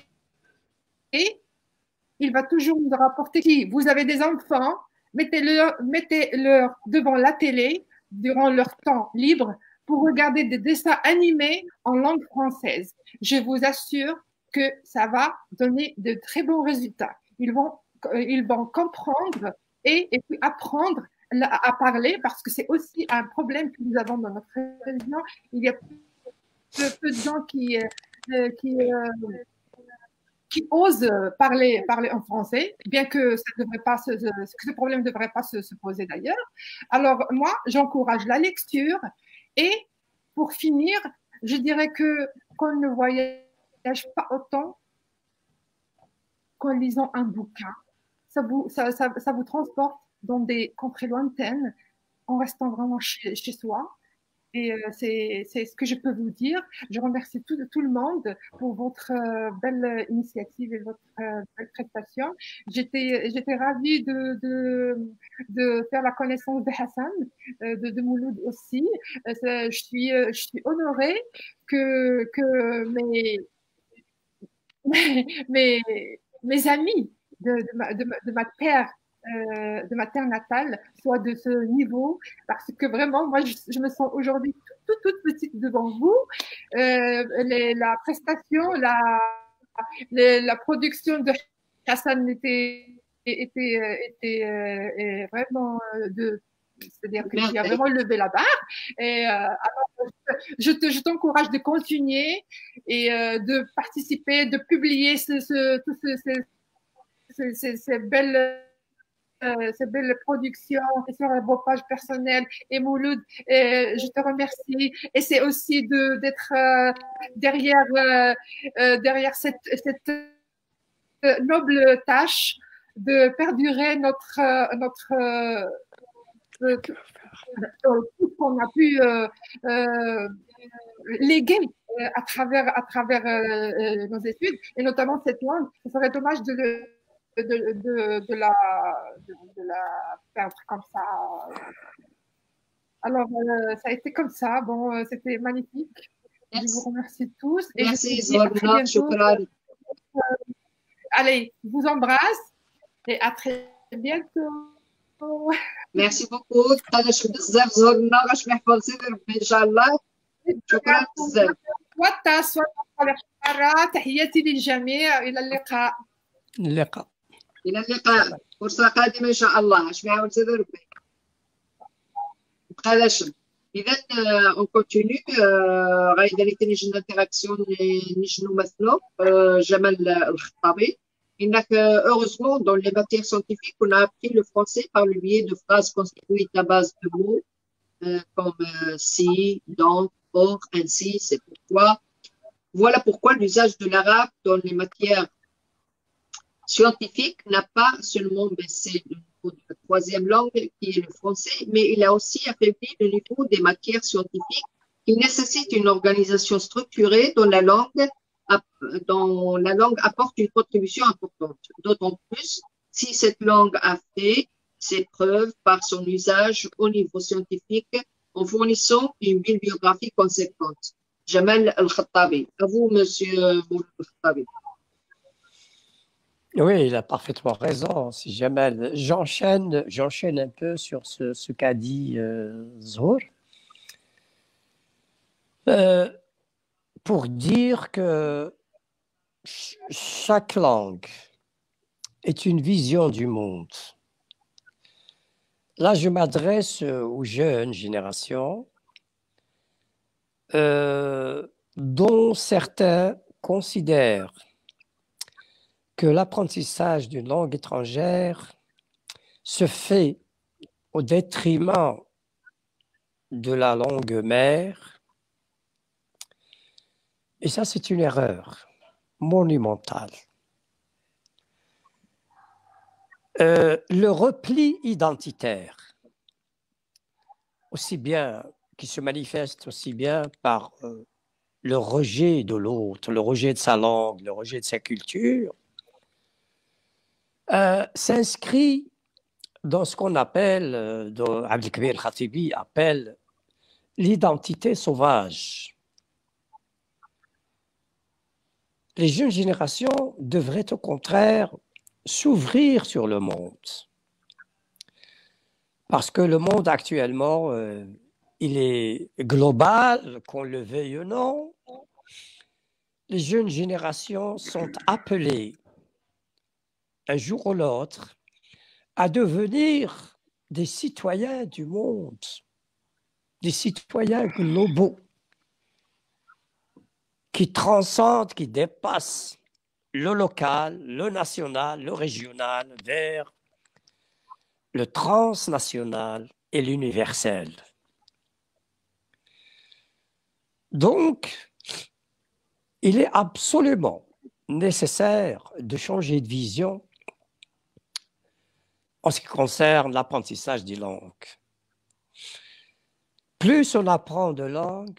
il va toujours nous rapporter qui vous avez des enfants, mettez-leur mettez-leur devant la télé durant leur temps libre pour regarder des dessins animés en langue française. Je vous assure que ça va donner de très bons résultats. Ils vont, ils vont comprendre et, et puis apprendre à parler, parce que c'est aussi un problème que nous avons dans notre région. Il y a peu, peu de gens qui, euh, qui, euh, qui osent parler, parler en français, bien que, ça devrait pas se, que ce problème ne devrait pas se, se poser d'ailleurs. Alors moi, j'encourage la lecture et pour finir, je dirais que qu'on ne voyage pas autant qu'en lisant un bouquin. Ça vous, ça, ça, ça vous transporte dans des contrées lointaines en restant vraiment chez, chez soi. Et euh, c'est c'est ce que je peux vous dire. Je remercie tout, tout le monde pour votre euh, belle initiative et votre euh, belle prestation. J'étais j'étais ravie de, de, de faire la connaissance de Hassan, euh, de, de Mouloud aussi. Euh, c'est- je suis euh, je suis honorée que que mes mes, mes amis de, de, ma, de, ma, de ma terre, euh, de ma terre natale, soient de ce niveau, parce que vraiment, moi, je, je me sens aujourd'hui toute, toute, toute petite devant vous. Euh, les, la prestation, la, les, la production de Hassan était, était, était euh, vraiment de c'est-à-dire que tu as vraiment levé la barre. Et euh, alors, je, te, je t'encourage de continuer et euh, de participer, de publier ce, ce, tout ce, ce, ce, ces, ces belles euh, ces belles productions sur vos pages personnelles. Et Mouloud, et je te remercie. Et c'est aussi de d'être euh, derrière euh, euh, derrière cette, cette euh, noble tâche de perdurer notre euh, notre euh, tout ce qu'on a pu euh, euh, léguer euh, à travers, à travers euh, nos études, et notamment cette langue. Ce serait dommage de, le, de, de, de, la, de, de la perdre comme ça. Alors, euh, ça a été comme ça. Bon, euh, c'était magnifique. Merci. Je vous remercie tous. Et Merci, je vous dis à très bientôt. Euh, allez, je vous embrasse et à très bientôt. ميرسي بوكو تقدرش بزاف زورنا غاش محفوظ سيدي ربي ان شاء الله شكرا بزاف والتصوير مرة تحياتي للجميع الى اللقاء اللقاء الى اللقاء فرصة قادمة ان شاء الله اش محفوظ سيدي ربي بقالاش اذا اون كونتينيو غايدير لي نجم انتراكسيون نجم نمثلو جمال الخطابي. Heureusement, dans les matières scientifiques, on a appris le français par le biais de phrases constituées à base de mots euh, comme euh, si, donc, or, ainsi, c'est pourquoi. Voilà pourquoi l'usage de l'arabe dans les matières scientifiques n'a pas seulement baissé le niveau de la troisième langue, qui est le français, mais il a aussi affaibli le niveau des matières scientifiques qui nécessitent une organisation structurée dans la langue dont la langue apporte une contribution importante, d'autant plus si cette langue a fait ses preuves par son usage au niveau scientifique en fournissant une bibliographie conséquente. Jamal Al-Khattabi. À vous, monsieur Al-Khattabi. Oui, il a parfaitement raison, c'est Jamal. J'enchaîne, j'enchaîne un peu sur ce, ce qu'a dit euh, Zohar. Euh, pour dire que ch chaque langue est une vision du monde. Là, je m'adresse aux jeunes générations, euh, dont certains considèrent que l'apprentissage d'une langue étrangère se fait au détriment de la langue mère. Et ça, c'est une erreur monumentale. Euh, le repli identitaire, aussi bien, qui se manifeste aussi bien par euh, le rejet de l'autre, le rejet de sa langue, le rejet de sa culture, euh, s'inscrit dans ce qu'on appelle, euh, dont Abdelkabir Khatibi appelle l'identité sauvage. Les jeunes générations devraient au contraire s'ouvrir sur le monde. Parce que le monde actuellement, euh, il est global, qu'on le veuille ou non. Les jeunes générations sont appelées, un jour ou l'autre, à devenir des citoyens du monde, des citoyens globaux, qui transcendent, qui dépassent le local, le national, le régional, vers le transnational et l'universel. Donc, il est absolument nécessaire de changer de vision en ce qui concerne l'apprentissage des langues. plus on apprend de langues,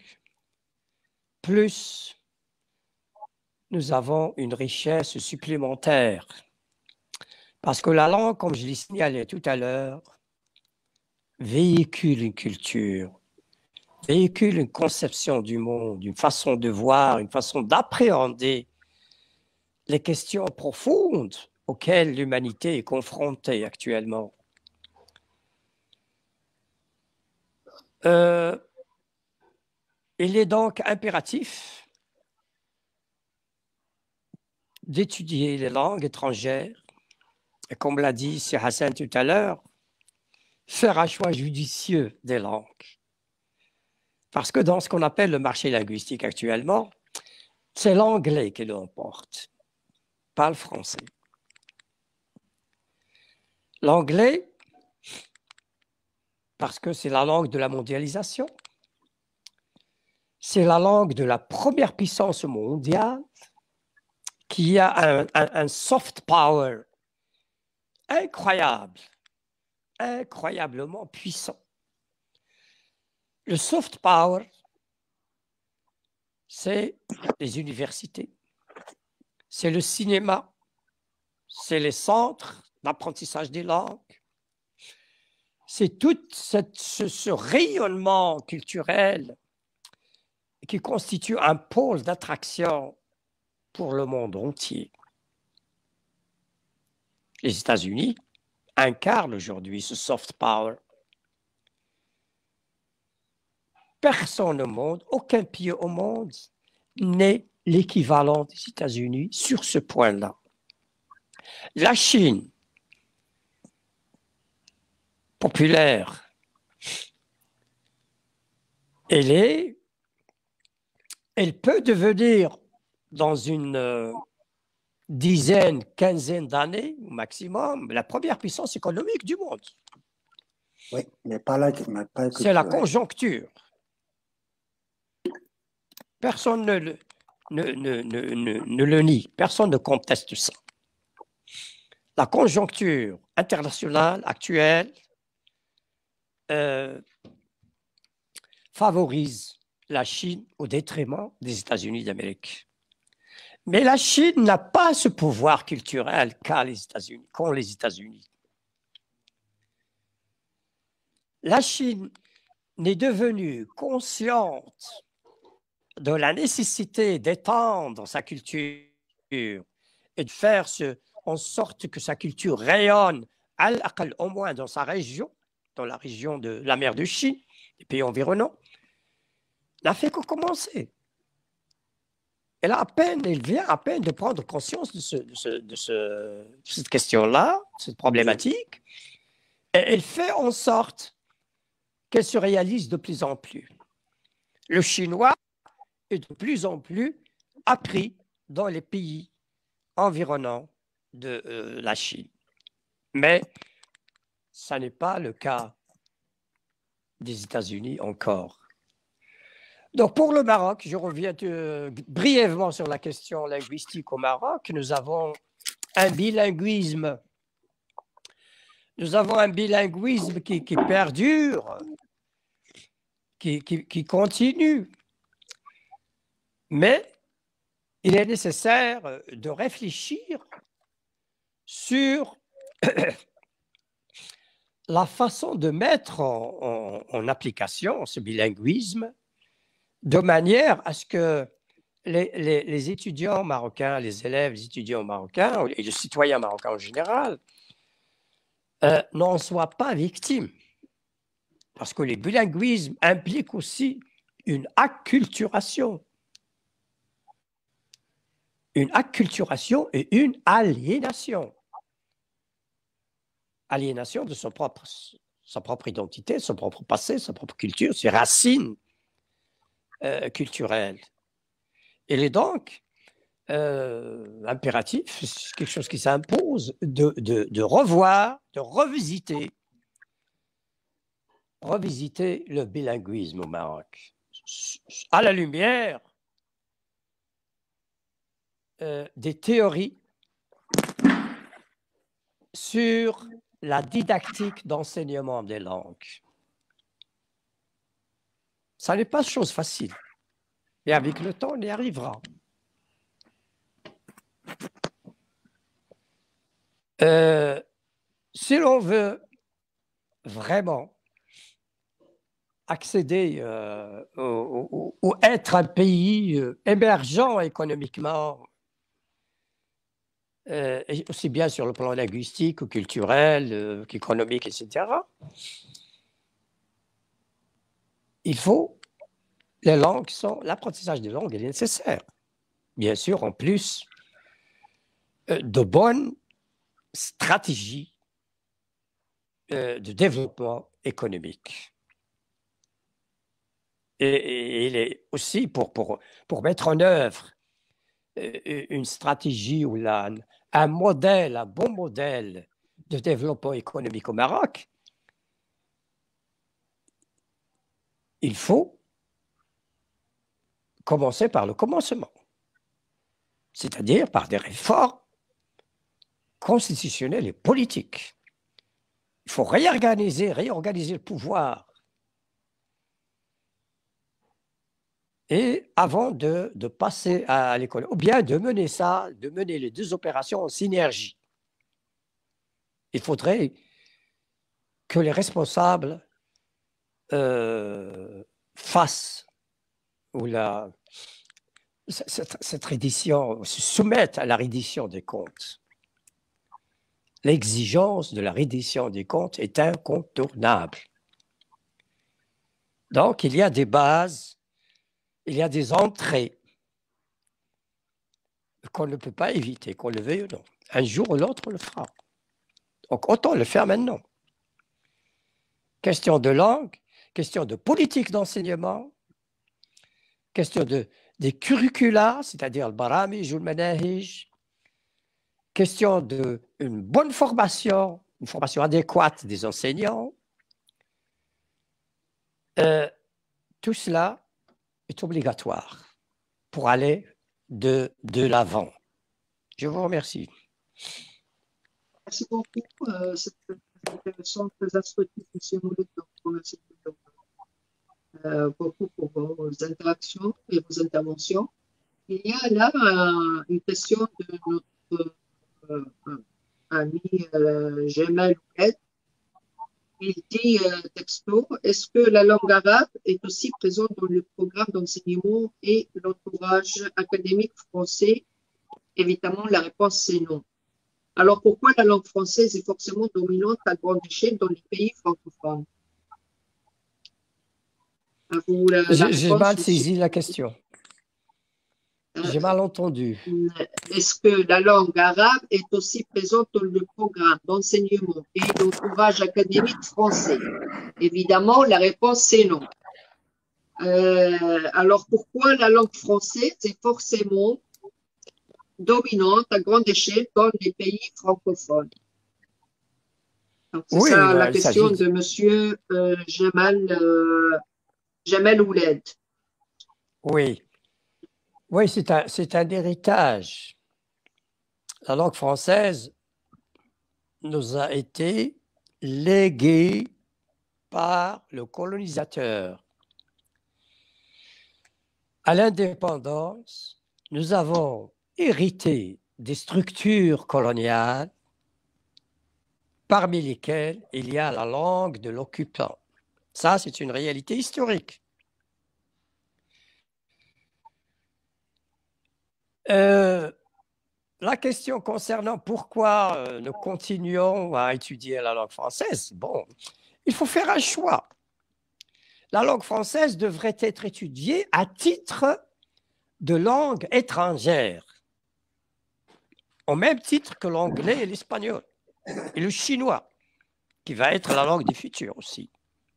plus nous avons une richesse supplémentaire. Parce que la langue, comme je l'ai signalé tout à l'heure, véhicule une culture, véhicule une conception du monde, une façon de voir, une façon d'appréhender les questions profondes auxquelles l'humanité est confrontée actuellement. Euh, il est donc impératif d'étudier les langues étrangères et, comme l'a dit Sir Hassan tout à l'heure, faire un choix judicieux des langues. Parce que dans ce qu'on appelle le marché linguistique actuellement, c'est l'anglais qui l'emporte, pas le français. L'anglais, parce que c'est la langue de la mondialisation, c'est la langue de la première puissance mondiale qui a un, un, un soft power incroyable, incroyablement puissant. Le soft power, c'est les universités, c'est le cinéma, c'est les centres d'apprentissage des langues, c'est tout cette, ce, ce rayonnement culturel qui constitue un pôle d'attraction pour le monde entier. Les États-Unis incarnent aujourd'hui ce soft power. Personne au monde, aucun pays au monde n'est l'équivalent des États-Unis sur ce point-là. La Chine, populaire, elle est, elle peut devenir dans une euh, dizaine, quinzaine d'années au maximum la première puissance économique du monde. Oui, mais pas là. Pas C'est la conjoncture. Personne ne le, ne, ne, ne, ne, ne le nie, personne ne conteste ça. La conjoncture internationale actuelle euh, favorise la Chine au détriment des États-Unis d'Amérique. Mais la Chine n'a pas ce pouvoir culturel qu'a les États-Unis, qu'ont les États-Unis. La Chine n'est devenue consciente de la nécessité d'étendre sa culture et de faire ce, en sorte que sa culture rayonne, au moins dans sa région, dans la région de la mer de Chine, les pays environnants, n'a fait que commencer. Elle a à peine, elle vient à peine de prendre conscience de, ce, de, ce, de, ce, de cette question-là, de cette problématique, et elle fait en sorte qu'elle se réalise de plus en plus. Le chinois est de plus en plus appris dans les pays environnants de euh, la Chine. Mais ça n'est pas le cas des États-Unis encore. Donc pour le Maroc, je reviens euh, brièvement sur la question linguistique au Maroc. Nous avons un bilinguisme, nous avons un bilinguisme qui, qui perdure, qui, qui, qui continue. Mais il est nécessaire de réfléchir sur la façon de mettre en, en, en application ce bilinguisme de manière à ce que les, les, les étudiants marocains, les élèves, les étudiants marocains et les citoyens marocains en général euh, n'en soient pas victimes. Parce que le bilinguisme implique aussi une acculturation. Une acculturation et une aliénation. Aliénation de son propre, sa propre identité, son propre passé, sa propre culture, ses racines euh, culturelles. Il est donc euh, impératif, c'est quelque chose qui s'impose, de, de, de revoir, de revisiter, revisiter le bilinguisme au Maroc, à la lumière euh, des théories sur la didactique d'enseignement des langues. Ça n'est pas chose facile. Et avec le temps, on y arrivera. Euh, si l'on veut vraiment accéder euh, ou, ou, ou être un pays euh, émergent économiquement, euh, aussi bien sur le plan linguistique ou culturel euh, qu'économique, et cetera, il faut les langues sont l'apprentissage des langues est nécessaire. Bien sûr, en plus euh, de bonnes stratégies euh, de développement économique. Et, et il est aussi pour, pour, pour mettre en œuvre euh, une stratégie ou la, un modèle, un bon modèle de développement économique au Maroc, il faut commencer par le commencement, c'est-à-dire par des réformes constitutionnelles et politiques. Il faut réorganiser, réorganiser le pouvoir. Et avant de, de passer à l'école, ou bien de mener ça, de mener les deux opérations en synergie. Il faudrait que les responsables euh, fassent, ou la, cette, cette reddition, se soumettent à la reddition des comptes. L'exigence de la reddition des comptes est incontournable. Donc, il y a des bases, il y a des entrées qu'on ne peut pas éviter, qu'on le veuille ou non. Un jour ou l'autre, on le fera. Donc, autant le faire maintenant. Question de langue, question de politique d'enseignement, question de, des curricula, c'est-à-dire le baramij ou le manahij, question d'une bonne formation, une formation adéquate des enseignants. Euh, tout cela est obligatoire pour aller de, de l'avant. Je vous remercie. Merci beaucoup. Euh, C'est intéressant, très instructif, M. Mouloud. Merci euh, beaucoup pour vos interactions et vos interventions. Il y a là euh, une question de notre euh, ami euh, Jemal Oued. Il dit euh, texto, est-ce que la langue arabe est aussi présente dans le programme d'enseignement et l'entourage académique français? Évidemment, la réponse c'est non. Alors pourquoi la langue française est forcément dominante à grande échelle dans les pays francophones? J'ai mal saisi la question. J'ai mal entendu. Est-ce que la langue arabe est aussi présente dans le programme d'enseignement et l'entourage académique français? Évidemment, la réponse c'est non. Euh, alors pourquoi la langue française est forcément dominante à grande échelle dans les pays francophones? C'est oui, ça bah, la question de Monsieur euh, Jemal, euh, Jemal Oued. Oui. Oui, c'est un, c'est un héritage. La langue française nous a été léguée par le colonisateur. À l'indépendance, nous avons hérité des structures coloniales parmi lesquelles il y a la langue de l'occupant. Ça, c'est une réalité historique. Euh, la question concernant pourquoi euh, nous continuons à étudier la langue française, bon, il faut faire un choix. La langue française devrait être étudiée à titre de langue étrangère, au même titre que l'anglais et l'espagnol, et le chinois, qui va être la langue du futur aussi.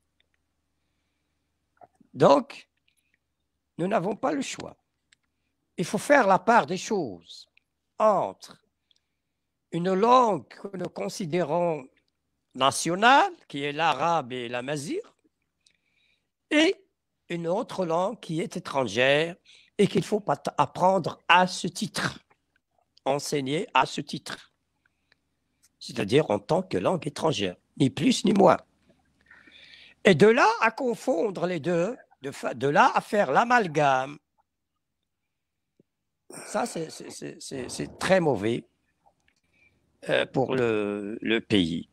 Donc, nous n'avons pas le choix. Il faut faire la part des choses entre une langue que nous considérons nationale, qui est l'arabe et l'amazigh, et une autre langue qui est étrangère et qu'il faut apprendre à ce titre, enseigner à ce titre, c'est-à-dire en tant que langue étrangère, ni plus ni moins. Et de là à confondre les deux, De, de là à faire l'amalgame, ça c'est très mauvais euh, pour le, le pays.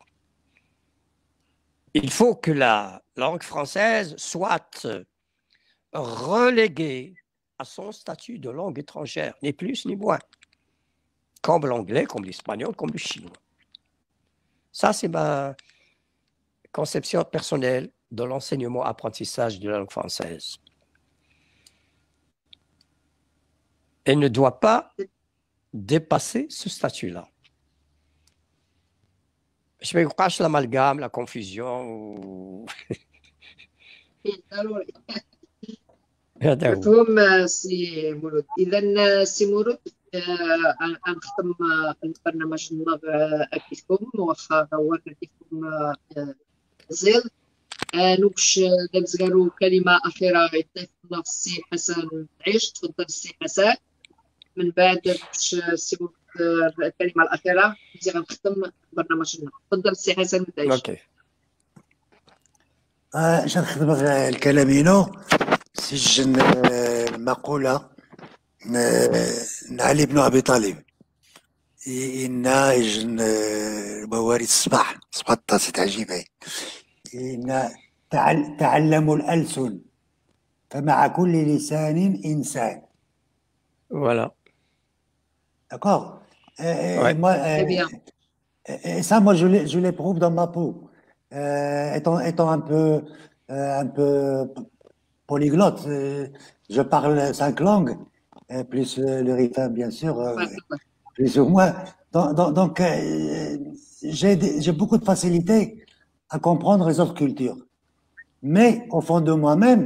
Il faut que la langue française soit reléguée à son statut de langue étrangère, ni plus ni moins, comme l'anglais, comme l'espagnol, comme le chinois. Ça, c'est ma conception personnelle de l'enseignement-apprentissage de la langue française. Elle ne doit pas dépasser ce statut-là. Je ne vais pas l'amalgame, la confusion. مفهوم سي مولود. اذا سي مولود غنختم البرنامج النهار اكيدكم واخا هو كيفكم زيد نوبش دابزغارو كلمه اخيره يتفضل السي حسن عيش. تفضل السي حسن من بعد باش السي مولود الكلمه الاخيره مزيان غنختم برنامج النهار. تفضل السي حسن تعيش. اوكي اه اش نخدم الكلامينو سجن المقولة علي بن أبي طالب إن إجن موارد الصباح صباح الطاسة عجيبة إن تعلموا الألسن فمع كل لسان إنسان. Voilà. D'accord. Ouais. Moi, euh, bien. Et ça, moi, je l'éprouve dans ma peau. Euh, étant, étant un peu, euh, un peu polyglotte, je parle cinq langues, plus le ritain, bien sûr, plus ou moins. Donc, donc, donc euh, j'ai beaucoup de facilité à comprendre les autres cultures. Mais au fond de moi-même,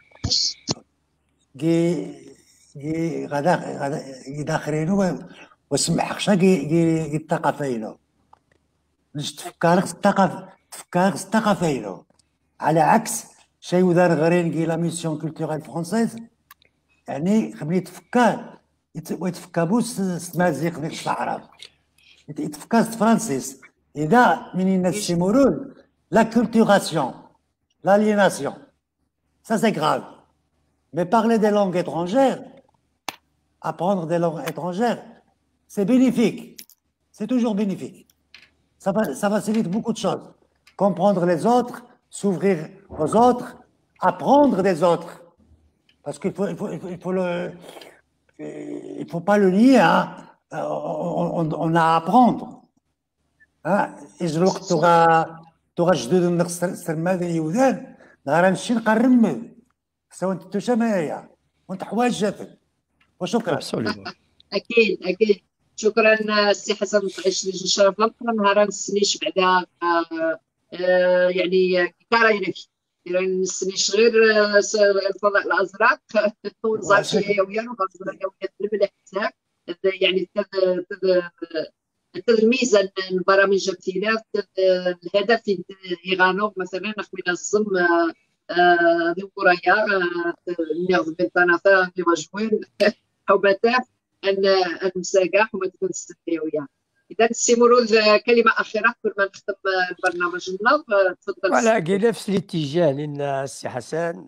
على عكس شيء ودار غرينكي لا ميسيون كولتورال فرونسيز يعني خمني يتفكر ويتفكابوس مازيغ ديك الصحراء يتفكر فرانسيس إذا من الناس سيمورون لا كولتوراسيون l'aliénation. Ça, c'est grave. Mais parler des langues étrangères, apprendre des langues étrangères, c'est bénéfique. C'est toujours bénéfique. Ça, va, ça facilite beaucoup de choses. Comprendre les autres, s'ouvrir aux autres, apprendre des autres. Parce qu'il faut, il faut, il faut, il faut le, il faut pas le nier, hein. On, on, on a à apprendre. Hein. Et je le dis, تغا جدود النقص السرماد يودان نهار نمشي نقرم سواء انت شمايا وانت حوايج جافل. وشكرا. اكيد اكيد شكرا السي حسن الشرف لك نهار نسنيش بعدا يعني كراينك نسنيش غير الفضاء الازرق ونزارشي يوميا ونغزر يوميا بالملح تاعك يعني الميزه البرامج الامتلاك الهدف يغانوغ مثلا خوينا الزم ذي ورايا نيغ بنتناثا في مجموين حوبتا ان المساقح وما تكون السنويه. اذا سيمرو كلمه اخيره قبل ما نختم البرنامج النهار. تفضل. ولا كي نفس الاتجاه لان السي حسن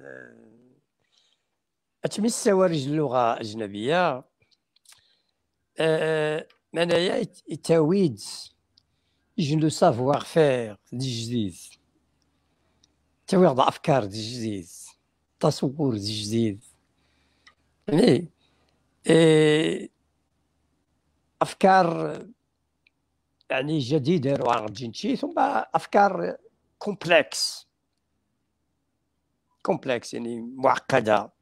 اتمس سوارج اللغه اجنبيه معناها التعويد يجي لو سافوار فير دي جديد تويض افكار دي جديد تصور دي جديد يعني إيه افكار يعني جديده روح جنشي ثم افكار كومبلكس كومبلكس يعني معقده.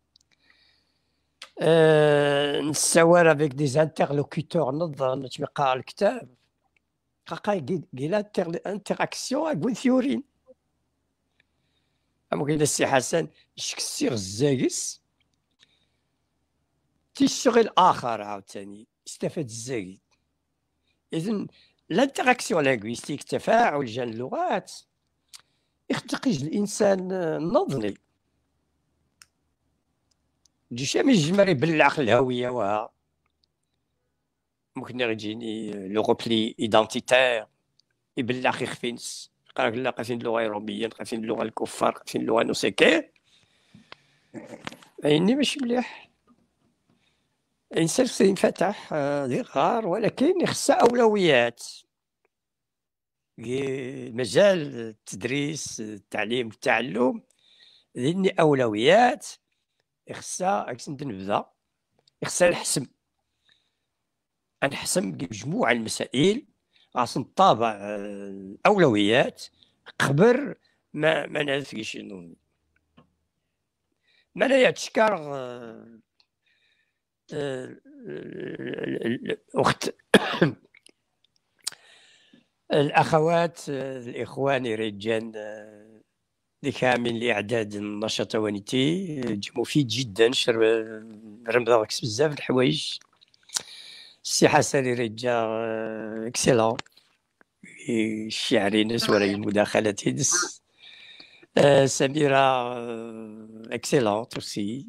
Euh, نسوار avec des interlocuteurs نظن تبقى الكتاب قاقا قيل انتراكسيون اكون ثيورين اما قيل السي حسن شكسير الزاكس تيشغل اخر عاوتاني استفاد الزاكي. اذن الانتراكسيون لانغويستيك تفاعل جان اللغات يخدقج الانسان النظري جيشي من الجمال يبلع الهويه وها ممكن يجيني لو روبلي ايدنتيتير يبلع خي خفينس قالك لا قاسين اللغه الاوروبيه قاسين اللغه الكفار قاسين اللغه نو سي كي عيني ماشي مليح. الانسان خصو ينفتح ذي غار، ولكن خصها اولويات. مجال التدريس التعليم التعلم ذني اولويات خصها نبدا، خصها نحسم نحسم بمجموعه المسائل، خاص نطابع الاولويات قبل ما ما نعرف شنو ما لا يتشكر الاخت الاخوات الاخوان الرجال لكامل لاعداد النشاط الونيتي مفيد جدا. رمضان بزاف الحوايج. السي حسن رجال اكسلون الشعري نس ولا المداخلات يدس. سميرة اكسلون توسي.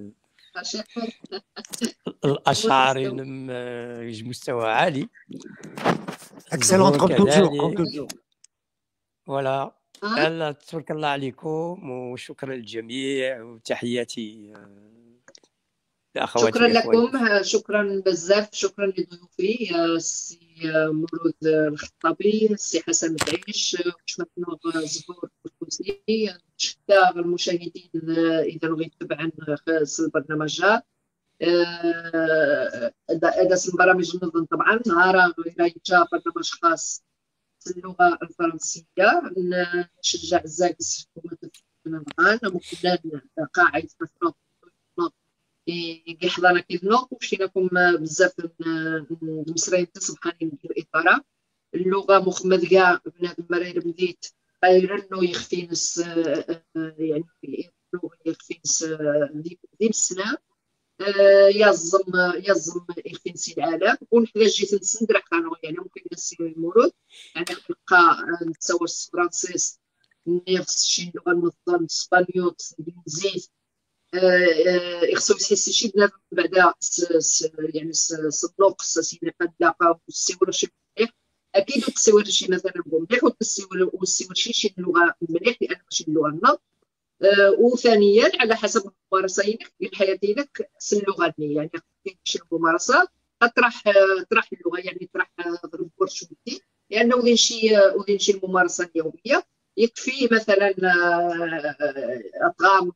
الاشعار مستوى عالي. اكسلون كوم توجور كوم توجور. فوالا. يلا تبارك الله عليكم وشكرا للجميع وتحياتي لاخواتي. شكرا لكم، شكرا بزاف، شكرا لضيوفي السي مولود الخطابي، السي حسن متعيش، وشمتنوغ زبور الكوسي، شكا المشاهدين اذا غيتبع عن البرنامج هذا البرامج النظام طبعا نهار غير جا برنامج خاص اللغه الفرنسيه. نشجع الزاكس كما معنا ممكن قاعد مفروض يحضرنا كيفنو وشيناكم بزاف المصريين تسبحانين ندير اطاره اللغه مخمد كاع بنادم مرير بديت غير انه يخفينس يعني يخفينس ديم السنه يزم يزم يخفينس العالم ونحتاج جيت نسندر قانون يعني ممكن نسي المولود يعني نلقى نتصور الفرنسيس نفس شي لغه نظن اسبانيول الانجليزي يخصو يحس شي بنادم بعدا يعني صدوق سي قد لاقى والسيور شي مليح اكيد التصوير شي مثلا مليح والتصوير والتصوير شي شي لغه مليح لان ماشي اللغه النط. وثانيا على حسب ممارسينك في حياتك اللغه يعني شي ممارسه اطرح طرح اللغه يعني طرح ضرب برشوتي لانه وين شي وين شي الممارسه اليوميه يكفي مثلا اطغام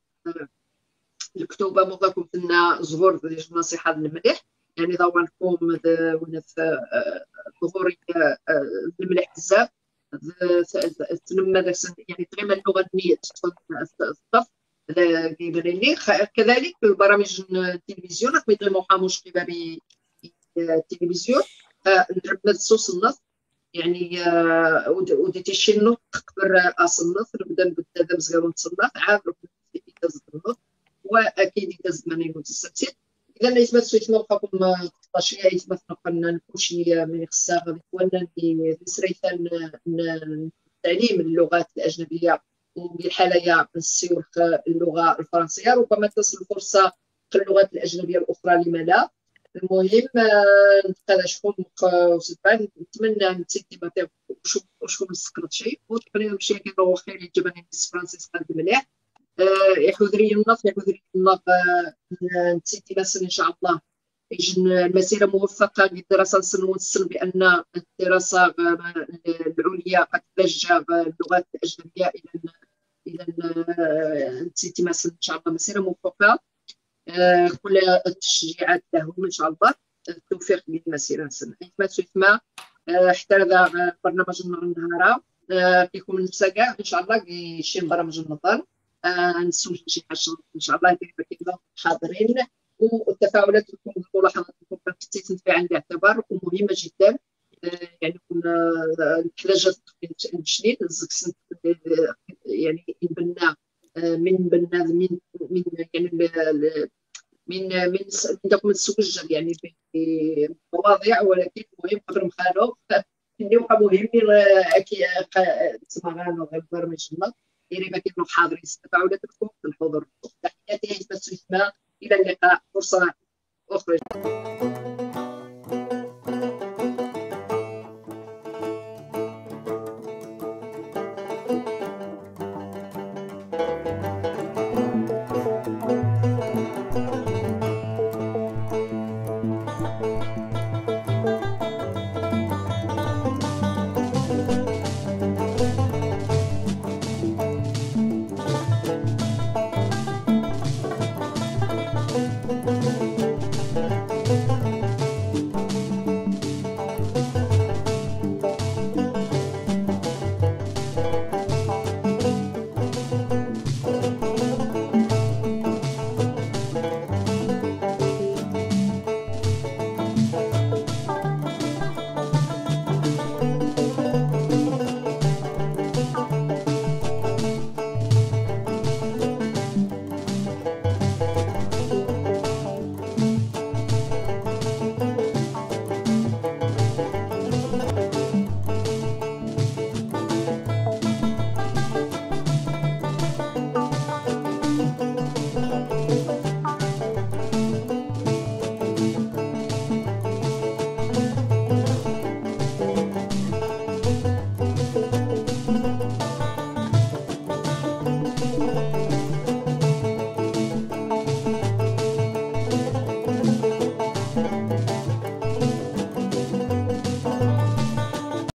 الكتوبه مغاكم فينا زهور ديال النصيحه المليح يعني ضوانكم ونف ظهوري المليح بزاف تنمى يعني تغيما اللغه النيه الطف كيبان كذلك البرامج التلفزيون راك يضيمو حاموش قبابي التلفزيون نربنا الصوص النص يعني وديتي شي نوت قبل اص النص نبدا نبدا مزيان نتصنف عاد ربنا يدز النص واكيد يدز ماني متسلسل اذا يتمثل يتموقعكم تطاشيه يتمثل قلنا نكوشي من خصها غادي تولى بسريثان تعليم اللغات الاجنبيه وبالحالة نسيوخ اللغه الفرنسيه ربما تصل الفرصه في اللغات الاجنبيه الاخرى لما لا. المهم نتقادى شكون وسبعين نتمنى نتسيتي ماتير وشكون نسقط شيء وتقريبا نمشي كيدور خير يجبني الفرنسي قد مليح يحوذري النص يحوذري النص نتسيتي مثلا ان شاء الله يجن المسيره موفقه للدراسه نوصل بان الدراسه العليا قد تلجا اللغات الاجنبيه الى الى نتسيتي مثلا ان شاء الله مسيره موفقه كل التشجيعات لهم ان شاء الله التوفيق للمسيره نسمع ما تسمى حتى هذا برنامج النهار كيكون نتساقع ان شاء الله شي برامج النظام نسول شي حاجه ان شاء الله كيف حاضرين والتفاعلات والملاحظات كنتي في عين الاعتبار ومهمه جدا يعني كنا الحلاجات المشنين يعني نبنى من بنا من من يعني من من من السوجل يعني بمواضيع ولكن مهم قبل مخالو اللي هو مهم اكيد تسمعنا غير برمج الله يعني ما كانوا حاضرين تفاعلاتكم في الحضور تحياتي بس الى اللقاء فرصه اخرى.